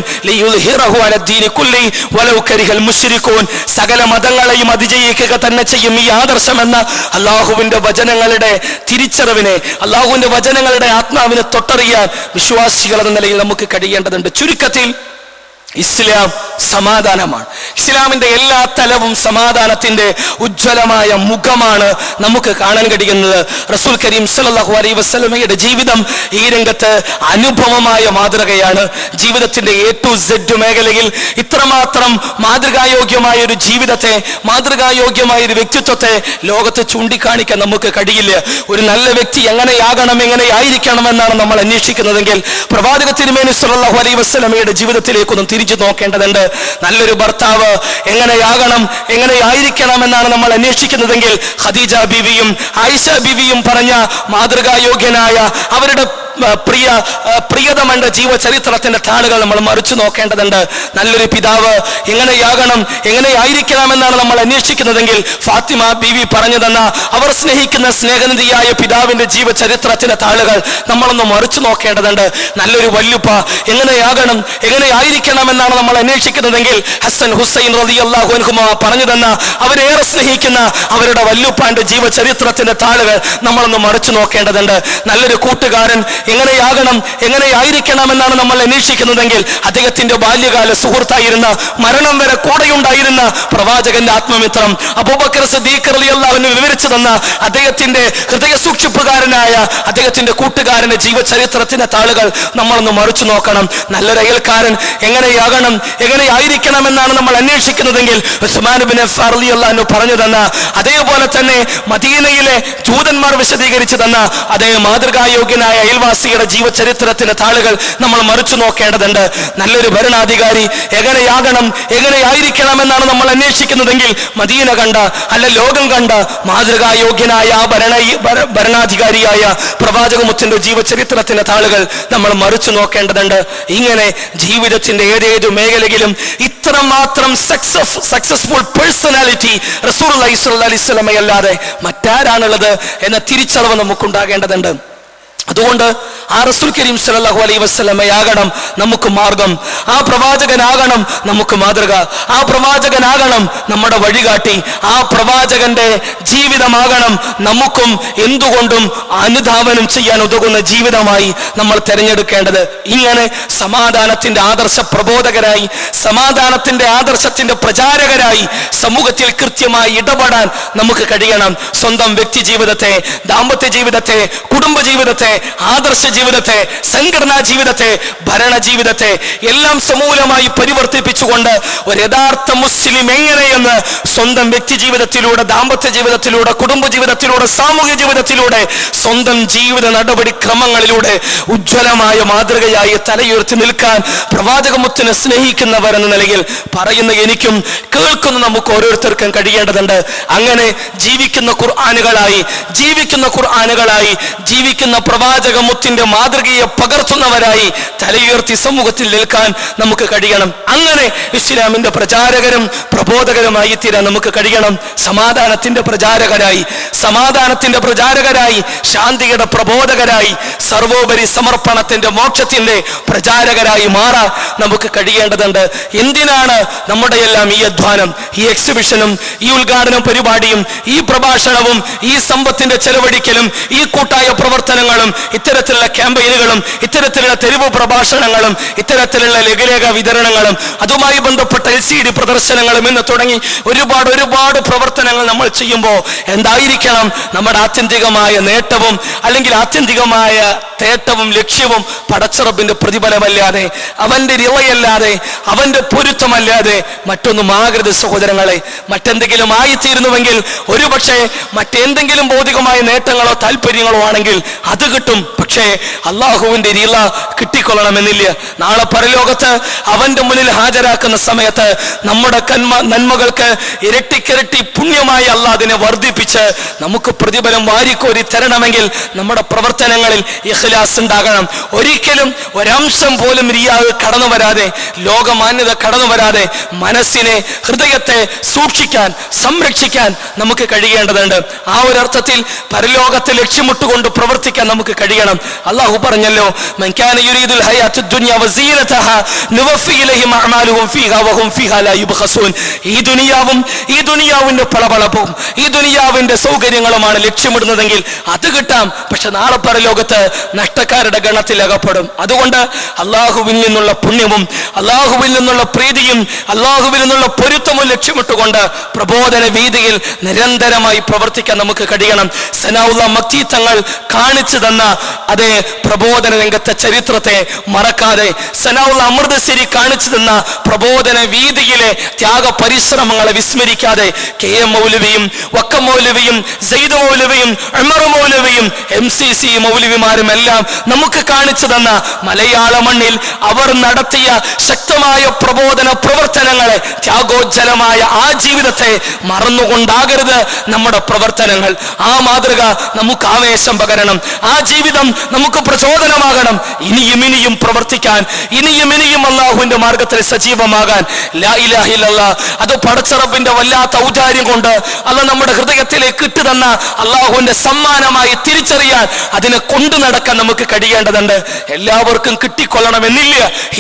സകല മതങ്ങളെയും അതിജയിക്കുക തന്നെ ചെയ്യും ഈ ആദർശമെന്ന അള്ളാഹുവിന്റെ വചനങ്ങളുടെ തിരിച്ചറിവിനെ, അള്ളാഹുവിന്റെ വചനങ്ങളുടെ ആത്മാവിനെ തൊട്ടറിയാൻ വിശ്വാസികൾ എന്ന നിലയിൽ നമുക്ക് കഴിയേണ്ടതുണ്ട്. ചുരുക്കത്തിൽ ഇസ്ലാം സമാധാനമാണ്. ഇസ്ലാമിന്റെ എല്ലാ തലവും സമാധാനത്തിന്റെ ഉജ്ജ്വലമായ മുഖമാണ് നമുക്ക് കാണാൻ കഴിയുന്നത്. റസൂൽ കരീം സല്ലല്ലാഹു അലൈഹി വസല്ലമയുടെ ജീവിതം ഈ രംഗത്ത് അനുപമമായ മാതൃകയാണ്. ജീവിതത്തിന്റെ A to Z മേഖലയിൽ ഇത്രമാത്രം മാതൃകായോഗ്യമായ ഒരു ജീവിതത്തെ, മാതൃകായോഗ്യമായ ഒരു വ്യക്തിത്വത്തെ ലോകത്ത് ചൂണ്ടിക്കാണിക്കാൻ നമുക്ക് കഴിയില്ല. ഒരു നല്ല വ്യക്തി എങ്ങനെയാകണം, എങ്ങനെയായിരിക്കണമെന്നാണ് നമ്മൾ അന്വേഷിക്കുന്നതെങ്കിൽ പ്രവാചക തിരുമേനി സല്ലല്ലാഹു അലൈഹി വസല്ലമയുടെ ജീവിതത്തിലേക്കൊന്നും തിരിച്ചു നോക്കേണ്ടതുണ്ട്. നല്ലൊരു ഭർത്താവ് എങ്ങനെയാകണം, എങ്ങനെയായിരിക്കണം എന്നാണ് നമ്മൾ അന്വേഷിക്കുന്നതെങ്കിൽ ഖദീജ ബീവിയും ആയിഷ ബീവിയും പറഞ്ഞ മാതൃകായോഗ്യനായ അവരുടെ പ്രിയതമന്റെ ജീവചരിത്രത്തിന്റെ താളുകൾ നമ്മൾ മറിച്ചു നോക്കേണ്ടതുണ്ട്. നല്ലൊരു പിതാവ് എങ്ങനെയാകണം, എങ്ങനെയായിരിക്കണമെന്നാണ് നമ്മൾ അന്വേഷിക്കുന്നതെങ്കിൽ ഫാത്തിമ ബീവി പറഞ്ഞു തന്ന അവർ സ്നേഹിക്കുന്ന സ്നേഹനിധിയായ പിതാവിന്റെ ജീവചരിത്രത്തിന്റെ താളുകൾ നമ്മളൊന്ന് മറിച്ചു നോക്കേണ്ടതുണ്ട്. നല്ലൊരു വല്യുപ്പ എങ്ങനെയാകണം, എങ്ങനെയായിരിക്കണമെന്നാണ് നമ്മൾ അന്വേഷിക്കുന്നതെങ്കിൽ ഹസൻ ഹുസൈൻ റളിയല്ലാഹു അൻഹുമാ പറഞ്ഞു തന്ന അവരേറെ സ്നേഹിക്കുന്ന അവരുടെ വല്യുപ്പാന്റെ ജീവചരിത്രത്തിന്റെ താളുകൾ നമ്മളൊന്ന് മറിച്ചു നോക്കേണ്ടതുണ്ട്. നല്ലൊരു കൂട്ടുകാരൻ എങ്ങനെയായിരിക്കണം എന്നാണ് നമ്മൾ അന്വേഷിക്കുന്നതെങ്കിൽ അദ്ദേഹത്തിന്റെ ബാല്യകാല സുഹൃത്തായിരുന്ന, മരണം വരെ കൂടെയുണ്ടായിരുന്ന പ്രവാചകന്റെ ആത്മമിത്രം അബൂബക്കർ സിദ്ദീഖ് റളിയല്ലാഹു അൻഹു വിവരിച്ചു തന്ന അദ്ദേഹത്തിന്റെ ഹൃദയ സൂക്ഷിപ്പുകാരനായ അദ്ദേഹത്തിന്റെ കൂട്ടുകാരന്റെ ജീവചരിത്രത്തിന്റെ താളുകൾ നമ്മളൊന്ന് മറിച്ചു നോക്കണം. നല്ലൊരു അയൽക്കാരൻ എങ്ങനെയായിരിക്കണം എന്നാണ് നമ്മൾ അന്വേഷിക്കുന്നതെങ്കിൽ ഉസ്മാൻ ഇബ്നു അഫ്ഫാൻ റളിയല്ലാഹു അൻഹു പറഞ്ഞു തന്ന, അതേപോലെ തന്നെ മദീനയിലെ ജൂതന്മാർ വിശദീകരിച്ചു തന്ന അതേ മാതൃകായോഗ്യനായ അയൽവാസിയുടെ ജീവചരിത്രത്തിന്റെ താളുകൾ നമ്മൾ മറിച്ചു നോക്കേണ്ടതുണ്ട്. നല്ലൊരു ഭരണാധികാരി എങ്ങനെയായിരിക്കണം എന്നാണ് നമ്മൾ അന്വേഷിക്കുന്നതെങ്കിൽ മദീന കണ്ട, അല്ല ലോകം കണ്ട മാതൃകായോഗ്യനായ ആ ഭരണാധികാരിയായ പ്രവാചകമുത്തിന്റെ ജീവചരിത്രത്തിന്റെ താളുകൾ നമ്മൾ മറിച്ചു നോക്കേണ്ടതുണ്ട്. ഇങ്ങനെ ജീവിതത്തിന്റെ ഏതേതു മേഖലയിലും ഇത്രമാത്രം സക്സസ്ഫുൾ പേഴ്സണാലിറ്റി റസൂലുള്ളാഹി സ്വല്ലല്ലാഹു അലൈഹി വസല്ലം അല്ലാതെ മറ്റാരാണുള്ളത് എന്ന തിരിച്ചറിവ് നമുക്കുണ്ടാകേണ്ടതുണ്ട്. അതുകൊണ്ട് ആ റസൂൽ കരീം സല്ലല്ലാഹു അലൈഹി വസല്ലമയാകണം നമുക്ക് മാർഗം, ആ പ്രവാചകനാകണം നമുക്ക് മാതൃക, ആ പ്രവാചകനാകണം നമ്മുടെ വഴികാട്ടി, ആ പ്രവാചകന്റെ ജീവിതമാകണം നമുക്കും എന്തുകൊണ്ടും അനുധാവനം ചെയ്യാൻ ഉതകുന്ന ജീവിതമായി നമ്മൾ തിരഞ്ഞെടുക്കേണ്ടത്. ഇങ്ങനെ സമാധാനത്തിന്റെ ആദർശ പ്രബോധകരായി, സമാധാനത്തിന്റെ ആദർശത്തിന്റെ പ്രചാരകരായി സമൂഹത്തിൽ കൃത്യമായി ഇടപെടാൻ നമുക്ക് കഴിയണം. സ്വന്തം വ്യക്തി ജീവിതത്തെ, ദാമ്പത്യ ജീവിതത്തെ, കുടുംബ ജീവിതത്തെ, ആദർശ ജീവിതത്തെ, സംഘടനാ ജീവിതത്തെ, ഭരണ ജീവിതത്തെ എല്ലാം സമൂലമായി പരിവർത്തിപ്പിച്ചുകൊണ്ട് ഒരു യഥാർത്ഥ മുസ്ലിം എങ്ങനെയെന്ന് സ്വന്തം വ്യക്തി ജീവിതത്തിലൂടെ, ദാമ്പത്യ ജീവിതത്തിലൂടെ, കുടുംബ ജീവിതത്തിലൂടെ, സാമൂഹ്യ ജീവിതത്തിലൂടെ, സ്വന്തം ജീവിത നടപടിക്രമങ്ങളിലൂടെ ഉജ്ജ്വലമായ മാതൃകയായി തലയുയർത്തി നിൽക്കാൻ പ്രവാചകമുത്തിനെ സ്നേഹിക്കുന്നവർ എന്ന നിലയിൽ പറയുന്ന എനിക്കും കേൾക്കുന്ന നമുക്ക് ഓരോരുത്തർക്കും കഴിയേണ്ടതുണ്ട്. അങ്ങനെ ജീവിക്കുന്ന ഖുർആനുകളായി ജീവിക്കുന്ന പ്രവാചകമുത്തിന്റെ മാതൃകയെ പകർത്തുന്നവരായി തലയുയർത്തി സമൂഹത്തിൽ നിൽക്കാൻ നമുക്ക് കഴിയണം. അങ്ങനെ ഇസ്ലാമിന്റെ പ്രചാരകരും പ്രബോധകരുമായി തീരാൻ നമുക്ക് കഴിയണം. സമാധാനത്തിന്റെ പ്രചാരകരായി, ശാന്തിയുടെ പ്രബോധകരായി, സർവോപരി സമർപ്പണത്തിന്റെ, മോക്ഷത്തിന്റെ പ്രചാരകരായി മാറാൻ നമുക്ക് കഴിയേണ്ടതുണ്ട്. എന്തിനാണ് നമ്മുടെ എല്ലാം ഈ അധ്വാനം, ഈ എക്സിബിഷനും, ഈ ഉദ്ഘാടന പരിപാടിയും, ഈ പ്രഭാഷണവും, ഈ സമ്പത്തിന്റെ ചെലവഴിക്കലും, ഈ കൂട്ടായ പ്രവർത്തനങ്ങളും, ഇത്തരത്തിലുള്ള ക്യാമ്പയിനുകളും, ഇത്തരത്തിലുള്ള തെരുവ് പ്രഭാഷണങ്ങളും, ഇത്തരത്തിലുള്ള ലഘുലേഖ വിതരണങ്ങളും, അതുമായി ബന്ധപ്പെട്ട LCD പ്രദർശനങ്ങളും എന്ന് തുടങ്ങി ഒരുപാട് പ്രവർത്തനങ്ങൾ നമ്മൾ ചെയ്യുമ്പോൾ എന്തായിരിക്കണം നമ്മുടെ ആത്യന്തികമായ നേട്ടവും, അല്ലെങ്കിൽ ആത്യന്തികമായ തേട്ടവും ലക്ഷ്യവും? പടച്ചറബിന്റെ പ്രതിഫലമല്ലാതെ, അവന്റെ റിളയല്ലാതെ, അവന്റെ പൊരുത്തമല്ലാതെ മറ്റൊന്നും ആകരുത് സഹോദരങ്ങളെ. മറ്റെന്തെങ്കിലും ആയിത്തീരുന്നുവെങ്കിൽ, ഒരുപക്ഷെ മറ്റെന്തെങ്കിലും ഭൗതികമായ നേട്ടങ്ങളോ താല്പര്യങ്ങളോ ആണെങ്കിൽ അത് കിട്ടും. പക്ഷേ അള്ളാഹുവിന്റെ റിള കിട്ടിക്കൊള്ളണമെന്നില്ല. നാളെ പരലോകത്ത് അവന്റെ മുന്നിൽ ഹാജരാക്കുന്ന സമയത്ത് നമ്മുടെ നന്മകൾക്ക് ഇരട്ടിക്കിരട്ടി പുണ്യമായി അള്ളാഹ് അതിനെ വർദ്ധിപ്പിച്ച് നമുക്ക് പ്രതിഫലം വാരിക്കോരി തരണമെങ്കിൽ നമ്മുടെ പ്രവർത്തനങ്ങളിൽ ഇഖ്ലാസ് ഉണ്ടാകണം. ഒരിക്കലും ഒരംശം പോലും റിയാവ് കടന്നു വരാതെ, ലോകമാന്യത കടന്നു വരാതെ മനസ്സിനെ, ഹൃദയത്തെ സൂക്ഷിക്കാൻ, സംരക്ഷിക്കാൻ നമുക്ക് കഴിയേണ്ടതുണ്ട്. ആ ഒരു അർത്ഥത്തിൽ പരലോകത്തെ ലക്ഷ്യമിട്ടുകൊണ്ട് പ്രവർത്തിക്കാൻ നമുക്ക് കഴിയണം. അള്ളാഹു പറഞ്ഞല്ലോ, മൻ കാന യുരീദുൽ ഹയാത്തുദ് ദുനിയ വസീനതഹാ നുവഫി ഇലൈഹിം അഅമാലുഹും ഫീഹാ വഹും ഫീഹാ ലാ യുബ്ഖസൂൻ. ഈ ദുനിയാവിന്റെ പളപളപ്പും, ഈ ദുനിയാവിന്റെ സൗകര്യങ്ങളുമാണ് ലക്ഷ്യമിടുന്നതെങ്കിൽ അത് കിട്ടാം. പക്ഷെ നാളെ പരലോകത്ത് നഷ്ടക്കാരുടെ ഗണത്തിൽ അകപ്പെടും. അതുകൊണ്ട് അള്ളാഹുവിൽ നിന്നുള്ള പുണ്യവും, അള്ളാഹുവിൽ നിന്നുള്ള പ്രീതിയും, അള്ളാഹുവിൽ നിന്നുള്ള പൊരുത്തവും ലക്ഷ്യമിട്ടുകൊണ്ട് പ്രബോധന വീതിയിൽ നിരന്തരമായി പ്രവർത്തിക്കാൻ നമുക്ക് കഴിയണം. സനാഉല്ലാഹ് മക്തി തങ്ങൾ കാണിച്ചു തന്ന അതേ പ്രബോധന രംഗത്തെ ചരിത്രത്തെ മറക്കാതെ, സനാഉല്ലാഹ് അമൃതശ്ശേരി കാണിച്ചു തന്ന പ്രബോധന വീതിയിലെ ത്യാഗ പരിശ്രമങ്ങളെ വിസ്മരിക്കാതെ, KM മൗലവിയും, വക്കം മൗലവിയും, സെയ്ദ് മൗലവിയും, ഉമർ മൗലവിയും, MCC മൗലവിമാരും എല്ലാം നമുക്ക് കാണിച്ചു തന്ന മലയാള മണ്ണിൽ അവർ നടത്തിയ ശക്തമായ പ്രബോധന പ്രവർത്തനങ്ങളെ, ത്യാഗോജ്ജലമായ ആ ജീവിതത്തെ മറന്നുകൊണ്ടാകരുത് നമ്മുടെ പ്രവർത്തനങ്ങൾ. ആ മാതൃക നമുക്ക് ആവേശം പകരണം. ആ ജീവിതം നമുക്ക് പ്രചോദനമാകണം. ഇനിയും പ്രവർത്തിക്കാൻ, ഇനിയും അള്ളാഹുവിന്റെ മാർഗത്തിൽ സജീവമാകാൻ. ലാ ഇലാഹ ഇല്ലല്ലാഹ് അത് പടച്ചറബിന്റെ വല്ലാത്ത ഔദാര്യം കൊണ്ട് അള്ളാഹ് നമ്മുടെ ഹൃദയത്തിലേക്ക് ഇട്ടുതന്ന അള്ളാഹുവിന്റെ സമ്മാനമായി തിരിച്ചറിയാൻ, അതിനെ കൊണ്ടു നടക്കാൻ നമുക്ക് കഴിയേണ്ടതുണ്ട്. എല്ലാവർക്കും കിട്ടിക്കൊള്ളണമെന്നില്ല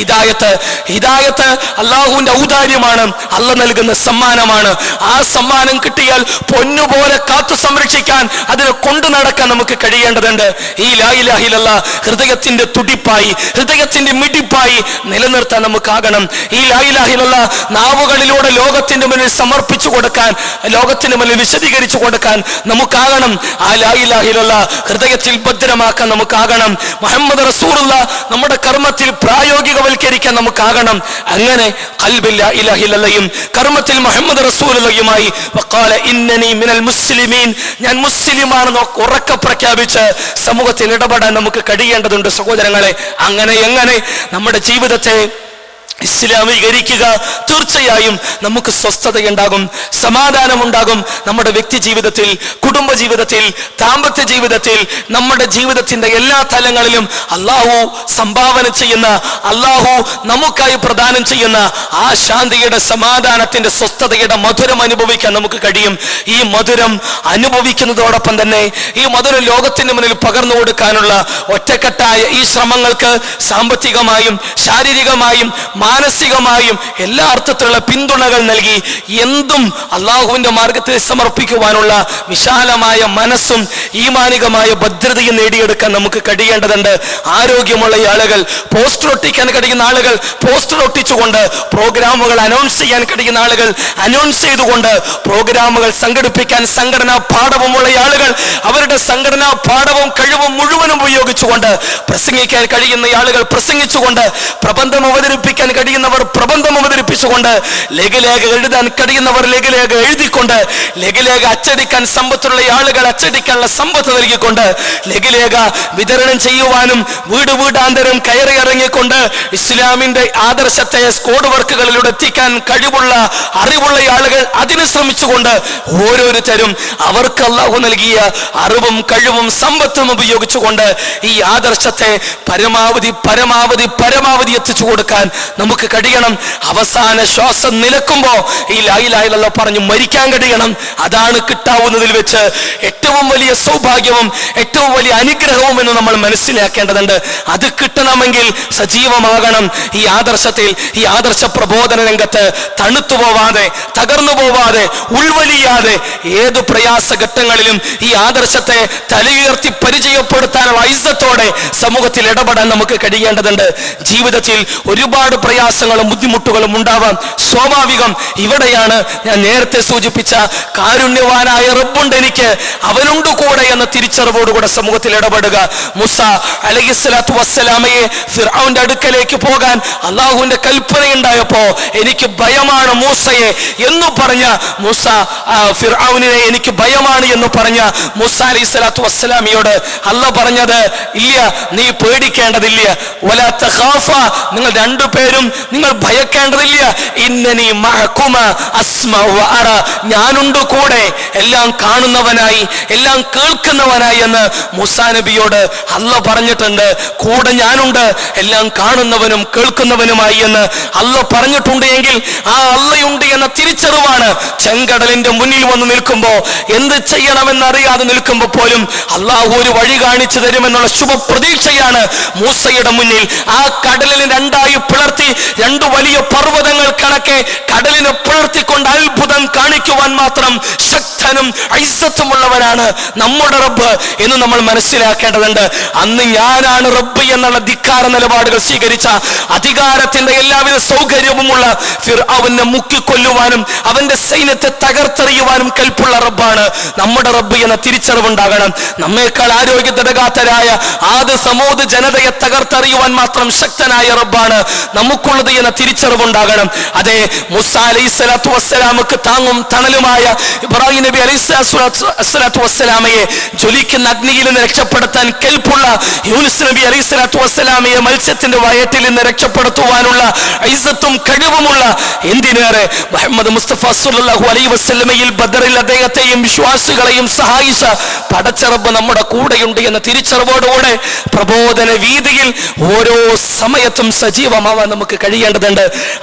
ഹിദായത്ത് അള്ളാഹുവിന്റെ ഔദാര്യമാണ്, അള്ള നൽകുന്ന സമ്മാനമാണ്. ആ സമ്മാനം കിട്ടിയാൽ പൊന്നുപോലെ കാത്തു സംരക്ഷിക്കാൻ, അതിനെ കൊണ്ടു നടക്കാൻ നമുക്ക് കഴിയേണ്ടതുണ്ട്. ഈ ലാ ഇലാഹ ഇല്ലല്ലാഹ് ഹൃദയത്തിന്റെ തുടിപ്പായി, ഹൃദയത്തിന്റെ മിടിപ്പായി നിലനിർത്താൻ നമുക്കാകണം. ഈ ലാ ഇലാഹ ഇല്ലല്ലാഹ് നാവുകളിലൂടെ ലോകത്തിന്റെ മുന്നിൽ സമർപ്പിച്ചു കൊടുക്കാൻ, ലോകത്തിന്റെ മുന്നിൽ വിശദീകരിച്ചു കൊടുക്കാൻ നമുക്കാകണം. ആ ലാ ഇലാഹ ഇല്ലല്ലാഹ് ഹൃദയത്തിൽ ഭദ്രമാക്കാൻ നമുക്കാകണം. മുഹമ്മദ് റസൂലുള്ളാഹ് നമ്മുടെ കർമ്മത്തിൽ പ്രായോഗികവൽക്കരിക്കാൻ നമുക്കാകണം. അങ്ങനെ ഖൽബിൽ ലാ ഇലാഹ ഇല്ലല്ലയും കർമ്മത്തിൽ മുഹമ്മദ് റസൂലുള്ളാഹിയുമായി വഖാല ഇന്നനി മിനൽ മുസ്ലിമീൻ, ഞാൻ മുസ്ലിമാണെന്ന് ഉറക്കെ പ്രഖ്യാപിച്ച് സമൂഹത്തിൽ ഇടപെടാൻ നമുക്ക് കഴിയേണ്ടതുണ്ട് സഹോദരങ്ങളെ. എങ്ങനെ നമ്മുടെ ജീവിതത്തെ ഇസ്ലാമീകരിക്കുക, തീർച്ചയായും നമുക്ക് സ്വസ്ഥതയുണ്ടാകും, സമാധാനമുണ്ടാകും. നമ്മുടെ വ്യക്തി ജീവിതത്തിൽ, കുടുംബ ജീവിതത്തിൽ, ദാമ്പത്യ ജീവിതത്തിൽ, നമ്മുടെ ജീവിതത്തിന്റെ എല്ലാ തലങ്ങളിലും അള്ളാഹു സംഭാവന ചെയ്യുന്ന, അള്ളാഹു നമുക്കായി പ്രദാനം ചെയ്യുന്ന ആ ശാന്തിയുടെ, സമാധാനത്തിന്റെ, സ്വസ്ഥതയുടെ മധുരം അനുഭവിക്കാൻ നമുക്ക് കഴിയും. ഈ മധുരം അനുഭവിക്കുന്നതോടൊപ്പം തന്നെ ഈ മധുരം ലോകത്തിന് മുന്നിൽ പകർന്നു കൊടുക്കാനുള്ള ഒറ്റക്കെട്ടായ ഈ ശ്രമങ്ങൾക്ക് സാമ്പത്തികമായും ശാരീരികമായും മാനസികമായും എല്ലാ അർത്ഥത്തിലുള്ള പിന്തുണകൾ നൽകി എന്തും അള്ളാഹുവിന്റെ മാർഗത്തിൽ സമർപ്പിക്കുവാനുള്ള വിശാലമായ മനസ്സും ഈമാനികമായ ഭദ്രതയും നേടിയെടുക്കാൻ നമുക്ക് കഴിയേണ്ടതുണ്ട്. ആരോഗ്യമുള്ള ആളുകൾ, പോസ്റ്റർ ഒട്ടിക്കാൻ കഴിയുന്ന ആളുകൾ പോസ്റ്റർ ഒട്ടിച്ചുകൊണ്ട്, പ്രോഗ്രാമുകൾ അനൗൺസ് ചെയ്യാൻ കഴിയുന്ന ആളുകൾ അനൗൺസ് ചെയ്തുകൊണ്ട്, പ്രോഗ്രാമുകൾ സംഘടിപ്പിക്കാൻ സംഘടനാ പാഠവുമുള്ള ആളുകൾ അവരുടെ സംഘടനാ പാഠവും കഴിവും മുഴുവനും ഉപയോഗിച്ചുകൊണ്ട്, പ്രസംഗിക്കാൻ കഴിയുന്ന ആളുകൾ പ്രസംഗിച്ചുകൊണ്ട്, പ്രബന്ധം അവതരിപ്പിക്കാൻ കഴിയുന്നവർ പ്രബന്ധം അവതരിപ്പിച്ചുകൊണ്ട്, ലഘുലേഖ എഴുതാൻ കഴിയുന്നവർ ലഘുലേഖ എഴുതിക്കൊണ്ട്, ലഘുലേഖ അച്ചടിക്കാൻ സമ്പത്തുള്ള ആളുകൾ അച്ചടിക്കാനുള്ള സമ്പത്ത് നൽകിക്കൊണ്ട്, ലഘുലേഖ വിതരണം ചെയ്യുവാനും വീട് വീടാന്തരം കയറി ഇറങ്ങിക്കൊണ്ട് ഇസ്ലാമിന്റെ ആദർശത്തെ സ്കോഡ് വർക്കുകളിലൂടെ എത്തിക്കാൻ കഴിവുള്ള, അറിവുള്ള ആളുകൾ അതിന് ശ്രമിച്ചുകൊണ്ട്, ഓരോരുത്തരും അവർക്ക് അല്ലാഹു നൽകിയ അറിവും കഴിവും സമ്പത്തും ഉപയോഗിച്ചുകൊണ്ട് ഈ ആദർശത്തെ പരമാവധി എത്തിച്ചു കൊടുക്കാൻ നമുക്ക് കഴിയണം. അവസാന ശ്വാസം നിലക്കുമ്പോ ഈ ലാ ഇലാഹ ഇല്ലല്ലാഹ് പറഞ്ഞു മരിക്കാൻ കഴിയണം. അതാണ് കിട്ടാവുന്നതിൽ വെച്ച് ഏറ്റവും വലിയ സൗഭാഗ്യവും ഏറ്റവും വലിയ അനുഗ്രഹവും എന്ന് നമ്മൾ മനസ്സിലാക്കേണ്ടതുണ്ട്. അത് കിട്ടണമെങ്കിൽ സജീവമാകണം. ഈ ആദർശത്തിൽ, ഈ ആദർശ പ്രബോധന രംഗത്ത് തണുത്തു പോവാതെ, തകർന്നു പോവാതെ, ഉൾവലിയാതെ ഏത് പ്രയാസഘട്ടങ്ങളിലും ഈ ആദർശത്തെ തലയുയർത്തി പരിചയപ്പെടുത്താനുള്ള ഐസത്തോടെ സമൂഹത്തിൽ ഇടപെടാൻ നമുക്ക് കഴിയേണ്ടതുണ്ട്. ജീവിതത്തിൽ ഒരുപാട് പ്രയാസങ്ങളും ബുദ്ധിമുട്ടുകളും ഉണ്ടാവാം, സ്വാഭാവികം. ഇവിടെയാണ് ഞാൻ നേരത്തെ സൂചിപ്പിച്ച കാരുണ്യവാനായ റബ്ബുണ്ട് എനിക്ക്, അവനുണ്ട് കൂടെ എന്ന തിരിച്ചറിവോടുകൂടെ സമൂഹത്തിൽ ഇടപെടുക. മൂസ അലൈഹിസ്സലാത്തു വസ്സലാമയെ ഫിർഔന്റെ അടുക്കലേക്ക് പോകാൻ അള്ളാഹുവിന്റെ കൽപ്പനയുണ്ടായപ്പോ എനിക്ക് ഭയമാണ് മൂസയെ എന്ന് പറഞ്ഞ മൂസ, ഫിർഔനിനെ എനിക്ക് ഭയമാണ് എന്ന് പറഞ്ഞ മൂസ അലൈഹിസ്സലാത്തു വസ്സലാമിയോട് അള്ളാഹ് പറഞ്ഞത്, ഇല്ല, നീ പേടിക്കേണ്ടതില്ല, വലാ തഖാഫ, നിങ്ങൾ രണ്ടുപേരും നിങ്ങൾ ഭയക്കേണ്ടതില്ല, ഇന്നനി മഅകുമ അസ്മഉ വ അറ, ഞാനുണ്ട് കൂടെ, എല്ലാം കാണുന്നവനായി എല്ലാം കേൾക്കുന്നവനായി എന്ന് മൂസാ നബിയോട് അല്ലാഹ് പറഞ്ഞിട്ടുണ്ട്. കൂടെ ഞാനുണ്ട്, എല്ലാം കാണുന്നവനും കേൾക്കുന്നവനുമായി എന്ന് അല്ലാഹ് പറഞ്ഞിട്ടുണ്ട്. എങ്കിൽ ആ അള്ളയുണ്ട് എന്ന തിരിച്ചറിവാണ് ചെങ്കടലിന്റെ മുന്നിൽ വന്ന് നിൽക്കുമ്പോ, എന്ത് ചെയ്യണമെന്നറിയാതെ നിൽക്കുമ്പോ പോലും അള്ളാഹു ഒരു വഴി കാണിച്ചു തരുമെന്നുള്ള ശുഭപ്രതീക്ഷയാണ് മൂസയുടെ മുന്നിൽ. ആ കടലിനെ രണ്ടായി പിളർത്തി, രണ്ടു വലിയ പർവ്വതങ്ങൾ കണക്കെ കടലിനെ പിളർത്തിക്കൊണ്ട് അത്ഭുതം കാണിക്കുവാൻ മാത്രം ശക്തനും ഐസത്തുമുള്ളവനാണ് നമ്മുടെ റബ്ബ് എന്ന് നമ്മൾ മനസ്സിലാക്കേണ്ടതുണ്ട്. അന്ന് ഞാനാണ് റബ്ബ് എന്നുള്ള ധിക്കാര നിലപാടുകൾ സ്വീകരിച്ച, അധികാരത്തിന്റെ എല്ലാവിധ സൗകര്യവുമുള്ള ഫിർഔനെ മുക്കിക്കൊല്ലുവാനും അവന്റെ സൈന്യത്തെ തകർത്തെറിയുവാനും കൽപ്പുള്ള റബ്ബാണ് നമ്മുടെ റബ്ബ് എന്ന തിരിച്ചറിവുണ്ടാകണം. നമ്മേക്കാൾ ആരോഗ്യതടകാത്തരായ ആദ് സമൂദ് ജനതയെ തകർത്തെറിയുവാൻ മാത്രം ശക്തനായ റബ്ബാണ് നമുക്കുള്ളത് എന്ന തിരിച്ചറിവുണ്ടാകണം. അതെ, മൂസാ അലൈഹിസ്സലാത്തു വസ്സലാമക്ക് താങ്ങും തണലുമായ ഇബ്രാഹിം നബി അലൈഹിസ്സലാത്തു വസ്സലാമയെ ജ്വലിക്കുന്ന അഗ്നിയിൽ നിന്ന് രക്ഷപ്പെടുത്താൻ കെൽപ്പുള്ള യൂനുസ് നബി അലൈഹിസ്സലാത്തു വസ്സലാമയെ മത്സ്യത്തിന്റെ വയറ്റിൽ നിന്ന് രക്ഷപ്പെടുത്തുവാനുള്ള ഐസത്തും കഴിവുമുള്ള, എന്തിനേറെ മുഹമ്മദ് മുസ്തഫ സ്വല്ലല്ലാഹു അലൈഹി വസല്ലമയിൽ ബദറിൽ അദ്ദേഹത്തെയും വിശ്വാസികളെയും സഹായിച്ച പടച്ച റബ്ബ് നമ്മുടെ കൂടെയുണ്ട് എന്ന തിരിച്ചറിവോടുകൂടെ പ്രബോധന വീതിയിൽ ഓരോ സമയത്തും സജീവമാവാൻ നമുക്ക് കഴിയേണ്ടതുണ്ട്. അതിനുള്ള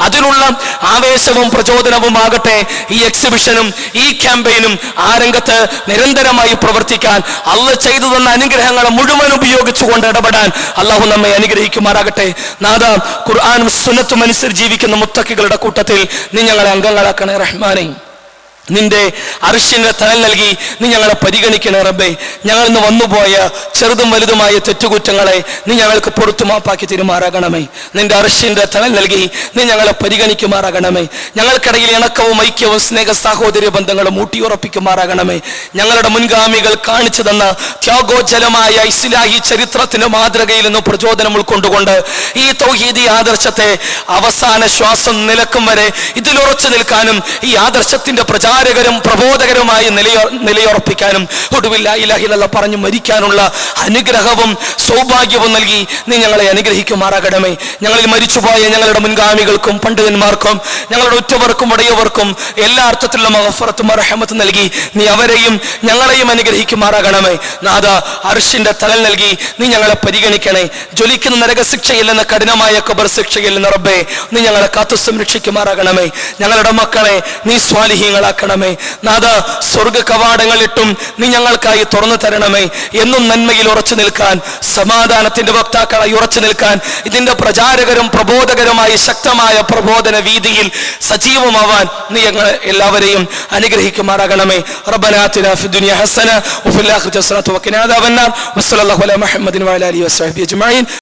നൽകാനുള്ള ആവേശവും പ്രചോദനവും ആകട്ടെ ഈ എക്സിബിഷനും ഈ ക്യാമ്പയിനും. ആ രംഗത്ത് നിരന്തരമായി പ്രവർത്തിക്കാൻ, അള്ളാഹ് ചെയ്തു തന്ന അനുഗ്രഹങ്ങളെ മുഴുവൻ ഉപയോഗിച്ചുകൊണ്ട് ഇടപെടാൻ അള്ളാഹു നമ്മെ അനുഗ്രഹിക്കുമാറാകട്ടെ. നാദാ, ഖുർആനും സുന്നത്തും അനുസരിച്ച് ജീവിക്കുന്ന മുത്തഖികളുടെ കൂട്ടത്തിൽ നീ ഞങ്ങളെ അംഗങ്ങളാക്കണേ റഹ്മാനേ. നിന്റെ അർശിന്റെ തണൽ നൽകി നീ ഞങ്ങളെ പരിഗണിക്കണേ റബ്ബേ. ഞങ്ങൾ ഇന്ന് വന്നുപോയ ചെറുതും വലുതുമായ തെറ്റുകുറ്റങ്ങളെ നീ ഞങ്ങൾക്ക് പുറത്തു മാപ്പാക്കി തിരുമാറാകണമേ. നിന്റെ അർശിന്റെ തണൽ നൽകി നീ ഞങ്ങളെ പരിഗണിക്കുമാറാകണമേ. ഞങ്ങൾക്കിടയിൽ ഇണക്കവും ഐക്യവും സ്നേഹ സാഹോദര്യ ബന്ധങ്ങളും ഊട്ടിയുറപ്പിക്കുമാറാകണമേ. ഞങ്ങളുടെ മുൻഗാമികൾ കാണിച്ചു തന്ന ത്യാഗോജ്ജലമായ ഇസ്ലാഹി ചരിത്രത്തിന്റെ മാതൃകയിൽ നിന്ന് പ്രചോദനം ഉൾക്കൊണ്ടുകൊണ്ട് ഈ തൗഹീദി ആദർശത്തെ അവസാന ശ്വാസം നിലക്കും വരെ ഇതിലുറച്ചു നിൽക്കാനും ഈ ആദർശത്തിന്റെ പ്രചാരകരും പ്രബോധകരുമായി നിലയുറപ്പിക്കാനും ഒടുവിൽ ലാ ഇലാഹ ഇല്ലല്ലാഹ് പറഞ്ഞു മരിക്കാനുള്ള അനുഗ്രഹവും സൗഭാഗ്യവും നൽകി നീ ഞങ്ങളെ അനുഗ്രഹിക്കുമാറാകണമേ. ഞങ്ങളിൽ മരിച്ചുപോയ ഞങ്ങളുടെ മുൻഗാമികൾക്കും പണ്ഡിതന്മാർക്കും ഞങ്ങളുടെ ഉറ്റവർക്കും ഉടയവർക്കും എല്ലാ അർത്ഥത്തിലുള്ള മഗ്ഫിറത്തും റഹ്മത്തും നൽകി നീ അവരെയും ഞങ്ങളെയും അനുഗ്രഹിക്കുമാറാകണമേ. നാഥ, അർശിന്റെ തണൽ നൽകി നീ ഞങ്ങളെ പരിഗണിക്കണേ. ജ്വലിക്കുന്ന നരകശിക്ഷയിൽ നിന്ന് കഠിനമായ ഖബർ ശിക്ഷയിൽ നിന്ന് റബ്ബേ നീ ഞങ്ങളെ കാത്തു സംരക്ഷിക്കുമാറാകണമേ. ഞങ്ങളുടെ മക്കളെ നീ സ്വാലിഹീങ്ങളാക്കണമേ. നാഥ, സ്വർഗ കവാടങ്ങളിട്ടും നീ ഞങ്ങൾക്കായി തുറന്നു തരണമേ. എന്നും നന്മയിൽ ഉറച്ചു നിൽക്കാൻ, സമാധാനത്തിന്റെ വക്താക്കളായി ഉറച്ചു നിൽക്കാൻ, ഇതിന്റെ പ്രചാരകരും പ്രബോധകരുമായി ശക്തമായ പ്രബോധന വീതിയിൽ സജീവമാവാൻ നീ ഞങ്ങളെ എല്ലാവരെയും അനുഗ്രഹിക്കുമാറാകണമേ. റബ്ബനാ ആതിനാ ഫിദ്ദുനിയ ഹസന വഫിൽ ആഖിറതി ഹസനത വഖിനാ അദാബന്നാർ. വസ്സല്ലല്ലാഹു അലാ മുഹമ്മദിൻ വഅലാ ആലിഹി വസഹ്ബിഹി അജ്മഈൻ.